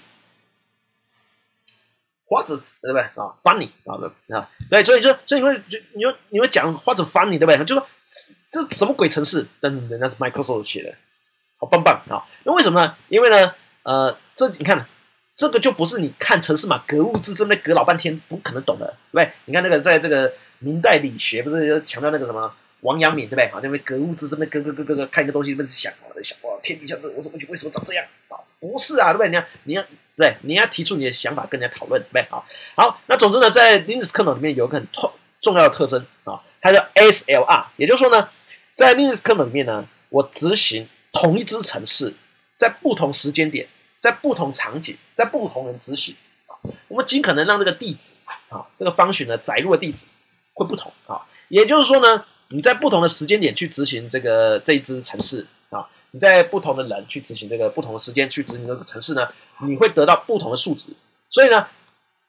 [SPEAKER 1] 或者对不对啊 ？funny 啊啊，对，所以就所以你会就你会你会讲或者 funny 对不对？就说这什么鬼程式？但人家是 Microsoft 写的，好棒棒啊！那为什么呢？因为呢，呃，这你看这个就不是你看程式码格物致知那隔老半天不可能懂的，对不对？你看那个在这个明代理学不是强调那个什么王阳明对不对？好，那边格物致知那边咯咯咯咯看一个东西，那边是想哦，在想哇，天底下这我怎么为什么长这样啊？不是啊，对不对？你要你要。对，你要提出你的想法跟人家讨论，对不对？好，好，那总之呢，在 Linux kernel 里面有一个很重要的特征啊，它叫 S L R， 也就是说呢，在 Linux kernel 里面呢，我执行同一支程式，在不同时间点，在不同场景，在不同人执行啊，我们尽可能让这个地址啊，这个function呢载入的地址会不同啊，也就是说呢，你在不同的时间点去执行这个这一支程式啊。你在不同的人去执行这个不同的时间去执行这个程式呢，你会得到不同的数值。所以呢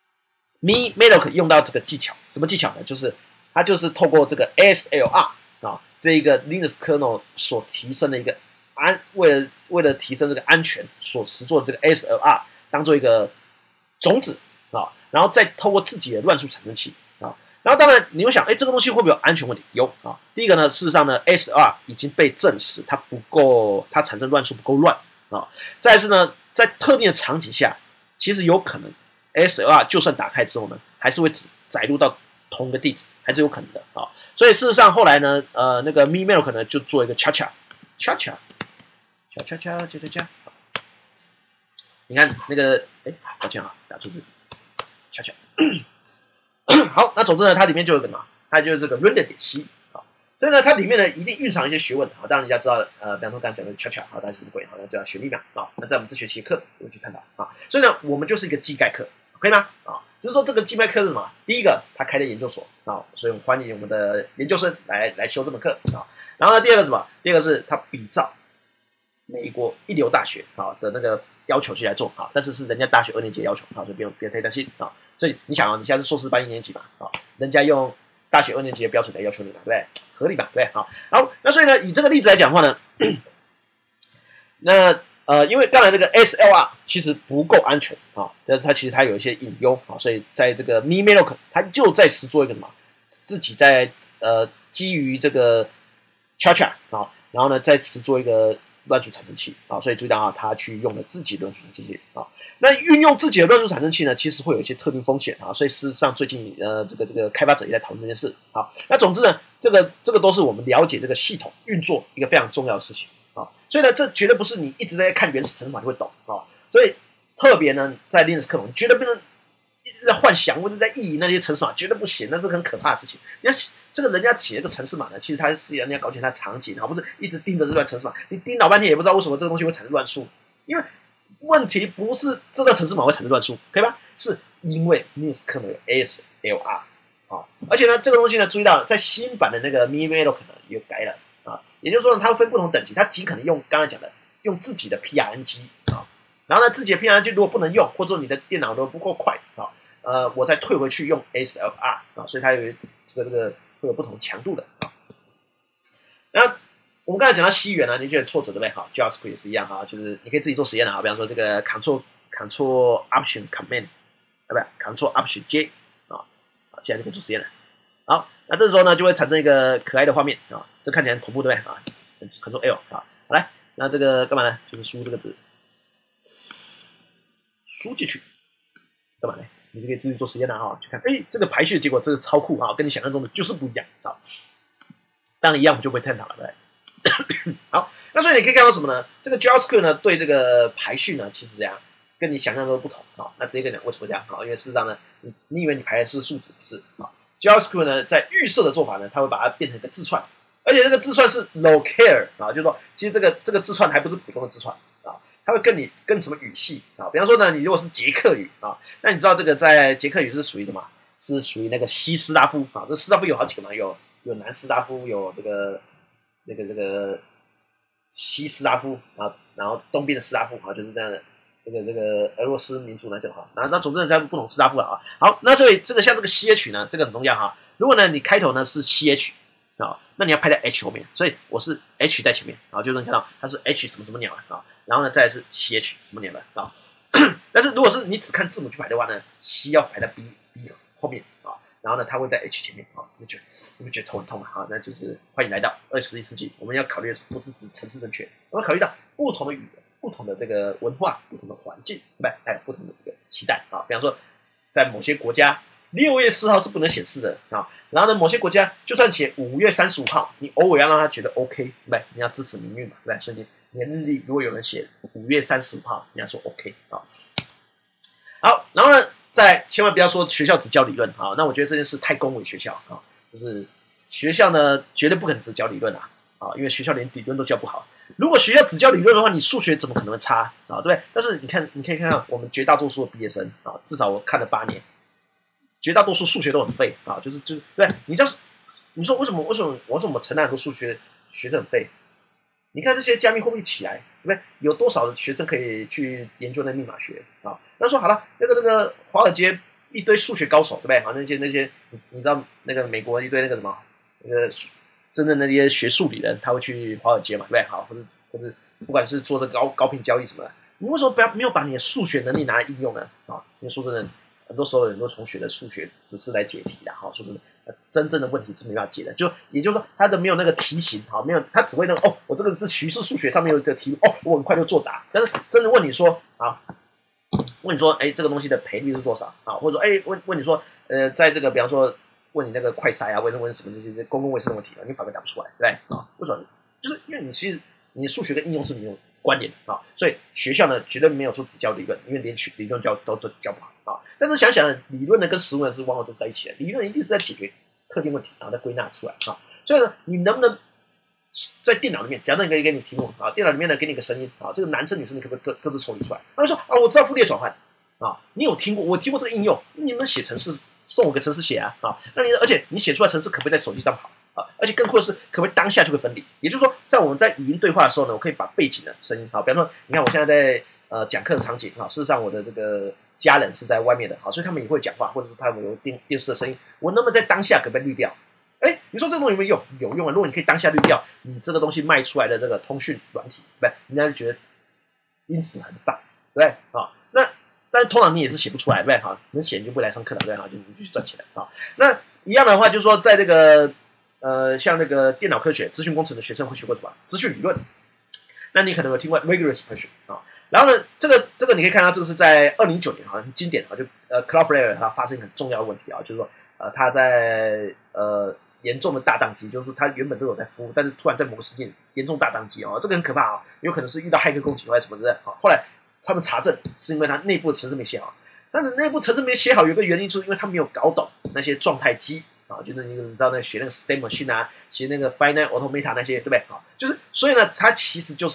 [SPEAKER 1] ，me malloc 用到这个技巧，什么技巧呢？就是它就是透过这个 S L R 啊，这一个 Linux kernel 所提升的一个安，为了为了提升这个安全所实做的这个 S L R 当做一个种子啊，然后再透过自己的乱数产生器啊。然后当然你会想，哎，这个东西会不会有安全问题？有啊。第一个呢，事实上呢 ，S L R 已经被证实它不够，它产生乱数不够乱啊。再来是呢，在特定的场景下，其实有可能 S L R 就算打开之后呢，还是会载入到同一个地址，还是有可能的啊。所以事实上后来呢，呃，那个 me malloc 可能就做一个 cha cha cha cha cha cha cha cha cha cha， 你看那个，哎，抱歉啊，打错字 cha cha。好，那总之呢，它里面就有个嘛，它就是这个 render 点 c 啊，所以呢，它里面呢一定蕴藏一些学问啊。当然，人家知道，呃，比方说刚才讲的 cha cha 啊，它是什么鬼？好像叫学历嘛啊。那在我们这学期课我会去探讨啊。所以呢，我们就是一个技概课，可以吗？啊，只是说这个技概课是什么？第一个，他开的研究所啊，所以我们欢迎我们的研究生来来修这门课啊。然后呢，第二个是什么？第二个是他比照美国一流大学啊的那个要求去来做啊，但是是人家大学二年级的要求啊，所以不用不要太担心啊。所以你想啊，你现在是硕士班一年级嘛啊，人家用大学二年级的标准来要求你嘛，对不对？合理吧？对，好，好，那所以呢，以这个例子来讲的话呢，那呃，因为刚才这个 S L R 其实不够安全啊，但是它其实它有一些隐忧啊，所以在这个 me malloc 它就在实做一个什么，自己在呃基于这个 cha cha 啊，然后呢再实做一个乱数产生器啊，所以注意到啊，他去用了自己的乱数产生器啊。那运用自己的乱数产生器呢，其实会有一些特定风险啊，所以事实上最近呃这个这个开发者也在讨论这件事啊。那总之呢，这个这个都是我们了解这个系统运作一个非常重要的事情啊。所以呢，这绝对不是你一直在看原始程式码就会懂啊。所以特别呢，在 Linux 课中，绝对不能一直在幻想或者在意淫那些程式码，绝对不行，那是很可怕的事情。你要这个人家写那个程式码呢，其实他是人家搞清它场景，而不是一直盯着这段程式码，你盯老半天也不知道为什么这个东西会产生乱数，因为问题不是这个程式码会产生乱数，可以吧？是因为 Linux 可能有 A S L R 啊，而且呢，这个东西呢，注意到在新版的那个 MiniMalloc 呢也改了啊，也就是说呢，它会分不同等级，它极可能用刚才讲的用自己的 P R N G 啊，然后呢，自己的 P R N G 如果不能用，或者你的电脑都不够快啊，呃，我再退回去用 A S L R 啊，所以它有这个这个会有不同强度的啊。那我们刚才讲到 C 语言呢，你觉得挫折对不对？好 ，JavaScript 也是一样哈，就是你可以自己做实验的啊，比方说这个 Ctrl Ctrl Option Command， 啊不，Ctrl Option J 啊，好，现在就可以做实验了。好，那这时候呢就会产生一个可爱的画面啊，这看起来很恐怖对不对啊 ？Ctrl L 啊，好来，那这个干嘛呢？就是输这个字，输进去，干嘛呢？你就可以自己做实验了哈，去看，哎，这个排序的结果这个超酷啊，跟你想象中的就是不一样啊。当然一样，我们就不会探讨了，对不对？好，那所以你可以看到什么呢？这个 JavaScript 呢，对这个排序呢，其实这样跟你想象中的不同啊。那直接跟你讲为什么这样啊？因为事实上呢，你你以为你排的是数值，不是啊 ？JavaScript 呢，在预设的做法呢，它会把它变成一个字串，而且这个字串是 locale 啊，就是说，其实这个这个字串还不是普通的字串啊，它会跟你跟什么语系啊？比方说呢，你如果是捷克语啊，那你知道这个在捷克语是属于什么？是属于那个西斯拉夫啊。这斯拉夫有好几个嘛，有有南斯拉夫，有这个。那个这个西斯拉夫啊，然后东边的斯拉夫啊，就是这样的。这个这个俄罗斯民族来讲哈，那那总之在不同斯拉夫了啊。好，那所以这个像这个 C H 呢，这个很重要哈。如果呢你开头呢是 C H 啊，那你要排在 H 后面，所以我是 H 在前面啊，就是你看到它是 H 什么什么鸟啊，然后呢再来是 C H 什么鸟的啊。但是如果是你只看字母去排的话呢 ，C 要排在 B B 后面啊。然后呢，它会在 H 前面啊，你们觉得你们觉得头很痛啊？那就是欢迎来到二十一世纪，我们要考虑的不是指城市正确，我们要考虑到不同的语言、不同的这个文化、不同的环境，对吧？还有不同的这个期待啊。比方说，在某些国家，六月四号是不能显示的啊。然后呢，某些国家就算写五月三十五号，你偶尔要让他觉得 OK， 对不对？你要支持民运嘛，对不对？所以你的日历如果有人写五月三十五号，你要说 OK 啊。好，然后呢？在千万不要说学校只教理论啊，那我觉得这件事太恭维学校啊，就是学校呢绝对不可能只教理论啊，啊，因为学校连理论都教不好。如果学校只教理论的话，你数学怎么可能会差啊？对不对？但是你看，你可以看看我们绝大多数的毕业生啊，至少我看了八年，绝大多数数学都很废啊，就是就是对，你知道你说为什么为什么我怎么承担很多数学学生很废？你看这些加密货币起来，对不对？有多少的学生可以去研究那密码学啊？那说好了，那个那个华尔街一堆数学高手，对不对？好，那些那些你你知道那个美国一堆那个什么那个真正的那些学数理人，他会去华尔街嘛，对不对？好，或者或者不管是做这个高高频交易什么的，你为什么不要没有把你的数学能力拿来应用呢？啊，因为说真的，很多时候很多同学的数学只是来解题的，哈，说真的。真正的问题是没办法解的，就也就是说，他的没有那个题型，好，没有，他只会那个哦，我这个是徐氏数学上面有一个题目，哦，我很快就作答。但是真的问你说啊，问你说，哎，这个东西的赔率是多少啊？或者说，哎，问问你说，呃，在这个比方说问你那个快筛啊，问问什么这些公共卫生的问题啊，你反而答不出来，对不对啊？为什么？就是因为你其实你数学跟应用是没有关联的啊，所以学校呢绝对没有说只教理论，因为连理论教都都教不好啊。但是想想理论呢跟实务呢是往往都在一起的，理论一定是在解决特定问题，然后再归纳出来啊。所以呢，你能不能在电脑里面，假设你可以给你题目啊，电脑里面呢给你个声音啊，这个男生女生你可不可以各各自抽离出来？他就说啊，我知道傅列转换啊，你有听过？我听过这个应用，你们写程式送我个程式写啊啊，那你而且你写出来程式可不可以在手机上跑啊？而且更酷的是，可不可以当下就会分离？也就是说，在我们在语音对话的时候呢，我可以把背景的声音啊，比方说，你看我现在在呃讲课的场景啊，事实上我的这个家人是在外面的，好，所以他们也会讲话，或者是他们有电电视的声音，我能不能在当下可不可以滤掉？哎，你说这个东西有没有用？有用啊！如果你可以当下滤掉，你这个东西卖出来的这个通讯软体，对不对？人家就觉得音质很棒，对不对？啊，那但是通常你也是写不出来，对不对？哈，能写你就不会来上课了，对吧？就你就去赚钱了啊。那一样的话，就是说在这个呃，像那个电脑科学、资讯工程的学生会学过什么？资讯理论。那你可能有听过 rigorous version 啊。然后呢，这个这个你可以看到，这个是在二零一九年啊，很经典啊，就呃 Cloudflare 它发生一个很重要的问题啊，就是说呃，它在呃。严重的大宕机，就是说它原本都有在服务，但是突然在某个时间严重大宕机哦，这个很可怕啊、哦，有可能是遇到骇客攻击或者什么之类的。后来他们查证是因为它内部的程式没写好，但是内部程式没写好，有一个原因就是因为他没有搞懂那些状态机啊，就是你你知道那学那个 state machine 啊，写那个 finite automata 那些，对不对啊？就是所以呢，它其实就是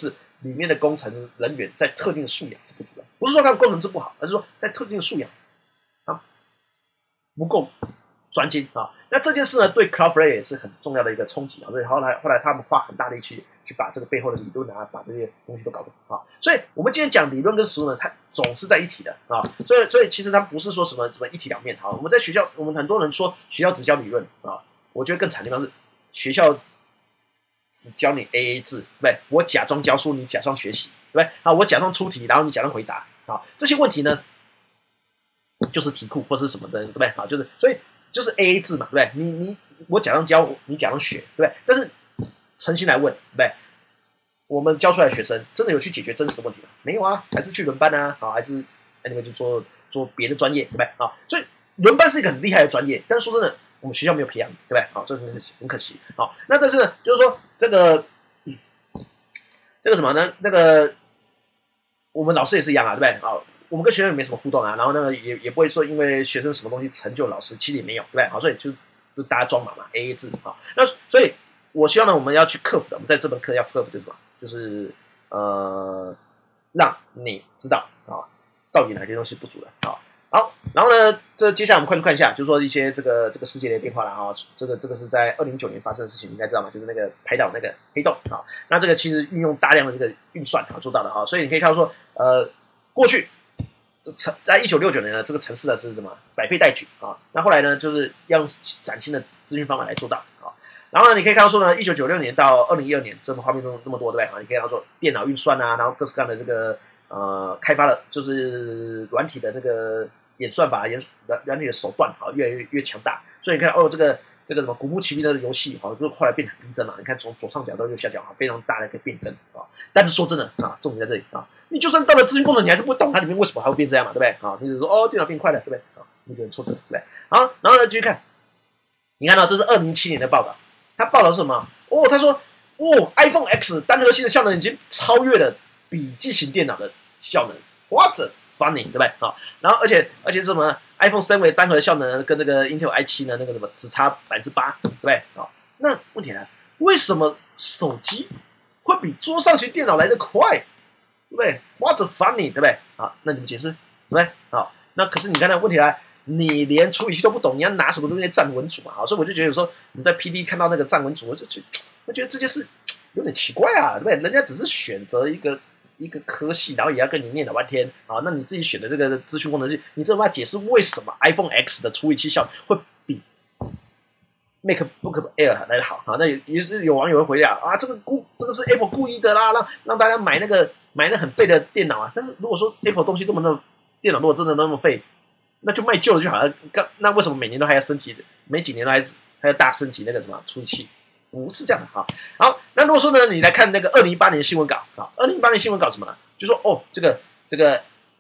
[SPEAKER 1] 里面的工程人员在特定的素养是不足的，不是说他们工程师不好，而是说在特定的素养啊不够专精啊。那这件事呢，对 Cloudflare 也是很重要的一个冲击啊。所以后来后来他们花很大力气去把这个背后的理论啊，把这些东西都搞懂啊。所以我们今天讲理论跟实务呢，它总是在一体的啊。所以所以其实它不是说什么什么一体两面啊。我们在学校，我们很多人说学校只教理论啊，我觉得更惨的地方是学校只教你 A A 制，对不对？我假装教书，你假装学习，对不对？啊，我假装出题，然后你假装回答啊。这些问题呢，就是题库或是什么的，对不对？啊，就是所以就是 A A 制嘛，对不对？你你我假装教，你假装学，对不对？但是诚心来问，对不对？我们教出来的学生真的有去解决真实的问题吗？没有啊，还是去轮班啊，啊，还是 anyway 就做做别的专业，对不对？啊，所以轮班是一个很厉害的专业，但是说真的，我们学校没有培养，对不对？好，这很很可惜。好，那但是呢，就是说这个、嗯、这个什么呢？那个我们老师也是一样啊，对不对？好，我们跟学生也没什么互动啊，然后那个也也不会说因为学生什么东西成就老师，其实也没有，对不对？好，所以就就大家装忙嘛 ，A A 制啊。那所以我希望呢，我们要去克服的，我们在这门课要克服就是什么？就是呃，让你知道啊，到底哪些东西不足的啊。好，然后呢，这接下来我们快速看一下，就是说一些这个这个世界的变化了啊。这个这个是在二零零九年发生的事情，你应该知道嘛？就是那个拍到那个黑洞啊。那这个其实运用大量的这个运算啊做到的啊，所以你可以看到说，呃，过去在一九六九年呢，这个城市呢是什么百废待举啊？那后来呢，就是要用崭新的资讯方法来做到啊。然后呢，你可以看到说呢，一九九六年到二零一二年，这个画面中那么多，对不对？啊，你可以看到说电脑运算啊，然后各式各样的这个呃开发的，就是软体的那个演算法、演软软体的手段啊，越来越越强大。所以你看哦，这个这个什么古墓奇兵的游戏啊，就后来变得很逼真嘛。你看从左上角到右下角啊，非常大的一个变更啊。但是说真的啊，重点在这里啊，你就算到了资讯工程，你还是不会懂它里面为什么还会变这样嘛，对不对？啊，你只是说哦，电脑变快了，对不对？啊，你觉得错字，对不对？好，然后呢，继续看，你看到这是二零一七年的报道。他报道是什么？哦，他说，哦 ，iPhone X 单核心的效能已经超越了笔记型电脑的效能 ，What's funny， 对不对？啊，然后而且而且什么 ？iPhone 三为单核效能跟那个 Intel i 七呢，那个什么只差百分之八，对不对？啊，那问题来了，为什么手机会比桌上型电脑来得快？对不对 ？What's funny， 对不对？啊，那你们解释，对不对？啊，那可是你看到问题来。你连处理器都不懂，你要拿什么东西站稳组嘛？好，所以我就觉得有时候你在 P D 看到那个站稳组，我就觉得，我觉得这件事有点奇怪啊，对不对？人家只是选择一个一个科系，然后也要跟你念老半天啊，那你自己选的这个资讯工程系，你这有办法解释为什么 iPhone X 的处理器效会比 MacBook Air 来得好啊？那于是有网友会回答啊，这个故这个是 Apple 故意的啦，让让大家买那个买那很废的电脑啊。但是如果说 Apple 东西这么那电脑如果真的那么废，那就卖旧的就好了。那为什么每年都还要升级？每几年都还还要大升级那个什么处理器？不是这样的哈。好，那如果说呢，你来看那个二零一八年的新闻稿啊，二零一八年新闻稿什么呢？就说哦，这个这个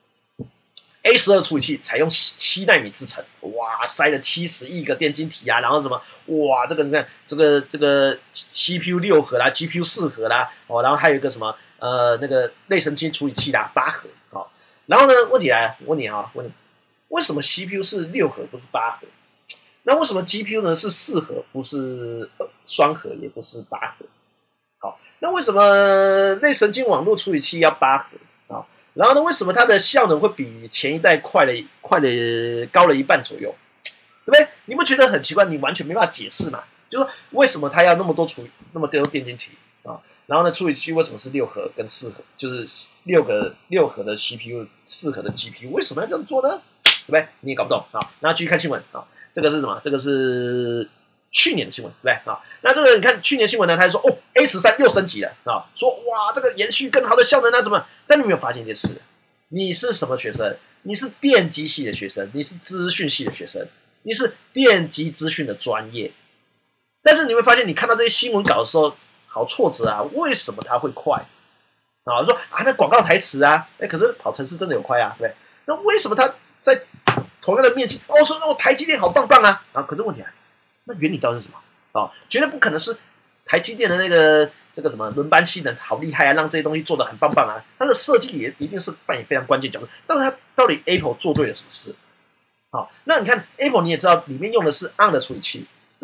[SPEAKER 1] A 十二 处理器采用七纳米制程，哇，塞了七十亿个电晶体啊，然后什么哇，这个你看这个这个 C P U 六核啦 ，G P U 四核啦，哦，然后还有一个什么呃那个类神经处理器啦八核，好，然后呢问题来了，问你啊，问你。为什么 C P U 是六核不是八核？那为什么 G P U 呢是四核不是双核也不是八核？好，那为什么类神经网络处理器要八核啊？然后呢，为什么它的效能会比前一代快了快了高了一半左右？对不对？你不觉得很奇怪？你完全没办法解释嘛？就是说为什么它要那么多处那么多电晶体啊？然后呢，处理器为什么是六核跟四核？就是六个六核的 C P U， 四核的 G P U， 为什么要这样做呢？对不对？你也搞不懂啊。然后继续看新闻啊，这个是什么？这个是去年的新闻，对不对啊？那这个你看去年新闻呢，他就说哦 ，A 十三又升级了啊，说哇，这个延续更好的效能啊，怎么？但你有没有发现一件事？你是什么学生？你是电机系的学生，你是资讯系的学生，你是电机资讯的专业。但是你会发现，你看到这些新闻稿的时候，好挫折啊！为什么它会快？啊，说啊，那广告台词啊，哎，可是跑程式真的有快啊，对不对？那为什么它在同样的面积，哦，说哦，台积电好棒棒啊，啊，可是问题啊，那原理到底是什么？啊，绝对不可能是台积电的那个这个什么轮班系的好厉害啊，让这些东西做得很棒棒啊，它的设计也一定是扮演非常关键角色。但是它到底 Apple 做对了什么事？好，那你看 Apple 你也知道，里面用的是 A R M 的处理器，那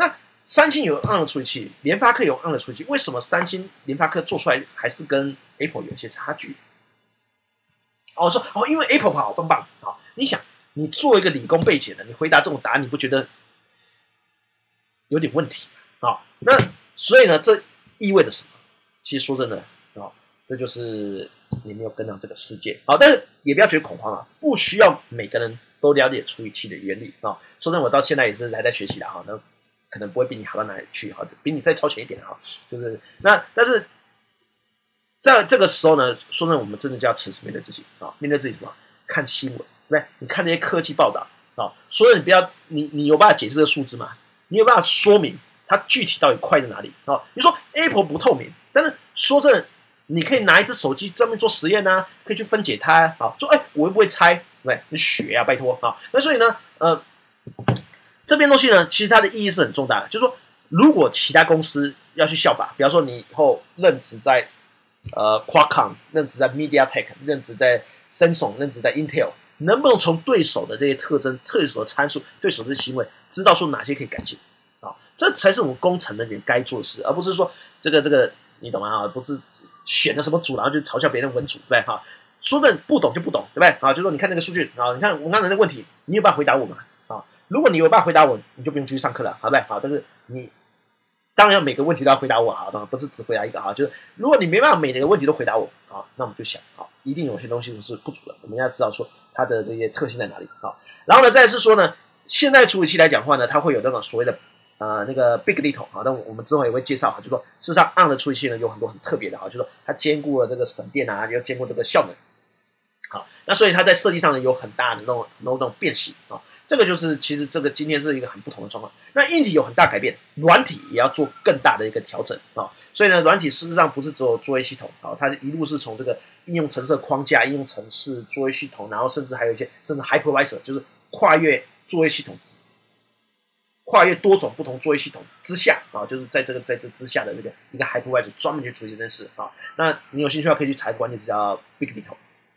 [SPEAKER 1] 三星有 A R M 的处理器，联发科有 A R M 的处理器，为什么三星、联发科做出来还是跟 Apple 有一些差距？哦，我说哦，因为 Apple 好棒棒啊！你想，你做一个理工背景的，你回答这种答案，你不觉得有点问题啊？那所以呢，这意味着什么？其实说真的啊，这就是你没有跟上这个世界啊。但是也不要觉得恐慌啊，不需要每个人都了解处理器的原理啊。说真的，我到现在也是还在学习的哈，那可能不会比你好到哪里去哈，比你再超前一点哈，就是那但是。在这个时候呢，说真的，我们真的就要诚实面对自己啊，面对自己什么？看新闻，对不对？你看那些科技报道啊，所以你不要，你你有办法解释这个数字吗？你有办法说明它具体到底快在哪里啊？你说 Apple 不透明，但是说真的，你可以拿一只手机专门做实验啊，可以去分解它啊，说哎，我又不会拆，对不对？你学啊，拜托啊。那所以呢，呃，这边东西呢，其实它的意义是很重大的，就是说，如果其他公司要去效法，比方说你以后任职在呃 Qualcomm 任职在 MediaTek 任职在 Samsung 任职在 Intel， 能不能从对手的这些特征、对手的参数、对手的行为，知道说哪些可以改进啊？这才是我们工程人员该做的事，而不是说这个这个你懂吗？啊，不是选了什么组，然后就嘲笑别人文组，对不对？哈，说的不懂就不懂，对不对？啊，就说你看那个数据啊，你看我刚才那个问题，你有办法回答我吗？啊，如果你有办法回答我，你就不用继续上课了，好不对？好，但是你。当然，每个问题都要回答我哈，当然不是只回答一个哈，就是如果你没办法每个问题都回答我啊，那我们就想啊，一定有些东西是不足的，我们要知道说它的这些特性在哪里啊。然后呢，再是说呢，现在处理器来讲的话呢，它会有那种所谓的呃那个 Big Little 啊，那我们之后也会介绍哈，就说事实上 A R M 的处理器呢有很多很特别的哈，就说它兼顾了这个省电啊，又兼顾这个效能，好，那所以它在设计上呢有很大的那种那种变形啊。这个就是其实这个今天是一个很不同的状况。那硬体有很大改变，软体也要做更大的一个调整啊。所以呢，软体事实上不是只有作业系统啊，它一路是从这个应用程式框架、应用程式作业系统，然后甚至还有一些甚至 hypervisor， 就是跨越作业系统，跨越多种不同作业系统之下啊，就是在这个在这之下的这个一个 hypervisor 专门去处理这件事啊。那你有兴趣的话，可以去查一个关键词叫 Big Little。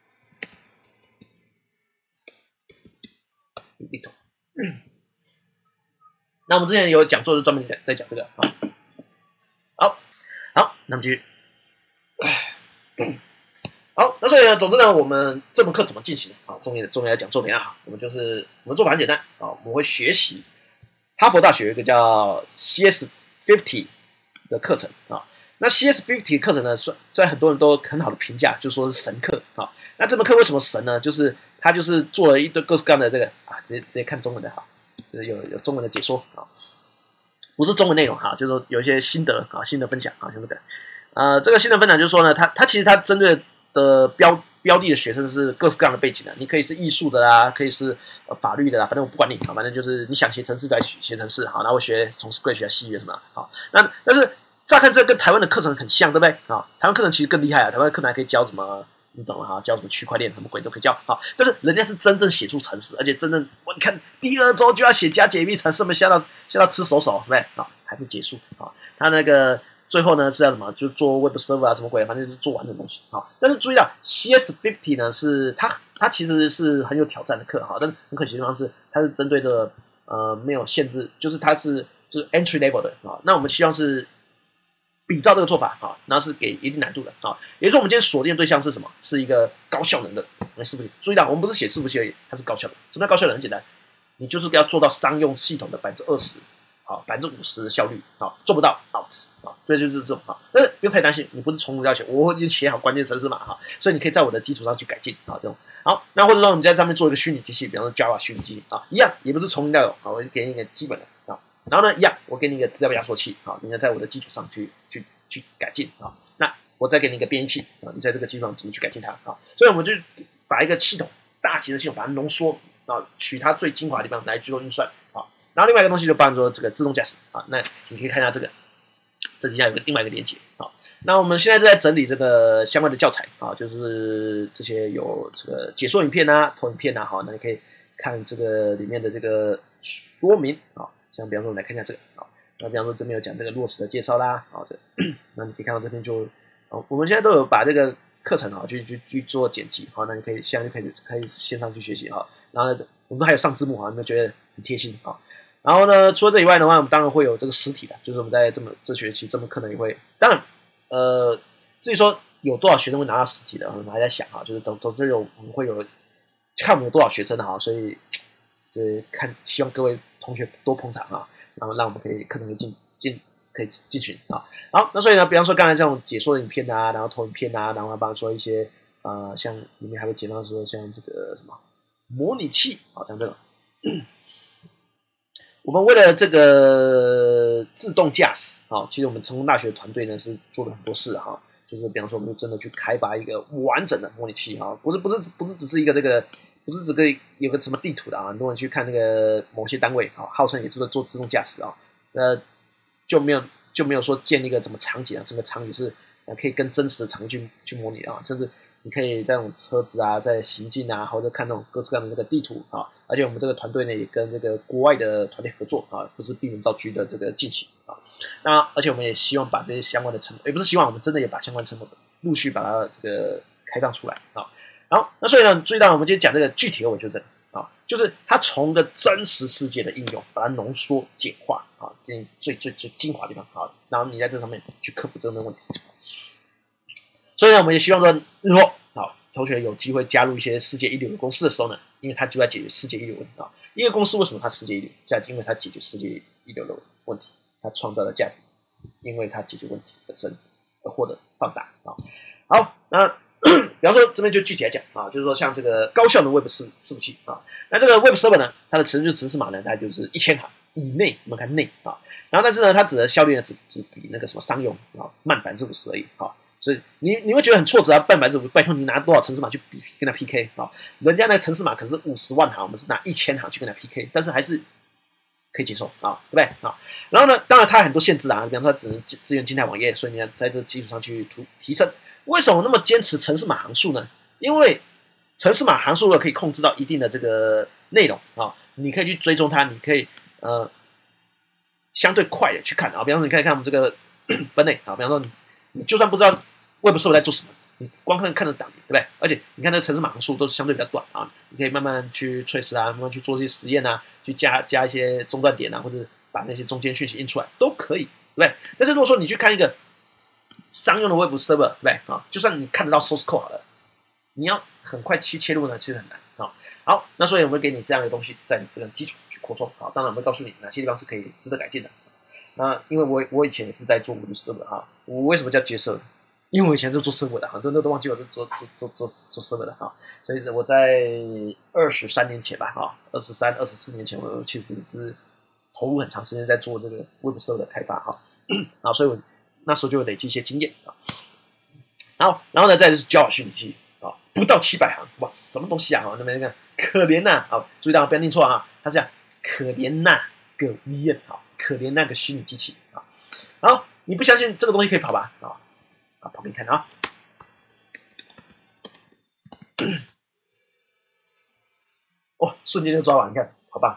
[SPEAKER 1] 嗯，那我们之前有讲座，就专门讲在讲这个啊。好，好，那么继续。好，那所以呢，总之呢，我们这门课怎么进行啊？重点重点要讲重点啊。我们就是我们做法很简单啊，我们会学习哈佛大学有一个叫 C S 五十 的课程啊。那 C S 五十 课程呢，虽然很多人都很好的评价，就说是神课啊。那这门课为什么神呢？就是他就是做了一堆各式各样的这个啊，直接直接看中文的哈，就是有有中文的解说啊，不是中文内容哈，就是说有一些心得啊，心得分享啊，心得分享。呃，这个心得分享就是说呢，他他其实他针对的标标的的学生是各式各样的背景的，你可以是艺术的啦，可以是呃法律的啦，反正我不管你啊，反正就是你想写程式就来写程式，好，然后学从 Scratch 学西语什么，好，那但是乍看这跟台湾的课程很像，对不对啊？台湾课程其实更厉害啊，台湾的课程还可以教什么？你懂了哈，教什么区块链，什么鬼都可以教，好，但是人家是真正写出程式，而且真正，我你看第二周就要写加解密程式，我们吓到吓到吃手手，对不对？好，还不结束啊，他那个最后呢是要什么？就做 Web Server 啊，什么鬼，反正就是做完的东西，好，但是注意到 C S 五十 呢是它它其实是很有挑战的课哈，但是很可惜的地方是它是针对的呃没有限制，就是它是就是 entry level 的啊，那我们希望是。比照这个做法啊，然后是给一定难度的啊。也就是说，我们今天锁定的对象是什么？是一个高效能的伺服器。注意到，我们不是写伺服器而已，它是高效能。什么叫高效能？很简单，你就是要做到商用系统的百分之二十，好，百分之五十的效率，好，做不到 out 啊。所以就是这种啊。但是不用太担心，你不是从无要求，我已经写好关键程式码哈，所以你可以在我的基础上去改进啊。这种好，那或者说我们在上面做一个虚拟机器，比方说 Java 虚拟机啊，一样也不是从零到有啊，我就给你一个基本的啊。然后呢，一样，我给你一个资料压缩器啊，你要在我的基础上去去去改进啊。那我再给你一个编译器啊，你在这个基础上怎么去改进它啊？所以我们就把一个系统大型的系统把它浓缩啊，取它最精华的地方来去做运算啊。然后另外一个东西就包含说这个自动驾驶啊，那你可以看一下这个，这底下有个另外一个连接啊。那我们现在正在整理这个相关的教材啊，就是这些有这个解说影片啊、投影片啊，好，那你可以看这个里面的这个说明啊。像比方说，我们来看一下这个啊，那比方说这边有讲这个落实的介绍啦，啊，这那你可以看到这边就，哦，我们现在都有把这个课程啊去去去做剪辑，好，那你可以现在就可以可以线上去学习哈，然后呢我们都还有上字幕哈，你们觉得很贴心啊？ 然后呢，除了这以外的话，我们当然会有这个实体的，就是我们在这么这学期这门课呢也会，当然，呃，至于说有多少学生会拿到实体的，我们还在想哈，就是等等这种我们会有看我们有多少学生的哈，所以这看希望各位同学多捧场啊，然后让我们可以课程可以进进可以进群啊。好，那所以呢，比方说刚才这种解说的影片啊，然后投影片啊，然后帮说一些呃，像里面还会讲到说像这个什么模拟器啊，像这种。我们为了这个自动驾驶啊，其实我们成功大学团队呢是做了很多事哈，就是比方说我们就真的去开发一个完整的模拟器哈，不是不是不是只是一个这个，不是只个有个什么地图的啊，很多人去看那个某些单位啊，号称也是在做自动驾驶啊，呃就没有就没有说建立一个什么场景啊，整个场景是呃可以跟真实的场景去去模拟啊，甚至你可以在那种车子啊，在行进啊，或者看那种各式各样的那个地图啊，而且我们这个团队呢也跟这个国外的团队合作啊，不是闭门造车的这个进行啊。那而且我们也希望把这些相关的成本，也不是希望，我们真的也把相关成本陆续把它这个开放出来啊。然后那所以呢，注意到我们今天讲这个具体而为就这个啊，就是它从一个真实世界的应用，把它浓缩简化啊，给最最最精华的地方啊，然后你在这上面去克服这个问题。所以呢，我们也希望说，日后啊，同学有机会加入一些世界一流的公司的时候呢，因为它就在解决世界一流问题啊。一个公司为什么它世界一流？在因为它解决世界一流的问题，它创造了价值，因为它解决问题本身而获得放大啊。好，那比方说这边就具体来讲啊，就是说像这个高效的 Web 伺服器啊，那这个 Web Server 呢，它的程序程式码呢，大概就是一千行以内，我们看内啊。然后但是呢，它指的效率呢，只只比那个什么商用啊慢百分之五十而已啊。所以你你会觉得很挫折啊，半百分之五，拜托你拿多少程式码去比跟他 P K 啊？人家那个程式码可是五十万行，我们是拿一千行去跟他 P K， 但是还是可以接受啊，对不对啊？然后呢，当然它有很多限制啊，比方说它只能支援静态网页，所以你要在这基础上去提提升。为什么那么坚持程式码行数呢？因为程式码行数可以控制到一定的这个内容啊，你可以去追踪它，你可以呃相对快的去看啊。比方说你可以看我们这个分类啊，比方说你你就算不知道 Web 是我在做什么，你光看看着档，对不对？而且你看那个程式码行数都是相对比较短啊，你可以慢慢去测试啊，慢慢去做一些实验啊，去加加一些中断点啊，或者把那些中间讯息印出来都可以，对不对？但是如果说你去看一个商用的 Web Server， 对不对啊？就算你看得到 source code 好了，你要很快去切入呢，其实很难啊。好，那所以我们给你这样的东西，在你这个基础去扩充好，当然我们会告诉你哪些地方是可以值得改进的。那因为我我以前也是在做 Web Server 哈，我为什么叫接社？因为我以前是做 server 的，很多人都忘记我是做做做做做 server 的哈，所以我在二十三年前吧，哈，二十三、二十四年前，我其实是投入很长时间在做这个 Web Server 的开发哈，啊，所以我那时候就累积一些经验啊。然后，然后呢，再就是 Java 虚拟机啊，不到七百行，哇，什么东西啊？那边看，可怜呐，啊，注意到不要念错啊，它是讲可怜那个 V M 啊，可怜那个虚拟机器啊。好，你不相信这个东西可以跑吧？啊。啊，跑给你看啊！哇，瞬间就抓完，你看，好棒！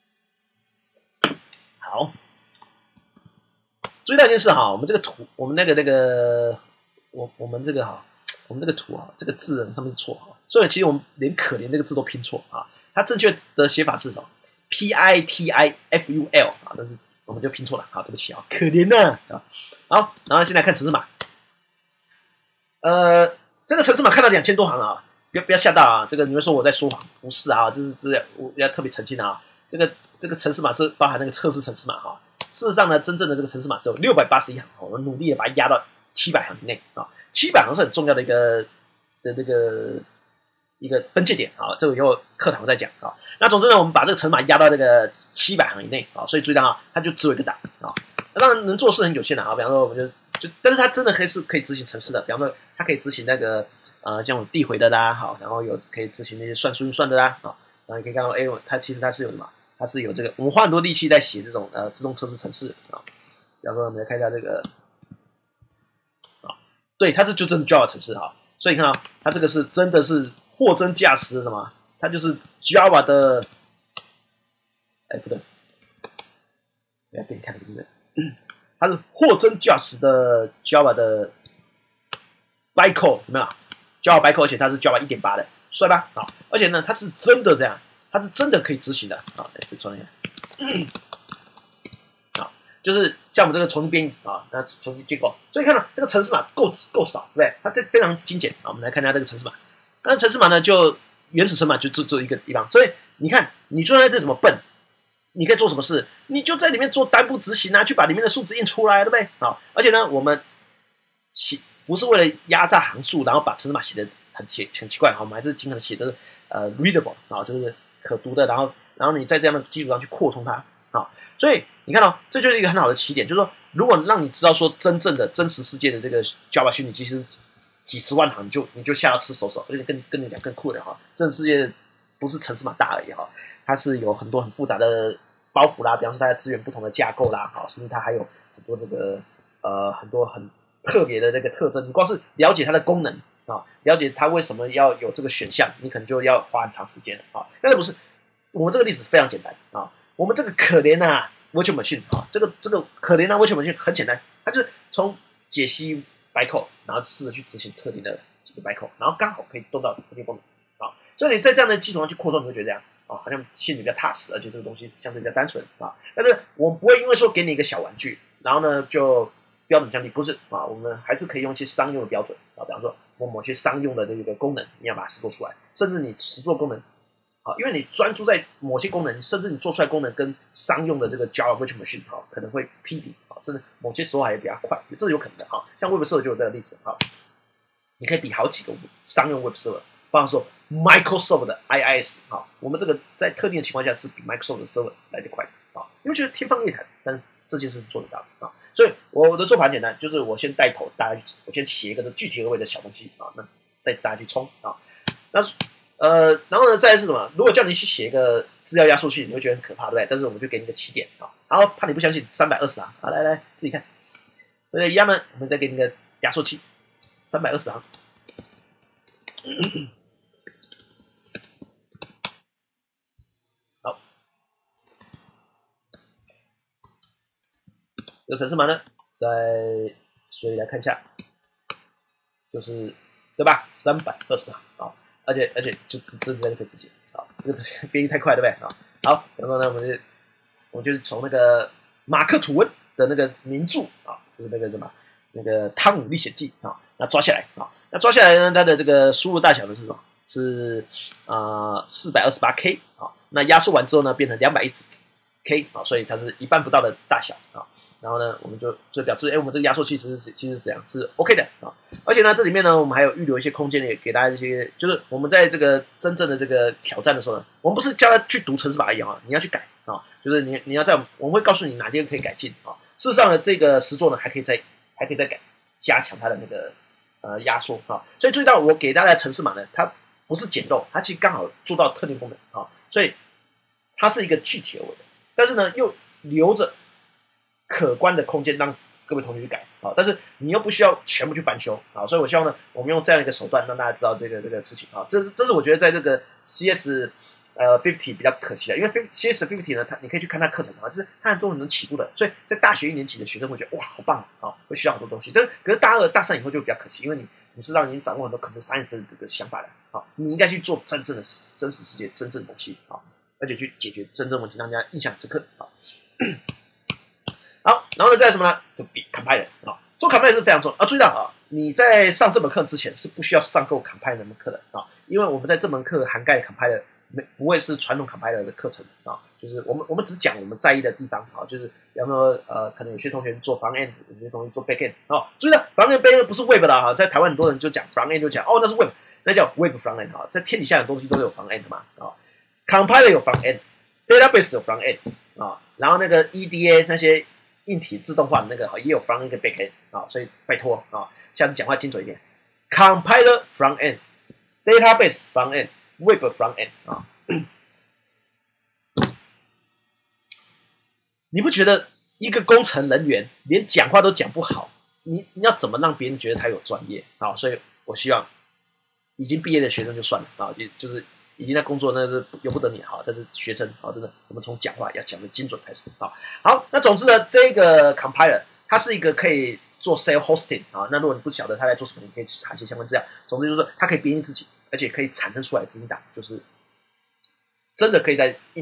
[SPEAKER 1] 好，注意到一件事哈，我们这个图，我们那个那个，我我们这个哈，我们这个图啊，这个字上面是错哈，所以其实我们连可怜这个字都拼错啊。它正确的写法是什么 ？P I T I F U L 啊，但是我们就拼错了，好，对不起啊，可怜呐啊！好，然后现在看程式码。呃，这个程式码看到两千多行啊，不要不要吓到啊！这个你们说我在说谎，不是啊，这是这我要特别澄清啊。这个这个程式码是包含那个测试程式码哈。事实上呢，真正的这个程式码只有六百八十一行，我们努力的把它压到七百行以内啊。七百行是很重要的一个的这个一个分界点啊，这个以后课堂再讲啊。那总之呢，我们把这个程式码压到这个七百行以内啊，所以注意到啊，它就只有一个档啊。那当然能做事很有限的啊，比方说我们就。就，但是它真的可以是可以执行程式的，比方说它可以执行那个呃这种递回的啦，好，然后有可以执行那些算术运算的啦，啊，然后你可以看到，哎，它其实它是有什么？它是有这个，我们花很多力气在写这种呃自动测试程式啊。比方说我们来看一下这个，啊，对，它是就真的 Java 程式哈，所以你看啊，它这个是真的是货真价实的什么？它就是 Java 的，哎不对，我要给你看的是这个。它是货真价实的 Java 的 bytecode 有没有 ？Java bytecode， 而且它是 Java 一点八的，帅吧？好，而且呢，它是真的这样，它是真的可以执行的。好，来再装一下。 就是像我们这个重新编译啊，那重新建构，所以看到这个程式码够够少，对不对？它这非常精简啊。我们来看一下这个程式码，那程式码呢，就原始程式码就只只有一个地方，所以你看，你就算在这怎么笨，你可以做什么事？你就在里面做单步执行啊，去把里面的数字印出来，对不对？啊，而且呢，我们写不是为了压榨行数，然后把程式码写的很奇很奇怪，好，我们还是尽可能写的呃 readable 啊，就是可读的，然后然后你在这样的基础上去扩充它，好，所以你看到、哦、这就是一个很好的起点，就是说，如果让你知道说真正的真实世界的这个 Java 虚拟机是几十万行，你就你就吓到吃手手，而且跟跟你讲更酷的哈，真实世界不是程式码大而已哈，它是有很多很复杂的包袱啦，比方说它要支援不同的架构啦，好，甚至它还有很多这个呃很多很特别的这个特征，你光是了解它的功能啊，了解它为什么要有这个选项，你可能就要花很长时间了啊。但是不是我们这个例子非常简单啊，我们这个可怜啊 virtual machine 啊，这个这个可怜啊 virtual machine 很简单，它就是从解析 bytecode， 然后试着去执行特定的几个 bytecode， 然后刚好可以动到特定功能啊。所以你在这样的基础上去扩充，你会觉得这样啊，好像心里比较踏实，而且这个东西相对比较单纯啊。但是我们不会因为说给你一个小玩具，然后呢就标准降低，不是啊，我们还是可以用一些商用的标准啊，比方说我某些商用的这个功能，你要把它实做出来，甚至你实做功能啊，因为你专注在某些功能，甚至你做出来功能跟商用的这个 Java Virtual Machine 啊，可能会匹敌啊，甚至某些时候还比较快，这是有可能的哈。像 Web Server 就有这个例子哈，你可以比好几个商用 Web Server， 比方说 Microsoft 的 I I S 啊，我们这个在特定的情况下是比 Microsoft 的 Server 来得快啊，因为觉得天方夜谭，但是这件事是做得到啊。所以我的做法很简单，就是我先带头，大家我先写一个具体而为的小东西啊，那带大家去冲啊。那呃，然后呢，再来是什么？如果叫你去写一个资料压缩器，你会觉得很可怕，对不对？但是我们就给你一个起点啊，然后怕你不相信，三百二十行，好，来来自己看。所以一样呢，我们再给你个压缩器，三百二十行。好，这个程式码呢，在所以来看一下，就是对吧？三百二十行啊，而且而且就只真的可以直接啊，这个编译太快，对不对啊？好，然后呢，我们就我们就是从那个马克吐温的那个名著啊，就是那个什么那个《汤姆历险记》啊，那抓下来啊，那抓下来呢，它的这个输入大小呢是什么？是啊四百二十八 K 啊，那压缩完之后呢，变成两百一十 K 啊，所以它是一半不到的大小啊。然后呢，我们就就表示，哎，我们这个压缩器其实其实这样是 OK 的啊。而且呢，这里面呢，我们还有预留一些空间，也给大家一些，就是我们在这个真正的这个挑战的时候呢，我们不是叫他去读程式码一样啊，你要去改啊，就是你你要在我们会告诉你哪些可以改进啊。事实上呢，这个实作呢还可以再还可以再改，加强它的那个呃压缩啊。所以注意到我给大家的程式码呢，它不是简陋，它其实刚好做到特定功能啊，所以它是一个具体而为的，但是呢又留着可观的空间让各位同学去改啊，但是你又不需要全部去翻修啊，所以我希望呢，我们用这样一个手段让大家知道这个这个事情啊，这这是我觉得在这个 C S 呃五十比较可惜的，因为 C S 五十呢，它你可以去看它课程啊，就是它很多很能起步的，所以在大学一年级的学生会觉得哇好棒啊，会学到很多东西，但是可是大二大三以后就比较可惜，因为你你是让你掌握很多 computer science 的这个想法的啊，你应该去做真正的真实世界真正的东西啊，而且去解决真正问题，让人家印象深刻啊。好，然后呢，再什么呢？就比 compiler 啊，做 compiler 是非常重要啊。注意到啊，你在上这门课之前是不需要上够 compiler 那门课的啊，因为我们在这门课涵盖 compiler 没不会是传统 compiler 的课程啊，就是我们我们只讲我们在意的地方啊，就是比方说呃，可能有些同学做 front end， 有些同学做 back end 啊。注意到 front end back end 不是 web 的哈，在台湾很多人就讲 front end 就讲哦那是 web， 那叫 web front end 啊，在天底下的东西都有 front end 嘛啊 ，compiler 有 front end，database 有 front end 啊，然后那个 E D A 那些硬体自动化的那个也有 front end 跟 back end 啊，所以拜托啊，下次讲话精准一点。Compiler front end, database front end, web front end 啊，你不觉得一个工程人员连讲话都讲不好，你你要怎么让别人觉得他有专业啊？所以我希望已经毕业的学生就算了啊，也就是已经在工作，那是由不得你哈。但是学生啊，真的，我们从讲话要讲的精准开始啊。好，那总之呢，这个 compiler 它是一个可以做 self hosting 啊。那如果你不晓得它在做什么，你可以查一些相关资料。总之就是说，它可以编译自己，而且可以产生出来的执行档，就是真的可以在硬真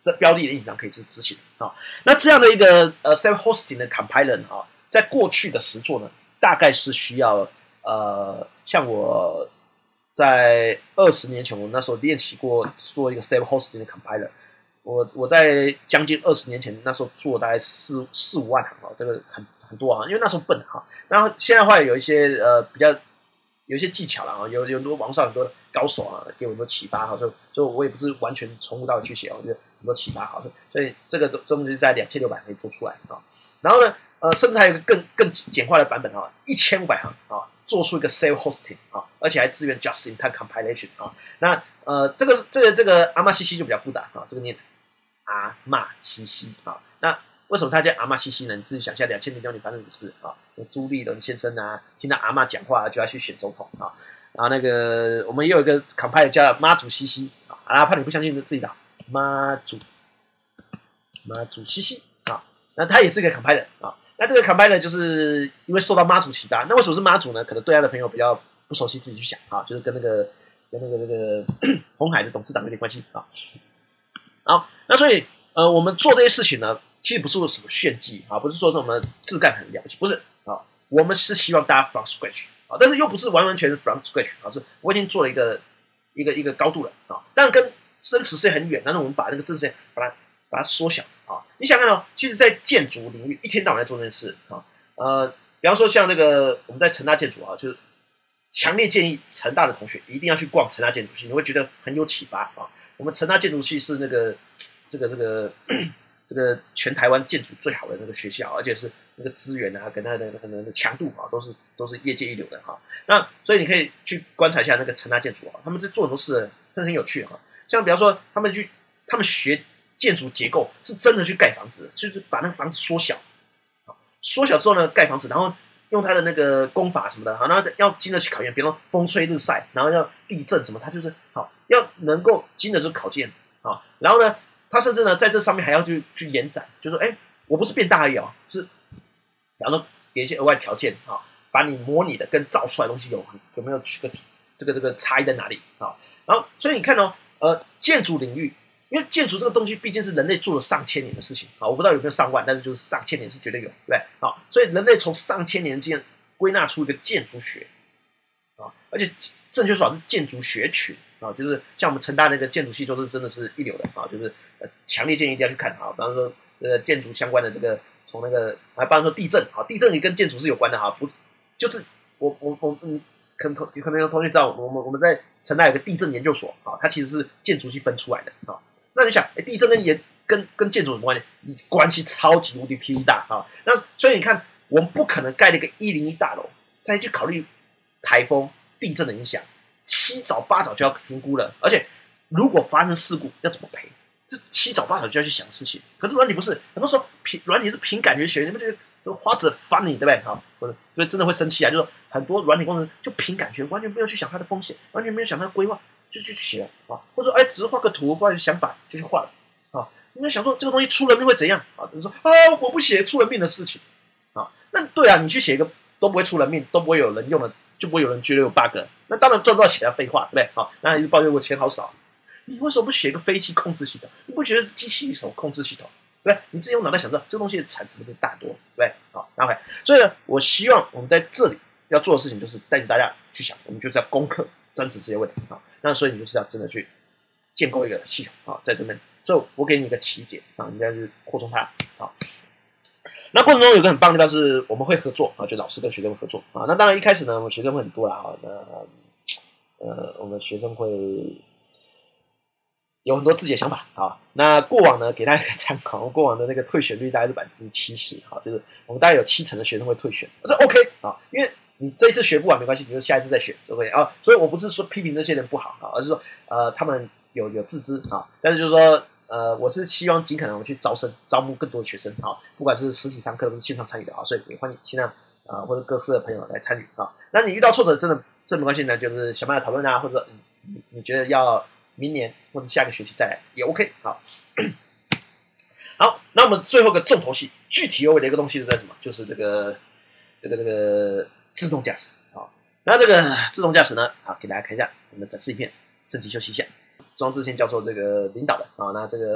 [SPEAKER 1] 这标的的印章可以执执行啊。那这样的一个呃 self hosting 的 compiler 啊，在过去的实作呢，大概是需要呃，像我在二十年前，我那时候练习过做一个 self hosting 的 compiler。我我在将近二十年前，那时候做大概四四五万行啊，这个很很多啊，因为那时候笨哈。然后现在的话有一些呃比较有一些技巧了啊，有有很多网上很多高手啊，给我很多启发哈，所以所以我也不是完全从无到有去写，我觉得很多启发哈，所以这个东西在两千六百可以做出来啊。然后呢，呃，甚至还有一个更更简化的版本啊，一千五百行啊，做出一个 self hosting 啊，而且还支援 just in time compilation 啊。那呃这个这个这个阿玛西西就比较复杂啊，这个念阿玛西西啊，那为什么他叫阿玛西西呢？你自己想一下，两千零六年发生什么事啊？朱立伦先生啊，听到阿嬷讲话就要去选总统啊。然后那个我们也有一个 compiler 叫妈祖西西啊，啊，怕你不相信就自己打妈祖妈祖西西啊。那它也是一个 compiler 啊。那这个 compiler 就是因为受到妈祖启发，那为什么是妈祖呢？可能对岸的朋友比较不熟悉，自己去想啊，就是跟那个跟那个那个鸿海的董事长有点关系啊。好，那所以呃，我们做这些事情呢，其实不是说什么炫技啊，不是说是我们自干很了不起，不是啊，我们是希望大家 from scratch 啊，但是又不是完完全全 from scratch 啊，是我已经做了一个一个一个高度了啊，当然跟真实世界很远，但是我们把那个真实世界把它把它缩小啊。你想看哦，其实，在建筑领域一天到晚在做这件事啊，呃，比方说像那个我们在成大建筑啊，就是强烈建议成大的同学一定要去逛成大建筑系，你会觉得很有启发啊。我们成大建筑系是那个这个这个这个全台湾建筑最好的那个学校，而且是那个资源啊跟它的可能的强度啊，都是都是业界一流的哈。那所以你可以去观察一下那个成大建筑啊，他们在做很多事很很有趣哈。像比方说他们去他们学建筑结构是真的去盖房子，就是把那个房子缩小，缩小之后呢盖房子，然后用他的那个功法什么的，好，那要经得起考验，比如说风吹日晒，然后要地震什么，他就是好要能够经得住考验啊。然后呢，他甚至呢在这上面还要去去延展，就说，哎，我不是变大而已哦，是然后给一些额外条件啊，把你模拟的跟造出来的东西有有没有这个这个这个差异在哪里啊？然后所以你看哦，呃，建筑领域。因为建筑这个东西毕竟是人类做了上千年的事情啊，我不知道有没有上万，但是就是上千年是绝对有，对不对？好，所以人类从上千年间归纳出一个建筑学啊，而且正确说法是建筑学群啊，就是像我们成大那个建筑系，就是真的是一流的啊，就是呃强烈建议一定要去看啊，比方说呃建筑相关的这个从那个啊，比方说地震啊，地震也跟建筑是有关的哈，不是就是我我我嗯。可能同可能有同学知道，我们我们在成大有个地震研究所啊，它其实是建筑系分出来的啊。那你想，哎，地震跟研跟跟建筑有什么关系？关系超级无敌霹雳大啊！那所以你看，我们不可能盖了一个一零一大楼，再去考虑台风、地震的影响，七早八早就要评估了。而且如果发生事故要怎么赔，这七早八早就要去想事情。可是软体不是，很多时候凭软体是凭感觉学，你不觉得都花着 funny 对不对？好，所以真的会生气啊！就是说很多软体工程师就凭感觉，完全没有去想它的风险，完全没有想它的规划。就去写了啊，或者说哎，只是画个图，画个想法就去画了啊。你就想说这个东西出人命会怎样啊？就是说啊，我不写出人命的事情啊。那对啊，你去写一个都不会出人命，都不会有人用的，就不会有人觉得有 bug。那当然赚不到钱啊，废话，对不对？好，那你就抱怨我钱好少。你为什么不写一个飞机控制系统？你不觉得机器手控制系统，对不对？你自己用脑袋想知道这个东西的产值是不是大多，对不对？好，那 OK。所以呢，我希望我们在这里要做的事情就是带着大家去想，我们就是要攻克真实这些问题啊。那所以你就是要真的去建构一个系统啊，在这边，所以我给你一个奇解啊，你要去扩充它啊。那过程中有个很棒的地方是，我们会合作啊，就老师跟学生会合作啊。那当然一开始呢，我们学生会很多啦啊，那呃，我们学生会有很多自己的想法啊。那过往呢，给大家一个参考，过往的那个退选率大概是百分之七十啊，就是我们大概有七成的学生会退选，这 OK 啊，因为你这一次学不完没关系，你就下一次再选就可以啊。所以我不是说批评这些人不好啊，而是说呃他们有有自知啊，但是就是说呃我是希望尽可能去招生招募更多的学生啊，不管是实体上课或是线上参与的啊，所以也欢迎尽量啊或者各式的朋友来参与啊。那你遇到挫折真的这没关系呢，就是想办法讨论啊，或者你你觉得要明年或者下个学期再来也 OK 好。好，那我们最后一个重头戏，具体有为的一个东西是在什么？就是这个这个这个自动驾驶啊。那这个自动驾驶呢，好，给大家看一下我们的展示影片，身体休息一下。庄志谦教授这个领导的啊，那这个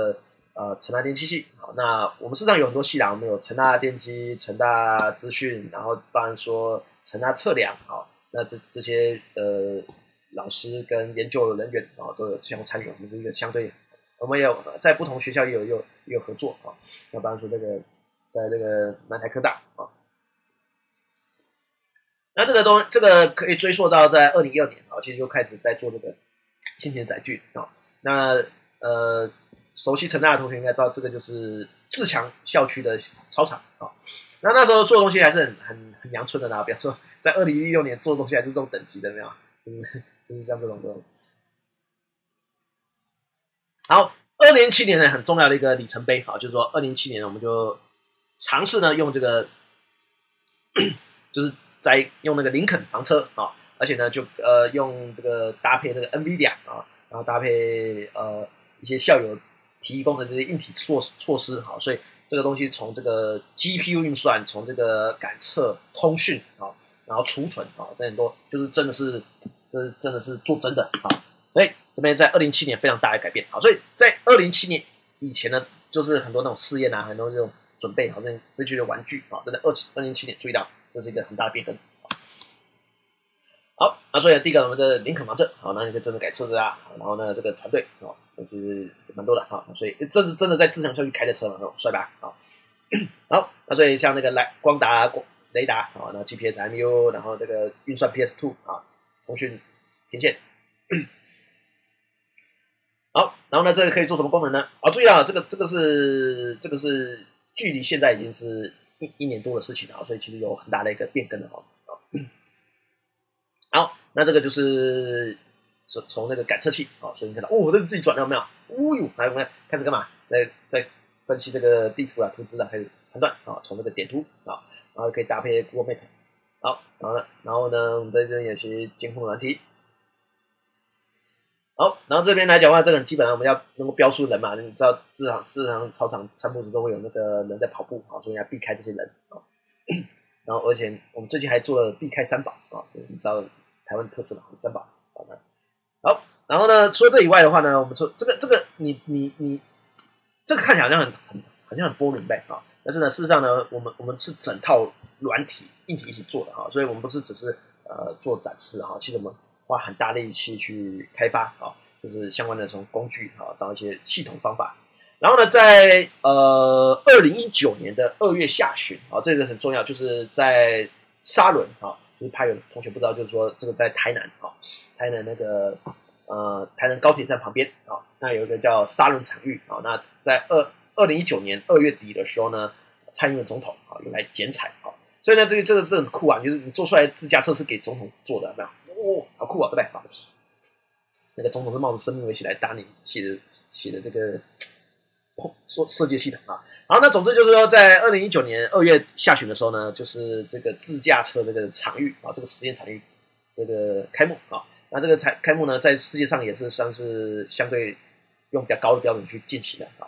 [SPEAKER 1] 呃成大电气系。好，那我们市场有很多系啦，我们有成大电机、成大资讯，然后当然说成大测量，好，那这这些呃老师跟研究人员啊都有相互参与，我们是一个相对，我们也有在不同学校也有也有也有合作啊，那比方说这个在这个南台科大啊。那这个东这个可以追溯到在二零一二年啊，其实就开始在做这个先前载具啊。那呃，熟悉成大的同学应该知道，这个就是自强校区的操场啊。那那时候做东西还是很很很阳春的啦，比方说在二零一六年做东西还是这种等级的，没有？就是就是像这种这种。好，二零一七年呢很重要的一个里程碑啊，就是说二零一七年我们就尝试呢用这个就是。在用那个林肯房车啊，而且呢就呃用这个搭配那个 NVIDIA 啊，然后搭配呃一些校友提供的这些硬体措施措施好，所以这个东西从这个 G P U 运算，从这个感测、通讯啊，然后储存啊，这很多就是真的是这真的是做真的啊，所以这边在二零一七年非常大的改变好，所以在二零一七年以前呢，就是很多那种试验啊，很多这种准备好像会去的玩具啊，真的二二零一七年注意到。这是一个很大的变更。好，那所以第一个我们的林肯房车，好，那一个真的改车子啊，然后呢这个团队哦，就是蛮多的哈，所以这是真的在自强校区开的车嘛，帅吧？好，好，那所以像那个来光达、雷达啊，那 G P S、M U， 然后这个运算 P S 二 啊，通讯天线。好，然后呢，这个可以做什么功能呢？啊，注意到这个这个是这个是距离现在已经是。一, 一年多的事情啊，所以其实有很大的一个变更的哈。好，那这个就是从从那个感测器啊，所以你看到哦，这是自己转的有没有？哦呦，来我们开始干嘛？在在分析这个地图啊、图纸啊，开始判断啊，从这个点图啊，然后可以搭配 Google Map。好，然后呢，然后呢，我们在这边有些监控软体。好，然后这边来讲的话，这个基本上我们要能够标出人嘛，你知道市场市场操场三步子都会有那个人在跑步啊，所以要避开这些人啊。然后而且我们最近还做了避开三宝啊，你知道台湾特色嘛，三宝啊。好，然后呢，除了这以外的话呢，我们说这个这个你你你这个看起来好像很很好像很 boring 呗啊，但是呢，事实上呢，我们我们是整套软体硬体一起做的哈，所以我们不是只是呃做展示哈，其实我们花很大力气去开发啊，就是相关的从工具啊到一些系统方法。然后呢，在呃二零一九年的二月下旬啊，这个很重要，就是在沙仑啊，就是怕有同学不知道，就是说这个在台南啊，台南那个呃台南高铁站旁边啊，那有一个叫沙仑场域啊，那在二二零一九年二月底的时候呢，蔡英文总统啊有来剪彩啊，所以呢，这个这个是很酷啊，就是你做出来的自驾车是给总统做的，有没有？哦，好酷啊，对不对？好，那个总统是冒着生命危险来打你写的写的这个。说设计系统啊，好，那总之就是说，在二零一九年二月下旬的时候呢，就是这个自驾车这个场域啊，这个实验场域这个开幕啊，那这个开开幕呢，在世界上也是算是相对用比较高的标准去进行的啊。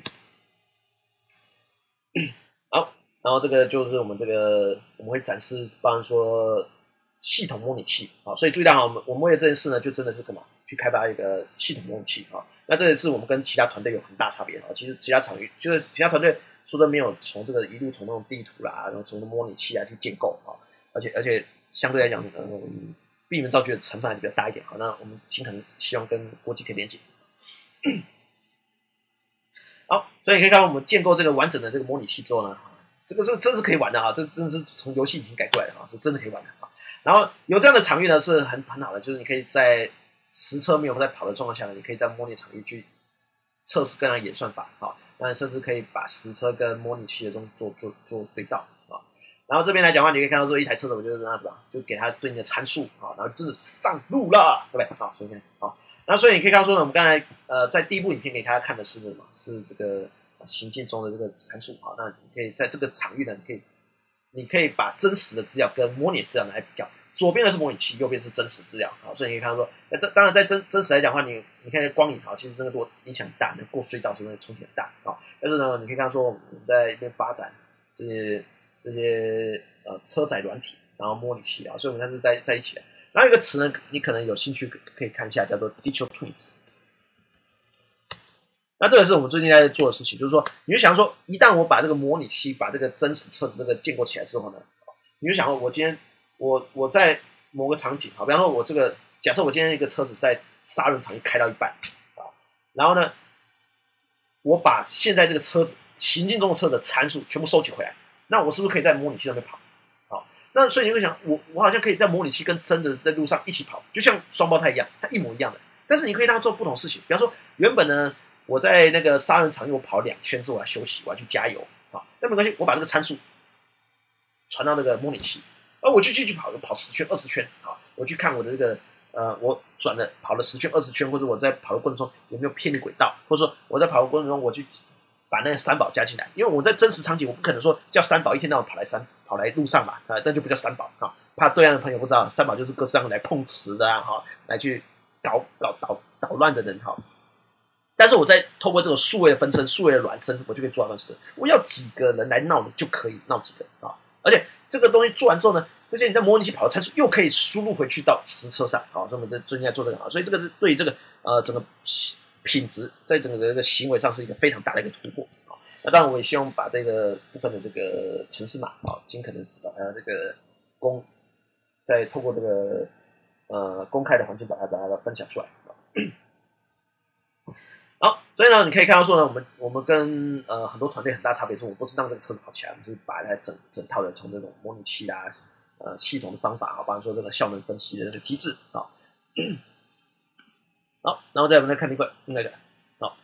[SPEAKER 1] 好，然后这个就是我们这个我们会展示，包含说系统模拟器啊，所以注意到哈，我们我们为了这件事呢，就真的是干嘛？去开发一个系统模拟器啊。那这也是我们跟其他团队有很大差别啊。其实其他场域就是其他团队说的没有从这个一路从那种地图啦，然后从模拟器啊去建构啊，而且而且相对来讲，嗯，闭门造车的成分还是比较大一点。好，那我们尽可能希望跟国际可以连接。好，所以你可以看到我们建构这个完整的这个模拟器之后呢，这个是真是可以玩的哈，这真的是从游戏已经改过来的哈，是真的可以玩的啊。然后有这样的场域呢，是很很好的，就是你可以在实车没有在跑的状况下呢，你可以在模拟场域去测试各样演算法啊，那甚至可以把实车跟模拟器的中做做做对照啊。然后这边来讲的话，你可以看到说一台车子，我就是那样子吧，就给它对应的参数啊，然后真的上路了，对不对？好，所以看好，那所以你可以看到说呢，我们刚才呃在第一部影片给大家看的是什么？是这个行进中的这个参数啊，那你可以在这个场域呢，你可以你可以把真实的资料跟模拟资料来比较。左边的是模拟器，右边是真实资料啊，所以你可以看到说，那这当然在真真实来讲的话，你你看光影啊，其实那个多影响大，那过隧道是不是冲击很大啊？但是呢，你可以看到说，我们在一边发展这些这些呃车载软体，然后模拟器啊，所以我们它是在在一起的。然后有一个词呢，你可能有兴趣可以看一下，叫做 Digital Twins。 那这个是我们最近在做的事情，就是说，你就想说，一旦我把这个模拟器、把这个真实车子这个建构起来之后呢，你就想说，我今天我我在某个场景，好，比方说我这个假设我今天一个车子在沙轮场开到一半啊，然后呢，我把现在这个车子行进中的车的参数全部收集回来，那我是不是可以在模拟器上面跑？好，那所以你会想，我我好像可以在模拟器跟真的在路上一起跑，就像双胞胎一样，它一模一样的。但是你可以让它做不同事情，比方说原本呢，我在那个沙轮场因为我跑两圈之后我要休息，我要去加油啊，那没关系，我把这个参数传到那个模拟器，而我就继续跑，跑十圈、二十圈啊，我去看我的这个呃，我转了跑了十圈、二十圈，或者我在跑的过程中有没有偏离轨道，或者说我在跑的过程中我去把那个三宝加进来，因为我在真实场景我不可能说叫三宝一天到晚跑来山跑来路上嘛，啊，那就不叫三宝啊，怕对岸的朋友不知道，三宝就是各式各样来碰瓷的啊，哈，来去搞搞捣捣乱的人哈。但是我在透过这个数位的分身、数位的孪生，我就可以做到这事。我要几个人来闹，就可以闹几个啊！而且这个东西做完之后呢，这些你在模拟器跑的参数又可以输入回去到实车上，好，所以我们在最近在做这个啊，所以这个是对于这个呃整个品质，在整个这个行为上是一个非常大的一个突破啊。那当然，我也希望把这个部分的这个程式码啊，尽可能是把它这个公，再透过这个呃公开的环境把它把它分享出来啊。好，所以呢，你可以看到说呢，我们我们跟呃很多团队很大差别是，我们不是让这个车子跑起来，我们是把它整整套的从这种模拟器啦、呃系统的方法，好，比方说这个效能分析的这个机制啊。好，然后再我们再看另外另外一个，好，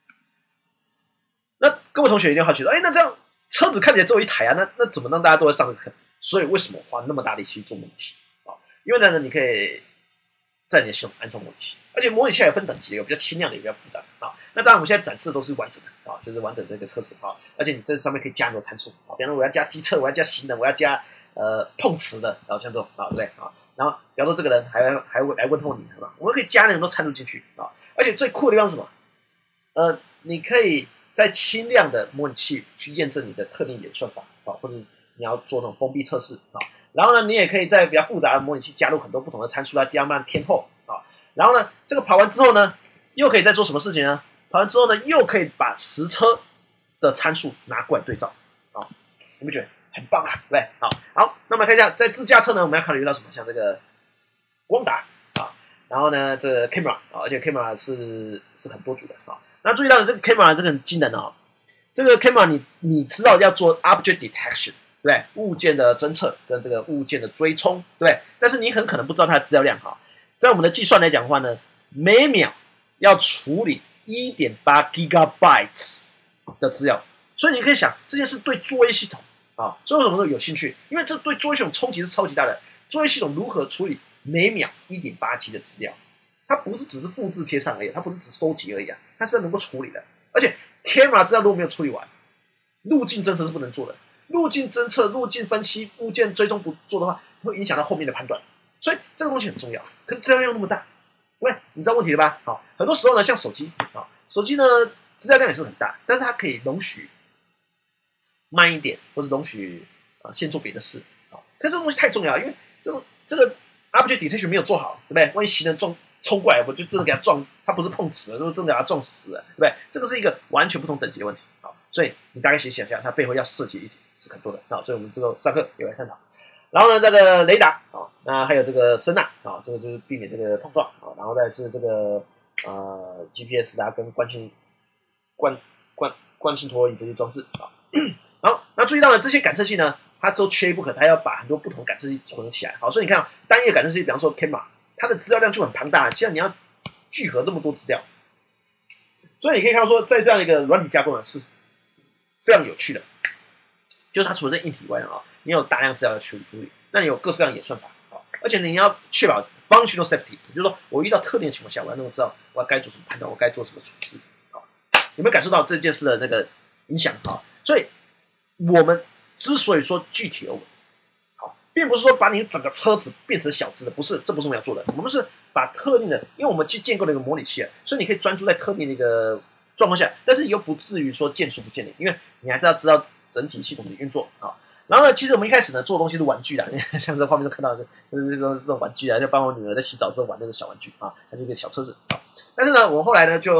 [SPEAKER 1] 那各位同学一定好奇说，哎，那这样车子看起来只有一台啊，那那怎么让大家都会上这个课？所以为什么花那么大力气做模拟器啊？因为呢，你可以在你的系统安装模拟器，而且模拟器还有分等级，有比较轻量的，有比较复杂的啊。那当然，我们现在展示的都是完整的啊，就是完整的一个车子啊。而且你这上面可以加很多参数啊，比方说我要加机车，我要加行人，我要加呃碰瓷的，然后像这种啊，对不对啊？然后比方说这个人还还会来问候你，是吧？我们可以加很多参数进去啊。而且最酷的地方是什么？呃，你可以在轻量的模拟器去验证你的特定演算法啊，或者你要做那种封闭测试啊。然后呢，你也可以在比较复杂的模拟器加入很多不同的参数来调慢天后啊。然后呢，这个跑完之后呢，又可以再做什么事情呢？跑完之后呢，又可以把实车的参数拿过来对照啊，你不觉得很棒啊？对不对？好，好，那我们看一下，在自驾车呢，我们要考虑到什么？像这个光达啊，然后呢，这个 camera 啊，而且 camera 是是很多组的啊。那注意到的这个 camera 这个很惊人啊，这个 camera 你你知道要做 object detection。对不对？物件的侦测跟这个物件的追踪，对不对？但是你很可能不知道它的资料量哈。在我们的计算来讲的话呢，每秒要处理 一点八 gigabytes 的资料，所以你可以想这件事对作业系统啊，所以为什么都有兴趣？因为这对作业系统冲击是超级大的。作业系统如何处理每秒 一点八 G 的资料？它不是只是复制贴上而已，它不是只收集而已啊，它是能够处理的。而且 camera 资料如果没有处理完，路径侦测是不能做的。路径侦测、路径分析、物件追踪不做的话，会影响到后面的判断，所以这个东西很重要。可是资料量那么大，喂，你知道问题了吧？好，很多时候呢，像手机啊，手机呢资料量也是很大，但是它可以容许慢一点，或者容许啊先做别的事啊。可是这个东西太重要，因为这个这个 object detection 没有做好，对不对？万一行人撞冲过来，我就真的给他撞，他不是碰瓷了，就是真的给他撞死了，对不对？这个是一个完全不同等级的问题啊。所以你大概先想象，它背后要涉及的议题是很多的啊，所以我们之后上课也会探讨。然后呢，这个雷达啊，那还有这个声呐啊，这个就是避免这个碰撞啊，然后再是这个呃 G P S 啊跟惯性惯惯惯性陀螺仪这些装置啊。好，那注意到了这些感测器呢，它都缺一不可，它要把很多不同感测器存起来。好，所以你看、啊、单一的感测器，比方说 camera， 它的资料量就很庞大，现在你要聚合这么多资料，所以你可以看到说，在这样一个软体架构呢是非常有趣的，就是它除了这硬体以外呢啊，你有大量资料要处理处理，那你有各式各样的演算法啊，而且你要确保 functional safety， 就是说我遇到特定的情况下，我要能够知道我要该做什么判断，我该做什么处置啊，有没有感受到这件事的那个影响啊？所以我们之所以说具体而为，好，并不是说把你整个车子变成小只的，不是，这不是我们要做的，我们是把特定的，因为我们去建构了一个模拟器啊，所以你可以专注在特定的一个状况下，但是又不至于说见树不见林，因为你还是要知道整体系统的运作啊。然后呢，其实我们一开始呢做的东西是玩具啦，像这画面都看到的，就是这种这种玩具啊，就帮我女儿在洗澡时候玩那个小玩具啊，它是一个小车子啊。但是呢，我后来呢就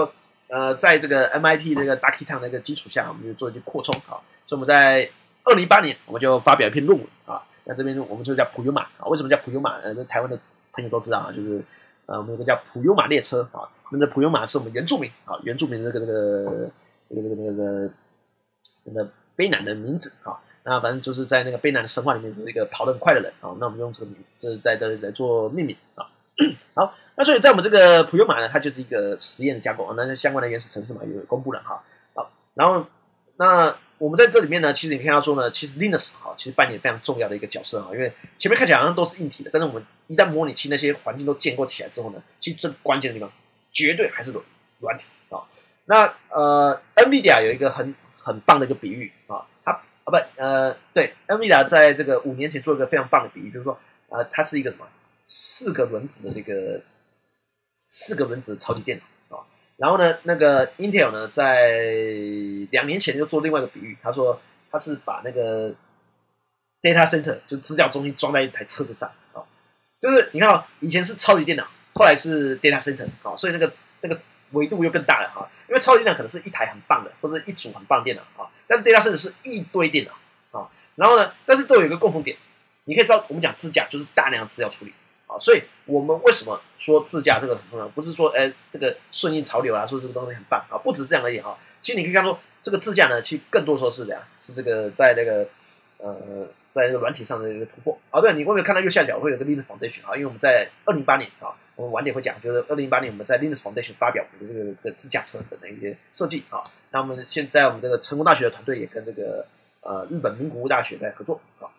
[SPEAKER 1] 呃，在这个 M I T 这个 Ducky-Town 那个基础下，我们就做一些扩充啊。所以我们在二零一八年我们就发表一篇论文啊。那这边我们就叫普悠玛啊。为什么叫普悠玛？呃，台湾的朋友都知道啊，就是呃，我们有个叫普悠玛列车啊。那个普悠玛是我们原住民啊，原住民的这个这个这个这个这个那个卑南的名字啊。那反正就是在那个卑南的神话里面，就是一个跑得很快的人啊。那我们用这个名，这在这来做命名啊。好，那所以在我们这个普悠玛呢，它就是一个实验的架构啊。那相关的原始程式嘛也有公布了哈。好，然后那我们在这里面呢，其实你看到说呢，其实 Linux 哈，其实扮演非常重要的一个角色哈。因为前面看起来好像都是硬体的，但是我们一旦模拟器那些环境都建构起来之后呢，其实最关键的地方绝对还是软软体啊。那呃 ，NVIDIA 有一个很很棒的一个比喻啊，它啊不呃对 NVIDIA 在这个五年前做一个非常棒的比喻，就是说呃它是一个什么四个轮子的这个四个轮子的超级电脑啊。然后呢，那个 Intel 呢，在两年前就做另外一个比喻，他说他是把那个 data center 就资料中心装在一台车子上啊。就是你看哦，以前是超级电脑，后来是 data center 啊，所以那个那个维度又更大了哈。因为超级电脑可能是一台很棒的，或者一组很棒的电脑啊，但是 data center 是一堆电脑啊。然后呢，但是都有一个共同点，你可以知道，我们讲自驾就是大量的资料处理啊，所以我们为什么说自驾这个很重要？不是说哎这个顺应潮流啊，说这个东西很棒啊，不止这样而已哈。其实你可以看说，这个自驾呢，其实更多时候是这样，是这个在那个呃在这个软体上的一个突破啊。对，你会不会看到右下角会有个 Linux Foundation 啊？因为我们在二零一八年啊，我们晚点会讲，就是二零一八年我们在 Linux Foundation 发表的这个这个自驾车的一些设计啊。那我们现在我们这个成功大学的团队也跟这个呃日本名古屋大学在合作啊。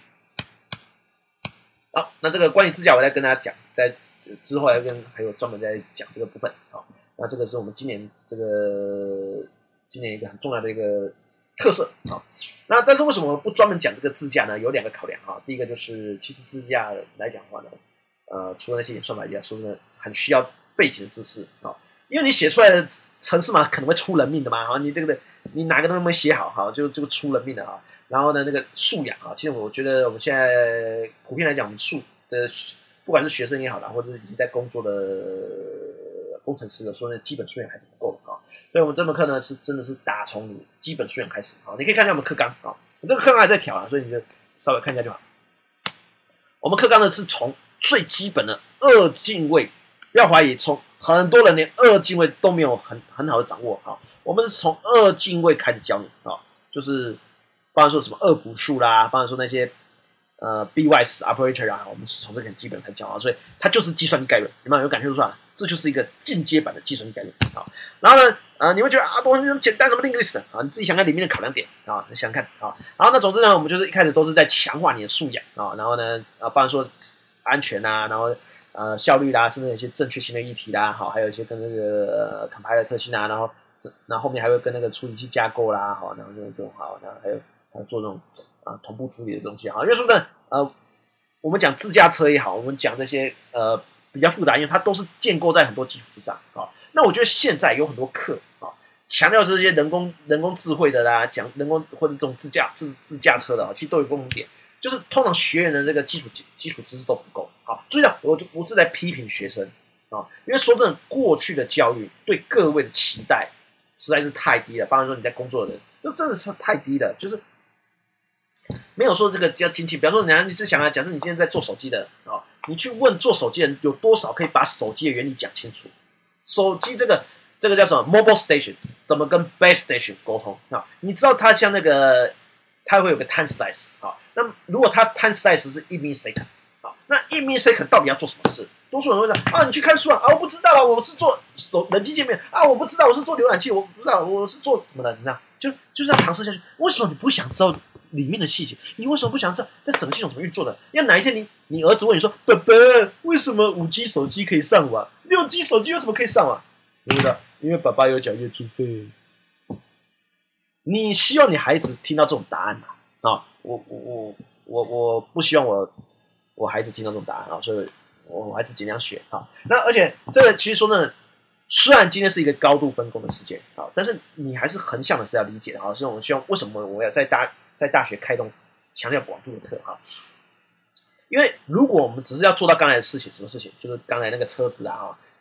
[SPEAKER 1] 好，那这个关于自驾，我再跟大家讲，在之后还跟还有专门在讲这个部分啊。那这个是我们今年这个今年一个很重要的一个特色啊。那但是为什么不专门讲这个自驾呢？有两个考量啊。第一个就是，其实自驾来讲的话呢，呃，除了那些演算法以外，说真的很需要背景的知识啊。因为你写出来的程式嘛，可能会出人命的嘛，哈，你这个你哪个都没写好，哈，就就出人命的啊。然后呢，那个素养啊，其实我觉得我们现在普遍来讲，我们素的不管是学生也好啦，或者是已经在工作的工程师的，说那基本素养还是不够的啊。所以我们这门课呢，是真的是打从你基本素养开始啊。你可以看一下我们课纲啊，我这个课纲还在调啊，所以你就稍微看一下就好。我们课纲呢是从最基本的二进位，不要怀疑，从很多人连二进位都没有很很好的掌握啊。我们是从二进位开始教你啊，就是包含说什么二补数啦，包含说那些呃 bitwise operator 啊，我们是从这个很基本开始教啊，所以它就是计算机概论，有没有有感觉出来？这就是一个进阶版的计算机概论啊。然后呢，呃，你会觉得啊，多很简单，什么 Linux 啊，你自己想看里面的考量点啊，你想看啊。然后那总之呢，我们就是一开始都是在强化你的素养啊，然后呢，啊，包含说安全啊，然后呃效率啦，甚至有一些正确性的议题啦，好，还有一些跟那个呃 compiler 特性啊，然后然后后面还会跟那个处理器架构啦，好，然后这种好，然后还有还有做这种啊、呃、同步处理的东西啊。因为说呢，呃，我们讲自驾车也好，我们讲这些呃比较复杂，因为它都是建构在很多基础之上啊。那我觉得现在有很多课啊，强调这些人工人工智慧的啦，讲人工或者这种自驾自自驾车的啊，其实都有共同点，就是通常学员的这个基础基础知识都不够。好，注意到我就不是在批评学生啊，因为说真的，过去的教育对各位的期待实在是太低了。包含说你在工作的人，就真的是太低了，就是没有说这个叫亲戚。比方说，你你是想啊，假设你今天在做手机的啊，你去问做手机的人有多少可以把手机的原理讲清楚？手机这个这个叫什么 ？Mobile Station 怎么跟 Base Station 沟通啊？你知道它像那个，它会有个 time slice 啊。那如果它 time slice 是一 millisecond 啊，那一 millisecond 到底要做什么事？多数人会讲啊，你去看书啊，啊，我不知道啊，我是做手人机界面啊，我不知道，我是做浏览器，我不知道我是做什么的，你知道？就就是要搪塞下去。为什么你不想知道里面的细节？你为什么不想知道这整个系统怎么运作的？要哪一天你你儿子问你说，爸爸，为什么五 G 手机可以上网，六 G 手机为什么可以上网？你知道，因为爸爸有缴月租费。你希望你孩子听到这种答案吗？啊，我我我我我不希望我我孩子听到这种答案啊，所以我孩子尽量学啊。那而且这个其实说真的，虽然今天是一个高度分工的时间啊，但是你还是横向的是要理解的啊。所以我们希望为什么我要在大在大学开动强调广度的课啊？因为如果我们只是要做到刚才的事情，什么事情？就是刚才那个车子啊，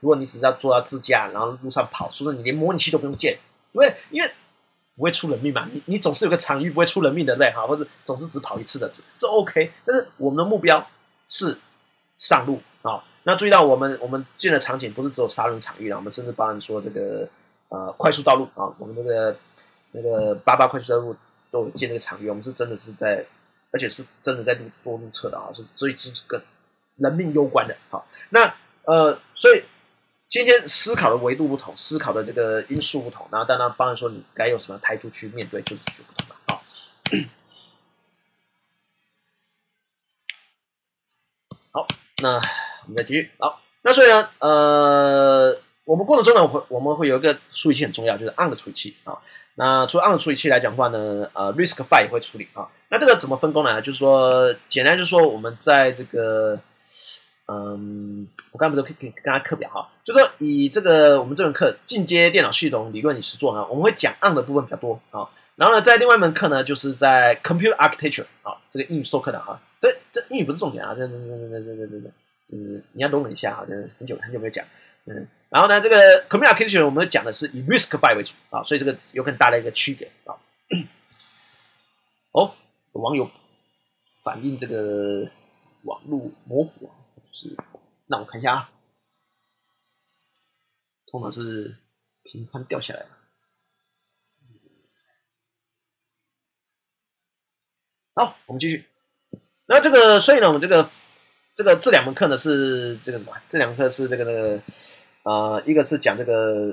[SPEAKER 1] 如果你只是要做到自驾，然后路上跑，说是你连模拟器都不用建，对不对？因为不会出人命嘛，你你总是有个场域不会出人命的，对不对？哈，或者总是只跑一次的，这 OK。但是我们的目标是上路啊。那注意到我们我们建的场景不是只有沙轮场域啦，我们甚至包含说这个呃快速道路啊，我们那个那个八八快速道路都有建这个场域，我们是真的是在，而且是真的在路做路测的啊，是所以是跟人命攸关的。好，那呃，所以。今天思考的维度不同，思考的这个因素不同，然后当然当然说你该用什么态度去面对，就是就不同了。好，好，那我们再继续。好，那所以呢，呃，我们过程中呢，我会我们会有一个处理器很重要，就是 on 的处理器啊。那除了 on 的处理器来讲的话呢，呃 ，RISC-V 也会处理啊。那这个怎么分工呢？就是说，简单就是说，我们在这个嗯，我刚才不是可以跟大家课表哈，就说以这个我们这门课进阶电脑系统理论与实作呢，我们会讲 on 的部分比较多啊。然后呢，在另外一门课呢，就是在 computer architecture 啊，这个英语授课的哈，这这英语不是重点啊，这这这这这这这，嗯，你要容忍一下哈，就是很久很久没有讲，嗯。然后呢，这个 computer architecture 我们讲的是以 RISC-V 为主啊，所以这个有很大的一个区别啊。哦，有网友反映这个网络模糊啊。是，那我看一下啊，通常是频宽掉下来了。好，我们继续。那这个，所以呢，我们这个这个这两门课呢是这个什么？这两门课是这个那个呃，一个是讲这个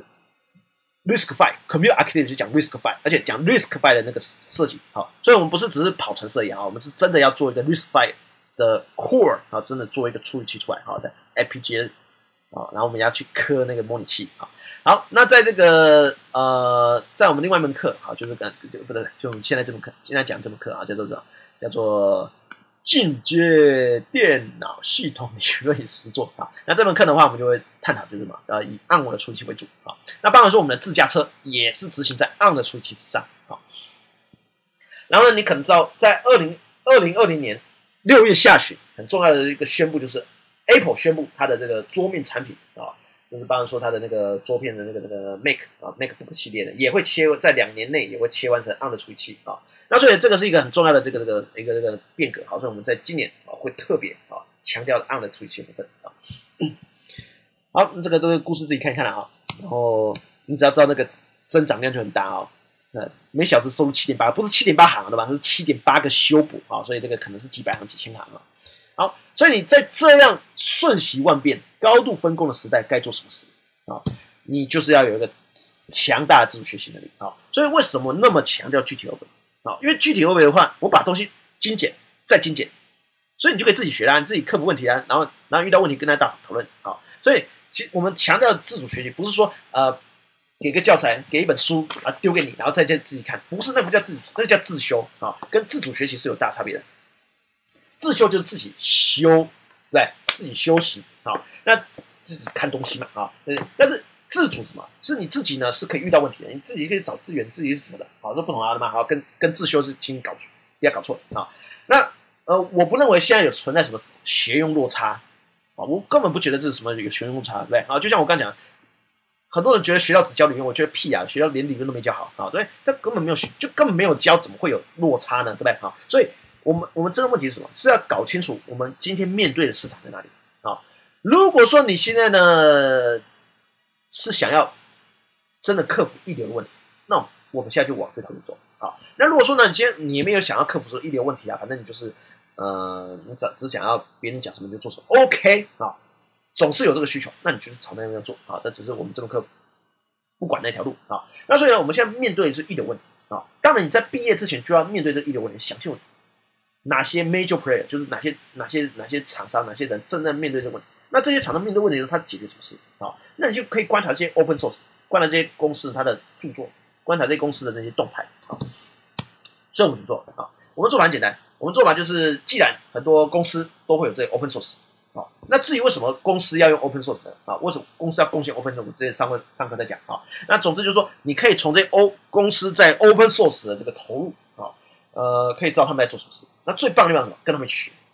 [SPEAKER 1] RISC-V，Computer Architecture 就讲 RISC-V， 而且讲 RISC-V 的那个设计。好，所以我们不是只是跑程式而已啊，我们是真的要做一个 RISC-V 的 core 啊，真的做一个处理器出来，好，在 F P G A 啊，然后我们要去刻那个模拟器啊。好，那在这个呃，在我们另外一门课啊，就是跟不对，就我们现在这门课，现在讲这门课啊，叫做什么？叫做进阶电脑系统理论与实作啊。那这门课的话，我们就会探讨就是什么？呃，以 A R M 的处理器为主啊。那当然说，我们的自驾车也是执行在 A R M 的处理器之上啊。然后呢，你可能知道，在二零二零二零年。六月下旬，很重要的一个宣布就是 Apple 宣布它的这个桌面产品啊，就是当然说它的那个桌片的那个那个 Mac 啊 MacBook 系列的也会切在两年内也会切换成 A R M 的处理器啊。那所以这个是一个很重要的这个这个一个这个变革，好，所以我们在今年啊会特别啊强调 A R M 的处理器部分啊。嗯、好，这个这个故事自己看一看了啊，然后你只要知道那个增长量就很大啊。呃，每小时收入七点八，不是七点八行对吧？是七点八个修补啊，所以这个可能是几百行、几千行啊。好，所以你在这样瞬息万变、高度分工的时代，该做什么事啊？你就是要有一个强大的自主学习能力啊。所以为什么那么强调具体而为啊？因为具体而为的话，我把东西精简再精简，所以你就可以自己学啦，你自己克服问题啊，然后然后遇到问题跟他大讨论啊。所以其实我们强调自主学习，不是说呃。给个教材，给一本书啊，丢给你，然后再自己看，不是那不叫自主，那叫自修啊，跟自主学习是有大差别的。自修就是自己修，对，自己休息啊，那自己看东西嘛啊，但是自主什么？是你自己呢是可以遇到问题的，你自己可以找资源，自己是什么的，好，这不同啊的嘛，好，跟跟自修是请你搞错，不要搞错啊。那呃，我不认为现在有存在什么学用落差啊，我根本不觉得这是什么有学用落差，对不对啊？就像我刚讲。很多人觉得学校只教理论，我觉得屁啊！学校连理论都没教好啊，对，他根本没有学，就根本没有教，怎么会有落差呢？对不对啊？所以，我们我们真的问题是什么？是要搞清楚我们今天面对的市场在哪里啊？如果说你现在呢是想要真的克服一流的问题，那我们现在就往这条路走啊。那如果说呢，你今天你没有想要克服说一流问题啊，反正你就是呃，你只只想要别人讲什么就做什么 ，OK 啊。总是有这个需求，那你就是朝那边做啊。但只是我们这门课不管那条路啊。那所以呢，我们现在面对的是一流问题啊。当然你在毕业之前就要面对这一流问题，想清楚哪些 major player， 就是哪些哪些哪些厂商、哪些人正在面对这个问题。那这些厂商面对问题的时候，他解决什么事啊？那你就可以观察这些 open source， 观察这些公司它的著作，观察这些公司的那些动态啊。所以我们怎么做啊？我们做法很简单，我们做法就是，既然很多公司都会有这个 open source。好，那至于为什么公司要用 open source 呢？啊，为什么公司要贡献 open source？我之前上课上课在讲啊。那总之就是说，你可以从这 O 公司在 open source 的这个投入啊，呃，可以知道他们在做什么事。那最棒的地方是什么？跟他们一起学啊。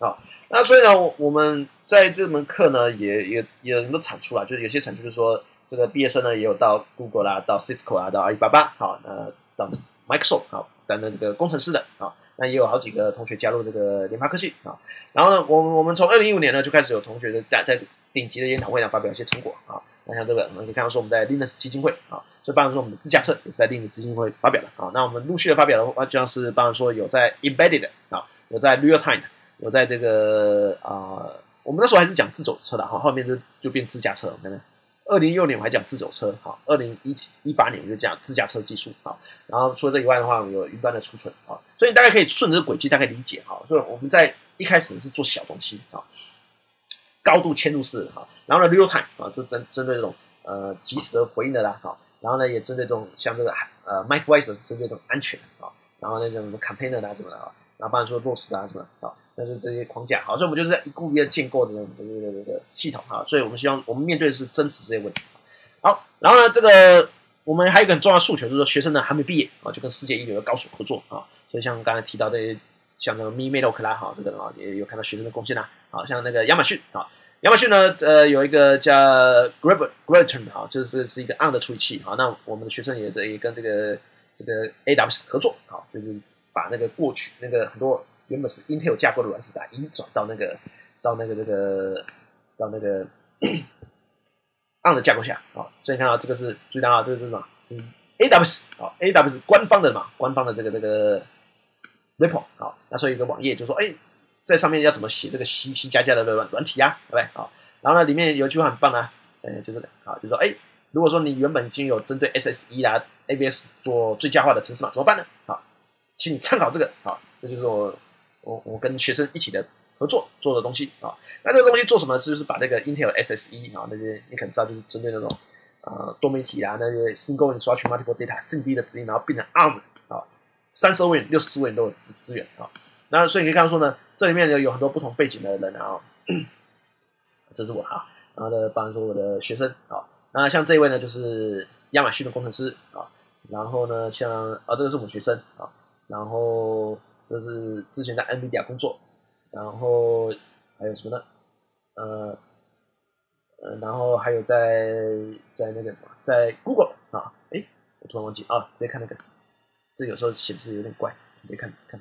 [SPEAKER 1] 那所以呢，我我们在这门课呢，也也也有很多产出啊，就是有些产出就是说，这个毕业生呢也有到 Google 啦，到 Cisco 啊，到阿里巴巴，好，那到 Microsoft 好，担任这个工程师的啊。那也有好几个同学加入这个联发科技啊。然后呢，我我们从二零一五年呢就开始有同学在在顶级的研讨会上发表一些成果啊。那像这个，我们可以看到说我们在 Linux 基金会啊，所以包含说我们的自驾车也是在 Linux 基金会发表的啊。那我们陆续的发表的话，就像是包含说有在 Embedded 啊，有在 Real Time， 有在这个啊、呃，我们那时候还是讲自走车的哈，后面就就变自驾车，看看。二零一六年我还讲自走车，好，二零一八年我就讲自驾车技术，好，然后除了这以外的话，我们有云端的储存，好，所以你大概可以顺着这个轨迹大概理解，好，所以我们在一开始是做小东西，好，高度嵌入式的，好，然后呢 real time 啊，这针针对这种呃即时的回应的啦，好，然后呢也针对这种像这个呃 microWISE 是针对这种安全啊，然后那种 container 啊什么的啊，然后包含说落实啊什么的，啊。那是这些框架，好，所以我们就是在一步一步建构的这个这个这个系统哈，所以我们希望我们面对的是真实这些问题。好，然后呢，这个我们还有一个很重要的诉求，就是说学生呢还没毕业啊，就跟世界一流的高手合作啊，所以像刚才提到的，像那个 Mi Metal 啦哈，这个啊也有看到学生的贡献啦，好像那个亚马逊啊，亚马逊呢呃有一个叫 Grab Graviton 哈，就是是一个 A R M 的处理器啊，那我们的学生也也跟这个这个 A W S 合作啊，就是把那个过去那个很多。原本是 Intel 架构的软体，把它移转到那个到那个这个到那个 A R M 的架构下啊，所以你看到这个是注意到啊，这个是什么？这是 A W S 啊 ，A W S 官方的嘛，官方的这个这个 report 啊，那所以有一个网页就说，哎，在上面要怎么写这个 C 七加加的软软体啊，对不对啊？然后呢，里面有一句话很棒啊，呃，就是啊，就是说，哎，如果说你原本已经有针对 S S E 啦、A B S 做最佳化的程式码，怎么办呢？啊，请你参考这个啊，这就是我。我我跟学生一起的合作做的东西啊，那这个东西做什么呢？就是把那个 Intel S S E 啊，那些你可能知道，就是针对那种呃多媒体啊，那些 Single Instruction Multiple Data S I M D 的指令，然后变成 A R M 啊，三十二位、六十四位都有资资源啊。那所以你可以看到说呢，这里面有很多不同背景的人啊，这是我哈，然后呢，包含说我的学生啊，那像这一位呢，就是亚马逊的工程师啊，然后呢，像啊这个是我们学生啊，然后。这是之前在 NVIDIA 工作，然后还有什么呢？呃呃，然后还有在在那个什么，在 Google 啊，哎，我突然忘记啊，直接看那个，这有时候显示有点怪，直接看看那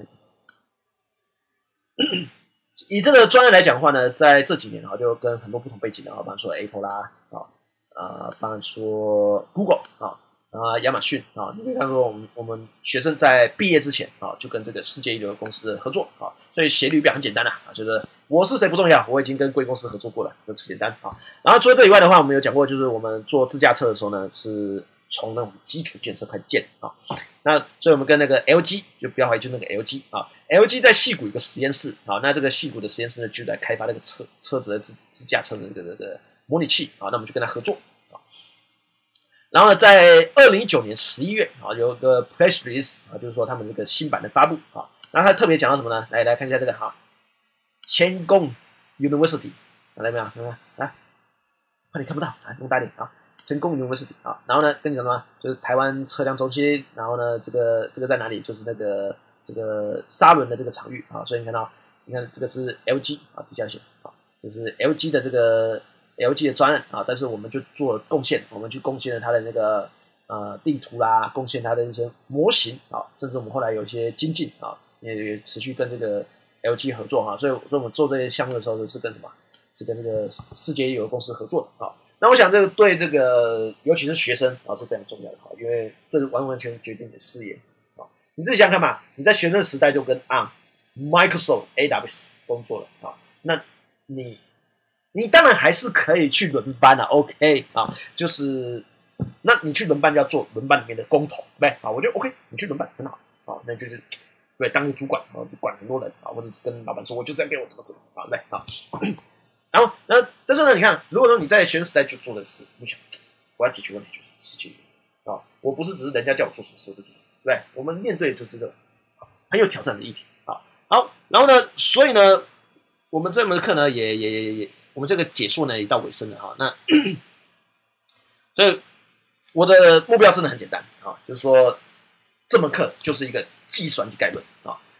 [SPEAKER 1] 个。以这个专业来讲的话呢，在这几年啊，就跟很多不同背景的啊，比方说 Apple 啦，啊啊，比方说 Google 啊。啊，亚马逊啊，你可以看说我们我们学生在毕业之前啊，就跟这个世界一流的公司合作啊，所以斜率表很简单啦啊，就是我是谁不重要，我已经跟贵公司合作过了，就这么简单啊。然后除了这以外的话，我们有讲过，就是我们做自驾车的时候呢，是从那种基础建设开始建啊。那所以我们跟那个 L G 就不要怀疑，就那个 L G 啊 ，L G 在矽谷一个实验室啊，那这个矽谷的实验室呢，就来开发那个车车子的自自驾车的这个这个模拟器啊，那我们就跟他合作。然后呢，在二零一九年十一月啊，有个 press release 啊，就是说他们这个新版的发布啊。然后他特别讲到什么呢？来来看一下这个哈，千工 University 啊，来没有？来没有？来，怕你看不到啊，弄大点啊，千工 University 啊。然后呢，跟你讲什么？就是台湾车辆中心。然后呢，这个这个在哪里？就是那个这个沙仑的这个场域啊。所以你看到，你看这个是 L G 啊，底下写啊，这是 L G 的这个。L G 的专案啊，但是我们就做了贡献，我们去贡献了它的那个呃地图啦，贡献它的一些模型啊，甚至我们后来有一些精进啊，也也持续跟这个 L G 合作哈，所以所以我们做这些项目的时候是跟什么？是跟这个世界有公司合作的啊。那我想这个对这个尤其是学生啊是非常重要的哈，因为这是完完全全决定你的事业啊。你自己想想看嘛，你在学生时代就跟 A R M、Microsoft、A W S 工作了啊，那你。你当然还是可以去轮班啊 ，OK 啊，就是那你去轮班就要做轮班里面的工头，对啊，我觉得 OK， 你去轮班很好啊，那就是对当个主管啊，管很多人啊，或者是跟老板说，我就是要给我怎么怎么啊，对啊，然后那但是呢，你看，如果说你在学生时代就做的事，你想我要解决问题就是事情啊，我不是只是人家叫我做什么事我就做什么，对，我们面对的就是这个很有挑战的议题啊，好，然后呢，所以呢，我们这门课呢也也也也。我们这个解说呢也到尾声了哈，那所以我的目标真的很简单啊，就是说这门课就是一个计算机概论啊。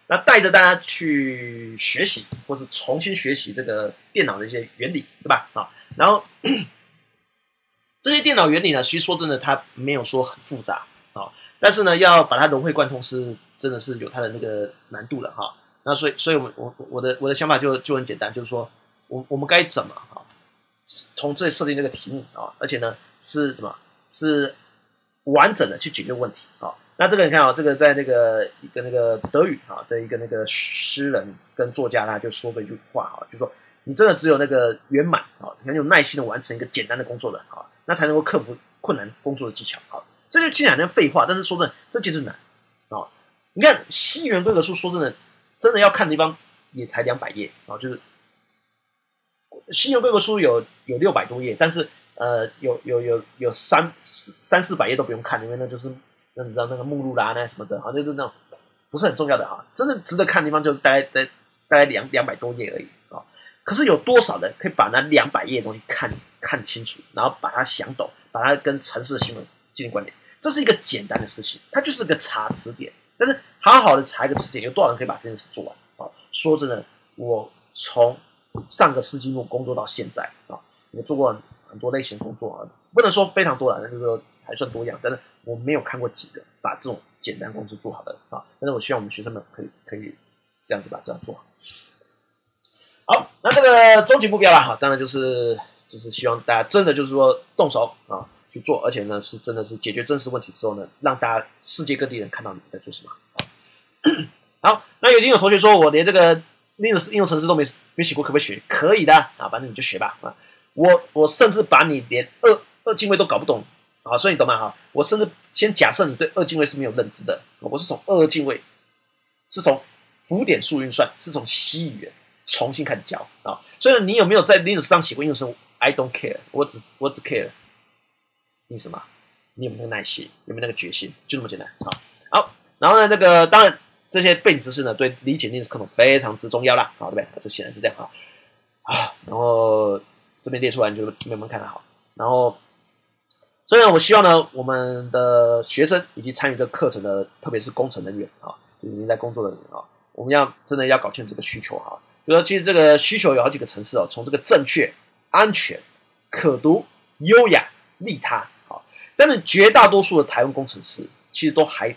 [SPEAKER 1] 那带着大家去学习，或是重新学习这个电脑的一些原理，对吧？啊，然后这些电脑原理呢，其实说真的，它没有说很复杂啊，但是呢，要把它融会贯通是真的是有它的那个难度的哈。那所以，所以我我我的我的想法就就很简单，就是说，我我们该怎么啊，从这里设定这个题目啊，而且呢是怎么是完整的去解决问题啊。那这个你看啊，这个在那个一个那个德语啊的一个那个诗人跟作家，他就说过一句话啊，就说你真的只有那个圆满啊，很有耐心的完成一个简单的工作的啊，那才能够克服困难工作的技巧啊。这就听起来像废话，但是说真的，这就是难啊。你看西元规格书，说真的，真的要看的地方也才两百页啊，就是西元规格书有有六百多页，但是呃有有有有三四三四百页都不用看，因为那就是那你知道那个目录啦、啊、那什么的，好像就是那种不是很重要的哈，真的值得看的地方就是大概在大概两两百多页而已啊。可是有多少人可以把那两百页的东西看看清楚，然后把它想懂，把它跟城市的新闻进行关联？这是一个简单的事情，它就是个查词典。但是好好的查一个词典，有多少人可以把这件事做完啊？说真的，我从上个世纪末工作到现在啊，也做过很多类型工作啊，不能说非常多了，那就是说还算多样，但是我没有看过几个把这种简单工作做好的啊。但是我希望我们学生们可以可以这样子把这样做好。好，那这个终极目标啦，哈，当然就是就是希望大家真的就是说动手啊去做，而且呢是真的是解决真实问题之后呢，让大家世界各地人看到你在做什么。好，那有听有同学说我连这个 Linux 应用程式都没没写过，可不可以学？可以的啊，反正你就学吧啊。我我甚至把你连二二进位都搞不懂啊，所以你懂吗？哈，我甚至先假设你对二进位是没有认知的，我是从二进位，是从浮点数运算，是从 C 语言重新开始教啊。所以你有没有在 Linux 上写过应用程式 ？I don't care， 我只我只 care 你什么？你有没有那个耐心？有没有那个决心？就这么简单啊。好，然后呢，这个当然这些背景知识呢，对理解 Linux 可能非常之重要啦，好，对不对？这显然是这样啊。啊，然后这边列出来，你就慢慢看得好。然后，所以呢，我希望呢，我们的学生以及参与这个课程的，特别是工程人员啊，就是已经在工作的人啊，我们要真的要搞清楚这个需求哈。就说其实这个需求有好几个层次哦，从这个正确、安全、可读、优雅、利他啊，但是绝大多数的台湾工程师其实都还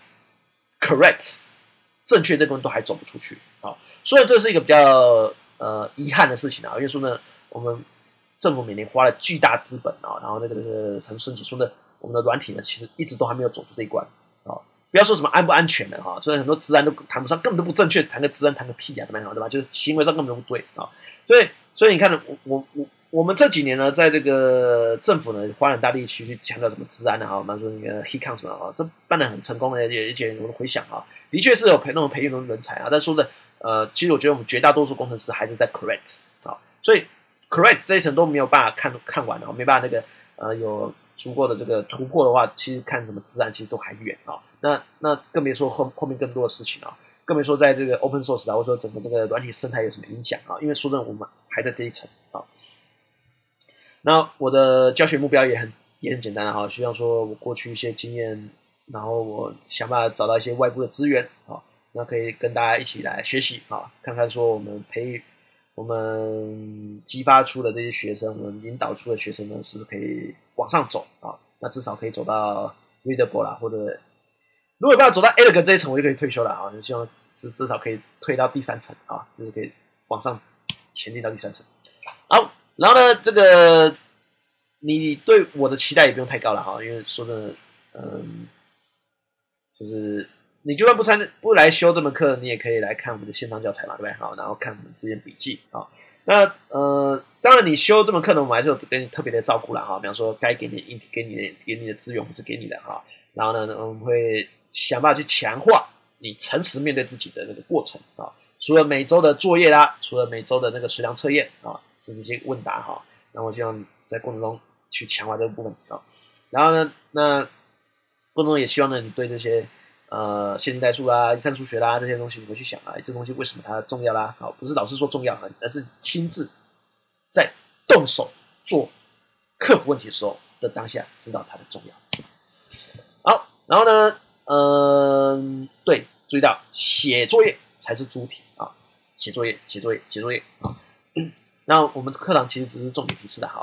[SPEAKER 1] correct 正确这个都还走不出去啊，所以这是一个比较呃遗憾的事情啊，因为说呢，我们政府每年花了巨大资本啊，然后那个那个什么升级，说呢，我们的软体呢，其实一直都还没有走出这一关啊。不要说什么安不安全的哈，所以很多治安都谈不上，根本都不正确，谈个治安谈个屁啊，怎么样，对吧？就是行为上根本都不对啊。所以，所以你看，我我我我们这几年呢，在这个政府呢，花了很大力气去强调什么治安啊，比方说那个 HeatCon 什么啊，都办得很成功的，而且我们回想啊，的确是有培那种培育那种人才啊。但说的呃，其实我觉得我们绝大多数工程师还是在 correct 啊，所以 correct 这一层都没有办法看看完啊，没办法那个呃有足够的这个突破的话，其实看什么治安其实都还远啊。那那更别说后后面更多的事情啊，更别说在这个 open source 啊，或者说整个这个软体生态有什么影响啊？因为说真的，我们还在这一层啊。那我的教学目标也很也很简单哈，希望说我过去一些经验，然后我想办法找到一些外部的资源啊，那可以跟大家一起来学习啊，看看说我们培育、我们激发出的这些学生，我们引导出的学生呢，是不是可以往上走啊？那至少可以走到 readable 啦，或者如果不要走到 elegant 这一层，我就可以退休了啊！就希望至至少可以退到第三层啊，就是可以往上前进到第三层。好，然后呢，这个你对我的期待也不用太高了哈，因为说真的，嗯，就是你就算不参不来修这门课，你也可以来看我们的线上教材嘛，对不对？好，然后看我们之前笔记啊。那呃，当然你修这门课呢，我们还是有给你特别的照顾啦哈，比方说该给你硬体给你的给你的资源，我们是给你的哈。然后呢，我们会想办法去强化你诚实面对自己的那个过程啊。除了每周的作业啦，除了每周的那个实量测验啊，甚至一些问答哈，那我希望在过程中去强化这个部分啊。然后呢，那过程中也希望呢，你对这些呃线性代数啦、一参数学啦这些东西，你会去想啊，这东西为什么它重要啦？好，不是老师说重要，而是亲自在动手做克服问题的时候的当下，知道它的重要。好，然后呢，嗯、呃，对，注意到写作业才是主体啊。写作业，写作业，写作业啊。那我们课堂其实只是重点提示的哈。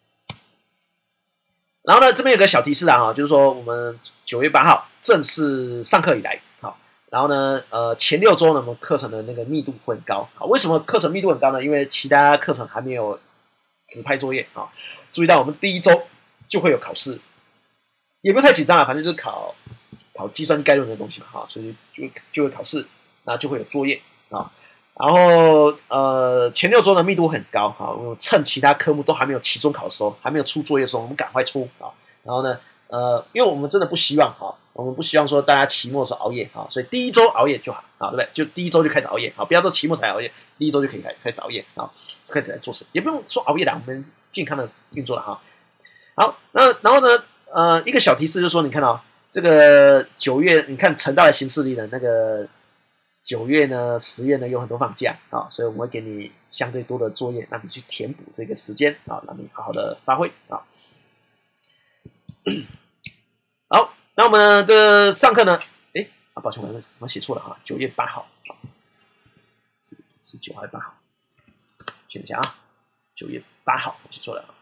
[SPEAKER 1] 然后呢，这边有个小提示啊，哈，就是说我们九月八号正式上课以来，好，然后呢，呃，前六周呢，我们课程的那个密度会很高，好，为什么课程密度很高呢？因为其他课程还没有指派作业啊。注意到我们第一周就会有考试，也不用太紧张啊，反正就是考考计算机概论的东西嘛，哈，所以就就会考试，那就会有作业啊。然后呃，前六周的密度很高哈，我趁其他科目都还没有期中考的时候，还没有出作业的时候，我们赶快出啊。然后呢，呃，因为我们真的不希望哈，我们不希望说大家期末的时候熬夜啊，所以第一周熬夜就好啊，对不对？就第一周就开始熬夜啊，不要到期末才熬夜，第一周就可以开开始熬夜啊，开始来做事，也不用说熬夜啦，我们健康的运作了哈。好，那然后呢，呃，一个小提示就是说，你看到、哦、这个九月，你看成大的行事历的那个。九月呢、十月呢有很多放假啊，所以我们会给你相对多的作业，让你去填补这个时间啊，让你好好的发挥啊。好，那我们的上课呢？哎，啊，抱歉，我我写错了哈，九月八号，是是九还是八号？选一下啊，九月八号，我写错了。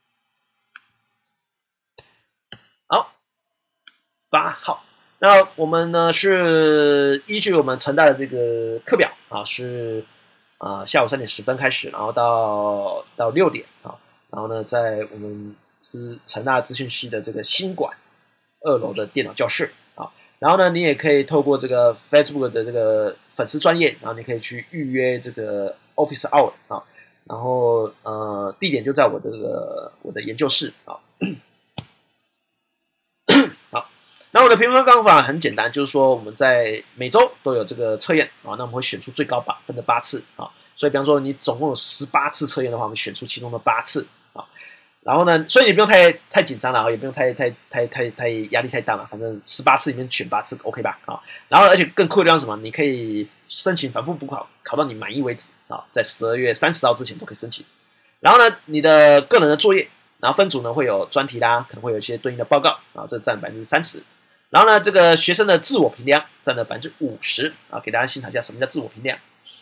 [SPEAKER 1] 好，八号。那我们呢是依据我们成大的这个课表啊，是啊下午三点十分开始，然后到到六点啊，然后呢在我们资成大资讯系的这个新馆二楼的电脑教室啊，然后呢你也可以透过这个 Facebook 的这个粉丝专页，然后你可以去预约这个 Office Hour 啊，然后呃地点就在我的这个我的研究室啊。那我的评分方法很简单，就是说我们在每周都有这个测验啊，那我们会选出最高分的八次啊，所以比方说你总共有十八次测验的话，我们选出其中的八次啊，然后呢，所以你不用太太紧张了啊，也不用太太太太太压力太大了，反正十八次里面选八次 OK 吧啊，然后而且更酷的是什么？你可以申请反复补考，考到你满意为止啊，在十二月三十号之前都可以申请。然后呢，你的个人的作业，然后分组呢会有专题啦，可能会有一些对应的报告啊，这占百分之三十。然后呢，这个学生的自我评量占了百分之五十啊，给大家欣赏一下什么叫自我评量。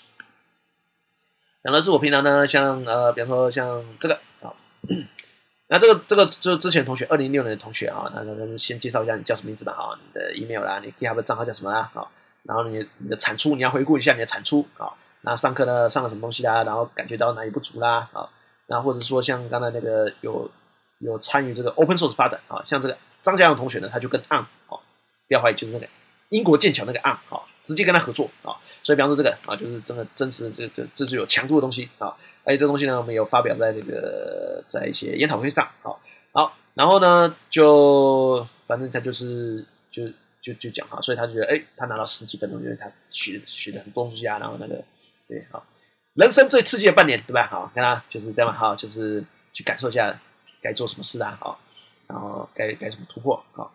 [SPEAKER 1] 讲到自我评量呢，像呃，比方说像这个啊，那这个这个就是之前同学，二零一六年的同学啊，那那那就先介绍一下你叫什么名字吧哈，你的 email 啦，你 GitHub 的账号叫什么啦，好，然后你你的产出你要回顾一下你的产出啊，那上课呢上了什么东西啦，然后感觉到哪里不足啦啊，那或者说像刚才那个有有参与这个 open source 发展啊，像这个张家阳同学呢，他就跟 on 哦。不要怀疑，就是那个英国剑桥那个 on 啊，直接跟他合作啊，所以比方说这个啊，就是真的真实这这这是有强度的东西啊，而且这东西呢，我们有发表在这个在一些研讨会上啊，好，然后呢就反正他就是就就就讲哈，所以他就觉得哎，他拿到十几分钟，因为他学学了很多东西啊，然后那个对啊，人生最刺激的半年，对吧？好，跟他就是这样哈，就是去感受一下该做什么事啊，好，然后该该怎么突破啊。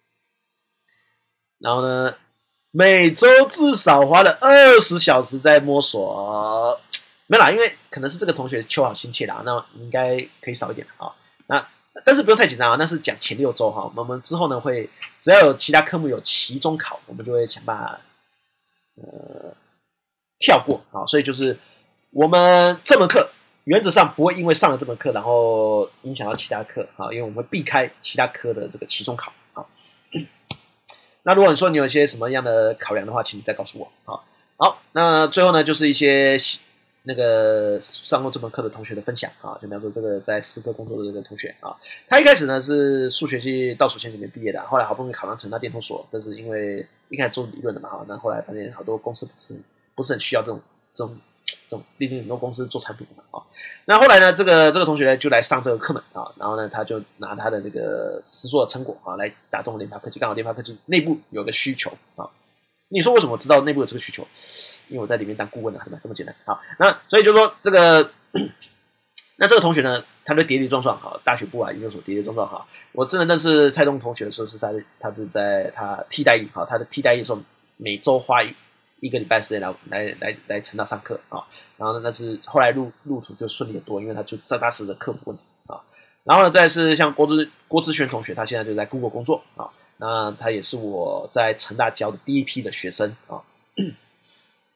[SPEAKER 1] 然后呢，每周至少花了二十小时在摸索，没啦，因为可能是这个同学求好心切啦，那应该可以少一点啊。那但是不用太紧张啊，那是讲前六周哈，我们之后呢会只要有其他科目有期中考，我们就会想办法呃跳过啊。所以就是我们这门课原则上不会因为上了这门课，然后影响到其他课啊，因为我们会避开其他科的这个期中考啊。那如果你说你有一些什么样的考量的话，请你再告诉我啊。好，那最后呢，就是一些那个上过这门课的同学的分享啊，就比方说这个在思科工作的这个同学啊，他一开始呢是数学系倒数前几年毕业的，后来好不容易考上成大电通所，但是因为一开始做理论的嘛哈，那后来发现好多公司不是不是很需要这种这种。这种毕竟很多公司做产品的嘛啊，那后来呢，这个这个同学就来上这个课门啊，然后呢，他就拿他的这个实作的成果啊来打动联发科技，刚好联发科技内部有个需求啊。你说为什么我知道内部有这个需求？因为我在里面当顾问啊，对吧？这么简单啊。那所以就说这个，那这个同学呢，他的跌跌撞撞哈，大学部啊研究所跌跌撞撞哈。我真的认识蔡东同学的时候是在他是在他替代役哈，他的替代役的时候每周花一。一个礼拜时间来来来来成大上课啊，然后呢，但是后来路路途就顺利很多，因为他就扎扎实的克服问题啊。然后呢，再是像郭志郭志轩同学，他现在就在 Google 工作啊，那他也是我在成大教的第一批的学生啊。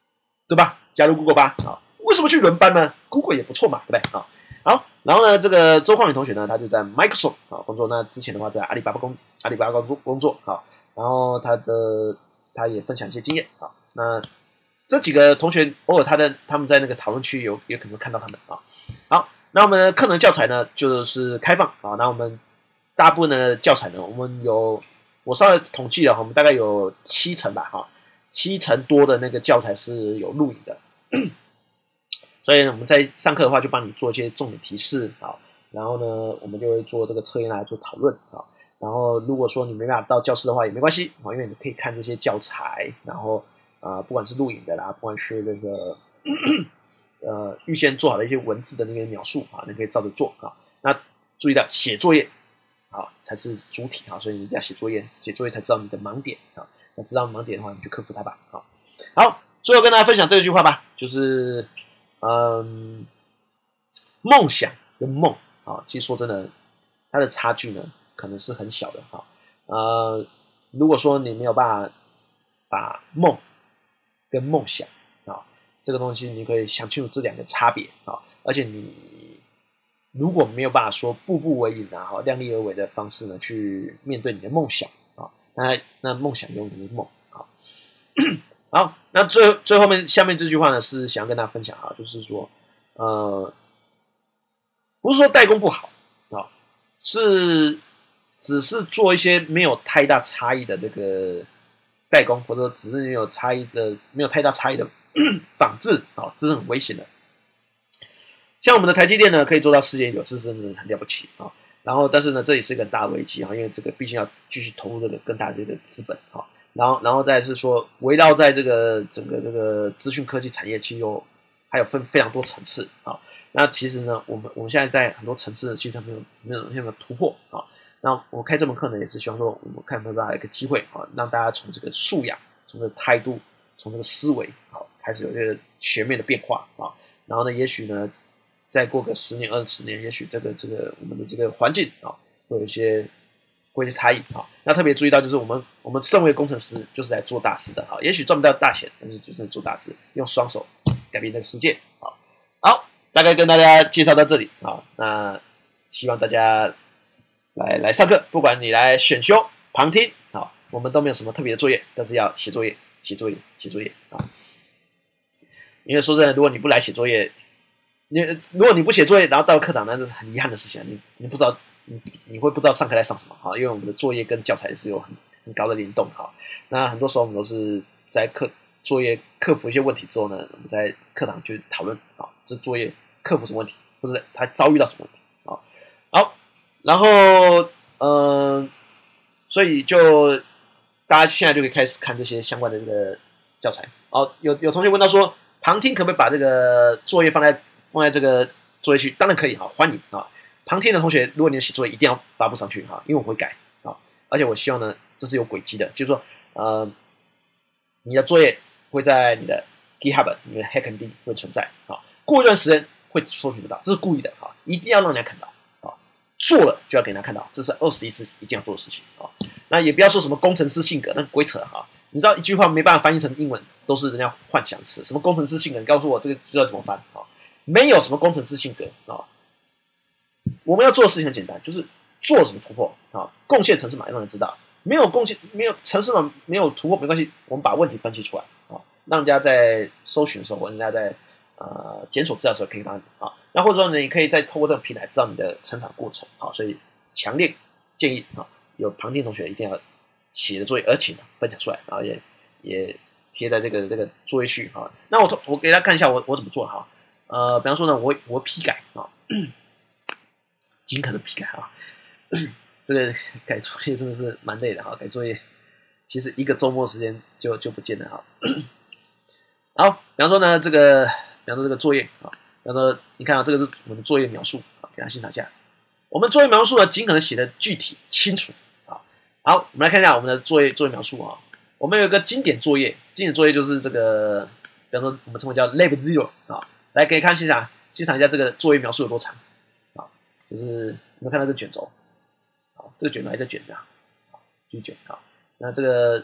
[SPEAKER 1] 对吧？加入 Google 吧，好，为什么去轮班呢 ？Google 也不错嘛，对不对？好，好，然后呢，这个周匡宇同学呢，他就在 Microsoft 啊工作，那之前的话在阿里巴巴工阿里巴巴工作工作，好，然后他的他也分享一些经验，好，那这几个同学偶尔他的他们在那个讨论区有有可能看到他们啊，好，那我们的课程教材呢就是开放啊，那我们大部分的教材呢，我们有我稍微统计了，我们大概有七成吧，哈。七成多的那个教材是有录影的，所以我们在上课的话就帮你做一些重点提示啊，然后呢，我们就会做这个测验来做讨论啊。然后如果说你没办法到教室的话也没关系啊，因为你可以看这些教材，然后啊、呃，不管是录影的啦，不管是那个呃预先做好的一些文字的那个描述啊，你可以照着做啊。那注意到写作业啊才是主体啊，所以你一定要写作业，写作业才知道你的盲点啊。那知道盲点的话，你就克服它吧。好，好，最后跟大家分享这句话吧，就是嗯，梦想跟梦啊，其实说真的，它的差距呢，可能是很小的哈。呃，如果说你没有办法把梦跟梦想啊这个东西，你可以想清楚这两个差别啊，而且你如果没有办法说步步为营啊，哈，量力而为的方式呢，去面对你的梦想。那那梦想永远是梦啊。好，那最最后面下面这句话呢，是想要跟大家分享啊，就是说，呃，不是说代工不好啊，是只是做一些没有太大差异的这个代工，或者只是没有差异的、没有太大差异的仿制啊，这是很危险的。像我们的台积电呢，可以做到世界一流，这真的很了不起啊。然后，但是呢，这也是一个很大的危机啊，因为这个毕竟要继续投入这个更大的这个资本啊。然后，然后再是说，围绕在这个整个这个资讯科技产业，其实有还有分非常多层次啊。那其实呢，我们我们现在在很多层次其实没有没有没有突破啊。那我开这门课呢，也是希望说，我们看到大家一个机会啊，让大家从这个素养、从这个态度、从这个思维啊，开始有这个全面的变化啊。然后呢，也许呢。再过个十年、二十年，也许这个这个我们的这个环境啊，会有一些会有一些差异啊。那特别注意到，就是我们我们身为工程师，就是来做大事的啊。也许赚不到大钱，但是就是做大事，用双手改变这个世界啊。好，大概跟大家介绍到这里啊。那希望大家来来上课，不管你来选修、旁听啊，我们都没有什么特别的作业，但是要写作业、写作业、写作业啊。因为说真的，如果你不来写作业，你如果你不写作业，然后到课堂，那是很遗憾的事情啊！你你不知道，你你会不知道上课在上什么哈？因为我们的作业跟教材是有很很高的联动哈。那很多时候我们都是在课作业克服一些问题之后呢，我们在课堂去讨论啊，这作业克服什么问题，或者他遭遇到什么问题啊？好，然后嗯、呃，所以就大家现在就可以开始看这些相关的这个教材。哦，有有同学问到说，旁听可不可以把这个作业放在？放在这个作业区，当然可以哈，欢迎啊！旁听的同学，如果你的写作业一定要发布上去哈，因为我会改啊，而且我希望呢，这是有轨迹的，就是说，呃，你的作业会在你的 GitHub、你的 HackMD 会存在啊，过一段时间会搜寻不到，这是故意的啊，一定要让人家看到啊，做了就要给人家看到，这是二十一世纪一定要做的事情啊。那也不要说什么工程师性格，那鬼扯哈！你知道一句话没办法翻译成英文，都是人家幻想词，什么工程师性格，你告诉我这个知道怎么翻啊？没有什么工程师性格啊，我们要做的事情很简单，就是做什么突破啊，贡献城市码让人知道，没有贡献，没有城市码没有突破没关系，我们把问题分析出来啊，让人家在搜寻的时候，或者人家在呃检索资料的时候可以帮你啊，那或者说呢，你可以再透过这个平台知道你的成长过程啊，所以强烈建议啊，有旁听同学一定要写的作业，而且呢分享出来，然后也也贴在这个这个作业区啊，那我我给大家看一下我我怎么做哈。呃，比方说呢，我我批改啊，尽可能批改啊，这个改作业真的是蛮累的哈，改作业其实一个周末时间就就不见了哈。好，比方说呢，这个比方说这个作业啊，比方说你看啊，这个是我们的作业描述啊，给大家欣赏一下。我们作业描述呢，尽可能写的具体清楚啊。好，我们来看一下我们的作业作业描述啊。我们有一个经典作业，经典作业就是这个，比方说我们称为叫 Lab Zero 啊。来，可以看欣赏欣赏一下这个作业描述有多长啊？就是你们看到这卷轴，啊，这个卷轴还在卷着，啊，继续卷啊。那这个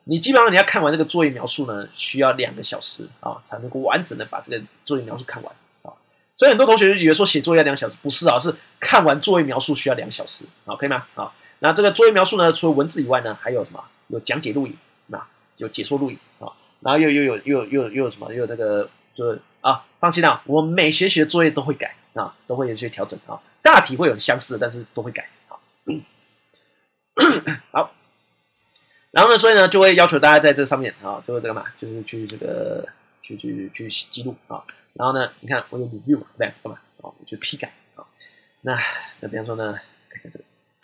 [SPEAKER 1] 你基本上你要看完这个作业描述呢，需要两个小时啊，才能够完整的把这个作业描述看完啊。所以很多同学以为说写作业要两小时，不是啊，是看完作业描述需要两小时啊，可以吗？啊，那这个作业描述呢，除了文字以外呢，还有什么？有讲解录影，那有解说录影啊，然后又又有又有又有又有什么？又有那个就是啊，放心啦，我每学期的作业都会改啊，都会有一些调整啊，大体会有相似的，但是都会改啊。好。然后呢，所以呢，就会要求大家在这上面啊，就会这个嘛，就是去这个去去去记录啊。然后呢，你看我有 review 嘛，对不对？干嘛？哦，就批改啊。那那比方说呢，看一下这个。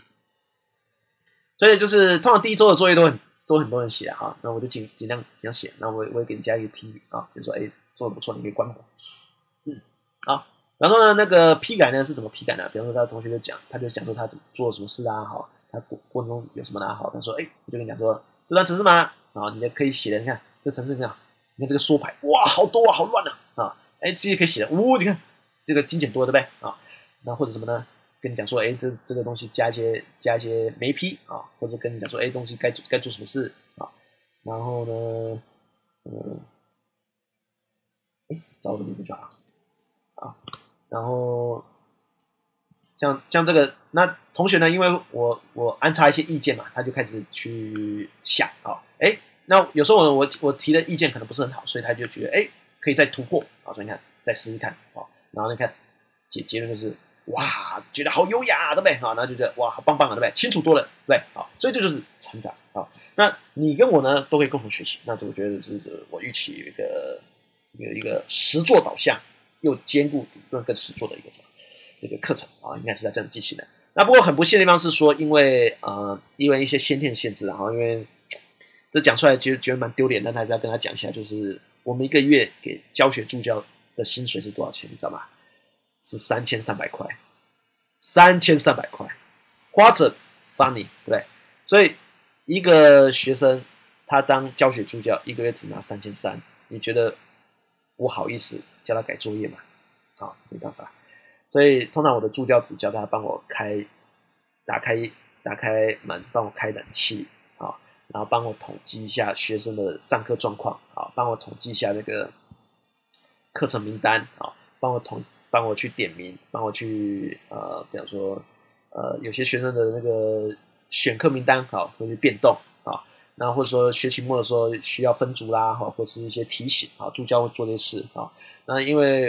[SPEAKER 1] 所以就是通常第一周的作业都很都很多人写哈，那我就尽尽量尽量写，那我我也给你加一个批语啊，比如说哎做的不错，你可以观摩。嗯，好。然后呢，那个批改呢是怎么批改呢？比方说他的同学就讲，他就讲说他怎么做什么事啊，好。他过过程中有什么拿好？他说：“哎、欸，我就跟你讲说，这段程式码啊，你可以写的。你看这程式，你看，你看这个缩排，哇，好多啊，好乱啊啊！哎、欸，这些可以写的，呜、哦，你看这个精简多，对不对啊？那或者什么呢？跟你讲说，哎、欸，这这个东西加一些加一些没批啊，或者跟你讲说，哎、欸，东西该该做什么事啊？然后呢，嗯，哎、欸，找我的名字就好啊。然后。”像像这个，那同学呢？因为我我安插一些意见嘛，他就开始去想啊，哎，那有时候我我我提的意见可能不是很好，所以他就觉得哎可以再突破啊，所以你看再试试看啊，然后你看结结论就是哇，觉得好优雅、啊，对不对？啊，然后就觉得哇好棒棒啊，对不对？清楚多了，对不对？好，所以这就是成长啊。那你跟我呢都可以共同学习，那我觉得是我预期有一个有一个实作导向又兼顾理论跟实作的一个什么？这个课程啊，应该是在这样进行的。那不过很不幸的地方是说，因为呃，因为一些先天限制啊，因为这讲出来其实觉得蛮丢脸，但还是要跟他讲一下，就是我们一个月给教学助教的薪水是多少钱，你知道吗？是三千三百块，三千三百块，花着 funny， 对不对？所以一个学生他当教学助教，一个月只拿三千三，你觉得我好意思叫他改作业吗？啊，没办法。所以通常我的助教只叫他帮我开、打开、打开门，帮我开冷气，啊，然后帮我统计一下学生的上课状况，啊，帮我统计一下那个课程名单，啊，帮我统、帮我去点名，帮我去呃，比方说呃，有些学生的那个选课名单，好，会去变动，啊，然后或者说学期末的时候需要分组啦，哈，或是一些提醒，啊，助教会做这些事，啊，那因为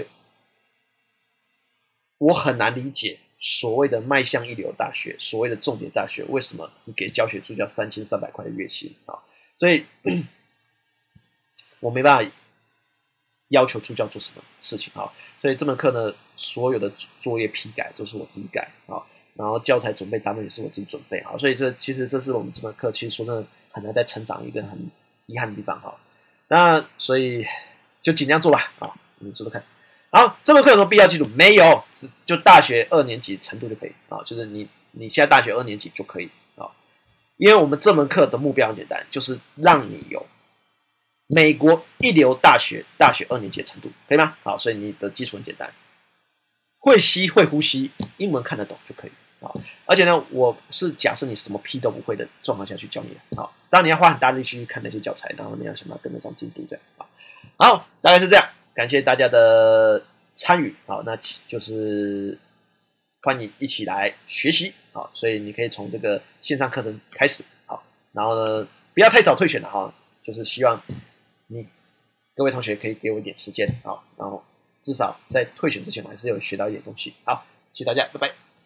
[SPEAKER 1] 我很难理解所谓的迈向一流大学，所谓的重点大学，为什么只给教学助教三千三百块的月薪啊？所以，我没办法要求助教做什么事情啊。所以这门课呢，所有的作业批改都是我自己改啊，然后教材准备单位也是我自己准备啊。所以这其实这是我们这门课其实说真的很难再成长一个很遗憾的地方哈。那所以就尽量做吧啊，你们做做看。好，这门课有什么必要记住？没有，只就大学二年级程度就可以啊，就是你你现在大学二年级就可以啊，因为我们这门课的目标很简单，就是让你有美国一流大学大学二年级的程度，可以吗？好，所以你的基础很简单，会吸会呼吸，英文看得懂就可以啊。而且呢，我是假设你什么屁都不会的状况下去教你的，好，当然你要花很大力气去看那些教材，然后你要想办法跟得上进度这样啊。好，大概是这样。感谢大家的参与，好，那就是欢迎一起来学习，好，所以你可以从这个线上课程开始，好，然后呢，不要太早退选了哈，就是希望你各位同学可以给我一点时间，好，然后至少在退选之前，我还是有学到一点东西，好，谢谢大家，拜拜。